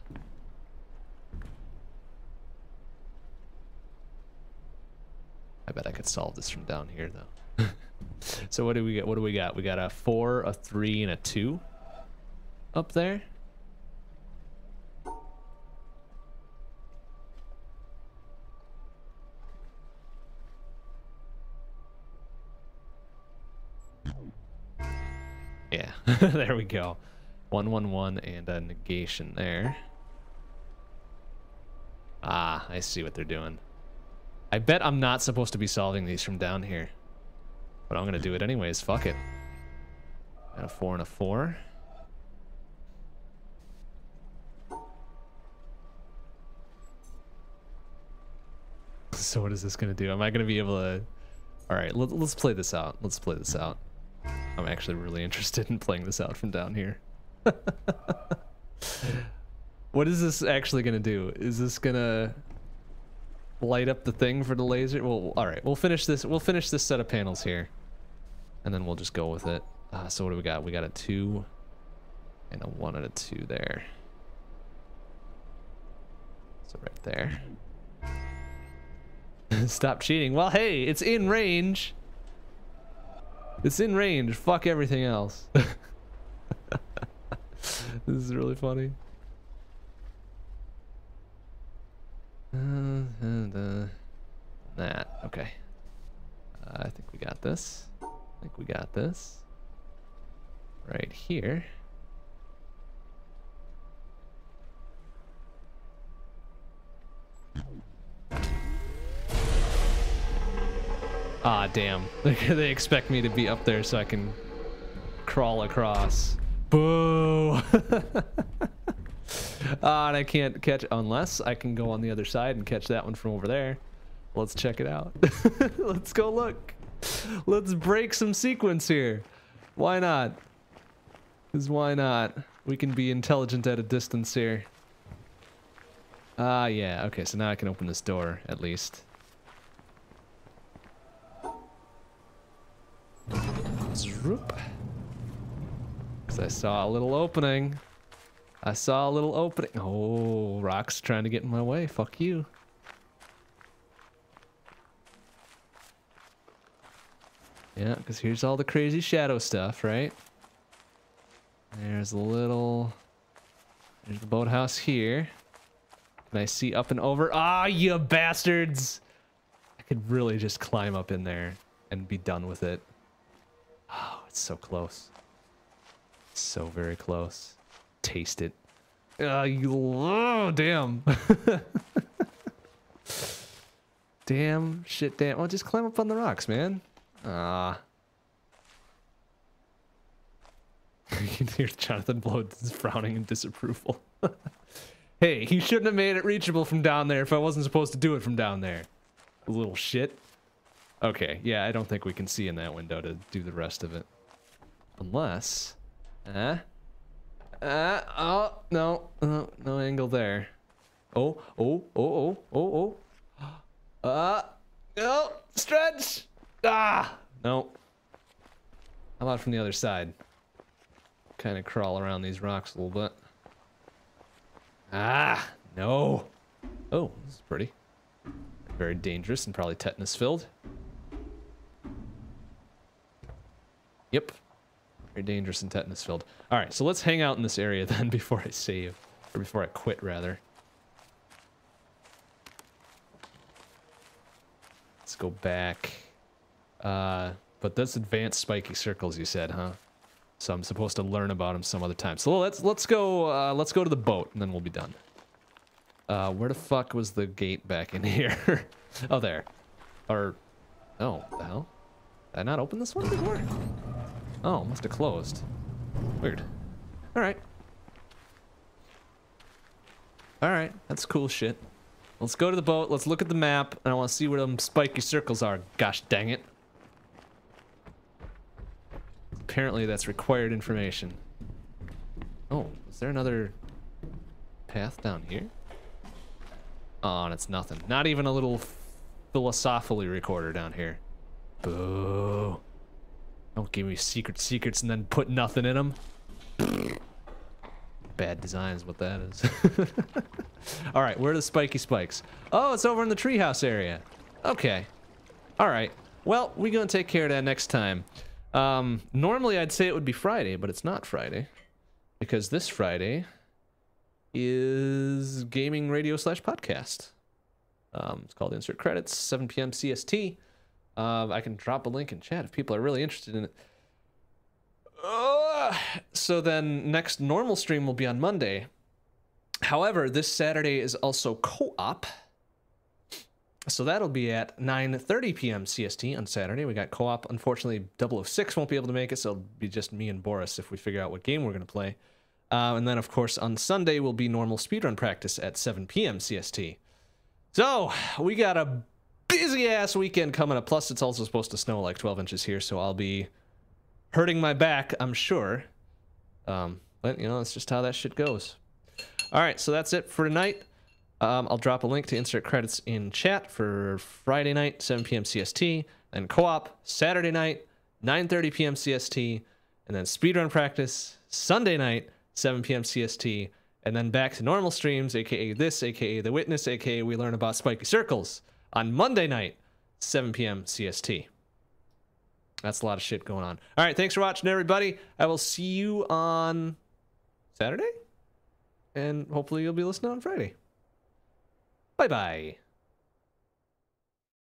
Speaker 1: I bet I could solve this from down here, though. So what do we get? What do we got? We got a 4, a 3, and a 2 up there. Yeah, there we go. 1, 1, 1, and a negation there. Ah, I see what they're doing. I bet I'm not supposed to be solving these from down here. But I'm going to do it anyways. Fuck it. Got a 4 and a 4. So what is this going to do? Am I going to be able to... Alright, let's play this out. Let's play this out. I'm actually really interested in playing this out from down here. What is this actually going to do? Is this going to... light up the thing for the laser? Well, all right, we'll finish this set of panels here and then we'll just go with it. So what do we got? We got a 2 and a 1 and a 2 there. So right there. Stop cheating. Well, hey, it's in range. It's in range. Fuck everything else. This is really funny. That okay. I think we got this. I think we got this right here. Ah, damn. They expect me to be up there so I can crawl across. Boo! And I can't catch unless I can go on the other side and catch that one from over there. Let's check it out. Let's go look. Let's break some sequence here. Why not? Because why not? We can be intelligent at a distance here. Yeah. Okay, so now I can open this door, at least. Zoop. Because I saw a little opening. I saw a little opening. Oh, Rock's trying to get in my way. Fuck you. Yeah, because here's all the crazy shadow stuff, right? There's a little... There's the boathouse here. Can I see up and over? Ah, you bastards! I could really just climb up in there and be done with it. Oh, it's so close. So very close. Taste it. Oh, damn. Damn, shit, damn. Well, just climb up on the rocks, man. Ah. You can hear Jonathan Blow frowning in disapproval. Hey, he shouldn't have made it reachable from down there if I wasn't supposed to do it from down there. Little shit. Okay, yeah, I don't think we can see in that window to do the rest of it. Unless... oh, no, no angle there. Oh, no, stretch! Ah, no. How about from the other side? Kind of crawl around these rocks a little bit. Ah, no. Oh, this is pretty. Very dangerous and probably tetanus filled. Yep. Very dangerous and tetanus filled. All right, so let's hang out in this area then before I save, or before I quit rather. Let's go back. But that's advanced spiky circles, you said, huh? So I'm supposed to learn about them some other time. So let's go to the boat and then we'll be done. Where the fuck was the gate back in here? Oh, there. Or, oh, the hell? Did I not open this one before? Oh, must have closed. Weird. All right. All right, that's cool shit. Let's go to the boat. Let's look at the map. And I want to see where them spiky circles are. Gosh dang it. Apparently that's required information. Oh, is there another path down here? Oh, and it's nothing. Not even a little philosophically recorder down here. Boo. Don't give me secrets and then put nothing in them. Bad design is what that is. All right, where are the spiky spikes? Oh, it's over in the treehouse area. Okay. All right. Well, we're going to take care of that next time. Normally I'd say it would be Friday, but it's not Friday. Because this Friday is Gaming Radio / Podcast. It's called Insert Credits, 7 p.m. CST. I can drop a link in chat if people are really interested in it. So then next normal stream will be on Monday. However, this Saturday is also co-op. So that'll be at 9:30 p.m. CST on Saturday. We got co-op. Unfortunately, 006 won't be able to make it, so it'll be just me and Boris if we figure out what game we're going to play. And then, of course, on Sunday will be normal speedrun practice at 7 p.m. CST. So we got a busy-ass weekend coming up. Plus, it's also supposed to snow like 12 inches here, so I'll be hurting my back, I'm sure. But, you know, that's just how that shit goes. All right, so that's it for tonight. I'll drop a link to insert credits in chat for Friday night, 7 p.m. CST, then co-op Saturday night, 9:30 p.m. CST, and then speedrun practice Sunday night, 7 p.m. CST, and then back to normal streams, aka this, aka The Witness, aka we learn about spiky circles on Monday night, 7 p.m. CST. That's a lot of shit going on. All right, thanks for watching, everybody. I will see you on Saturday, and hopefully you'll be listening on Friday. Bye-bye.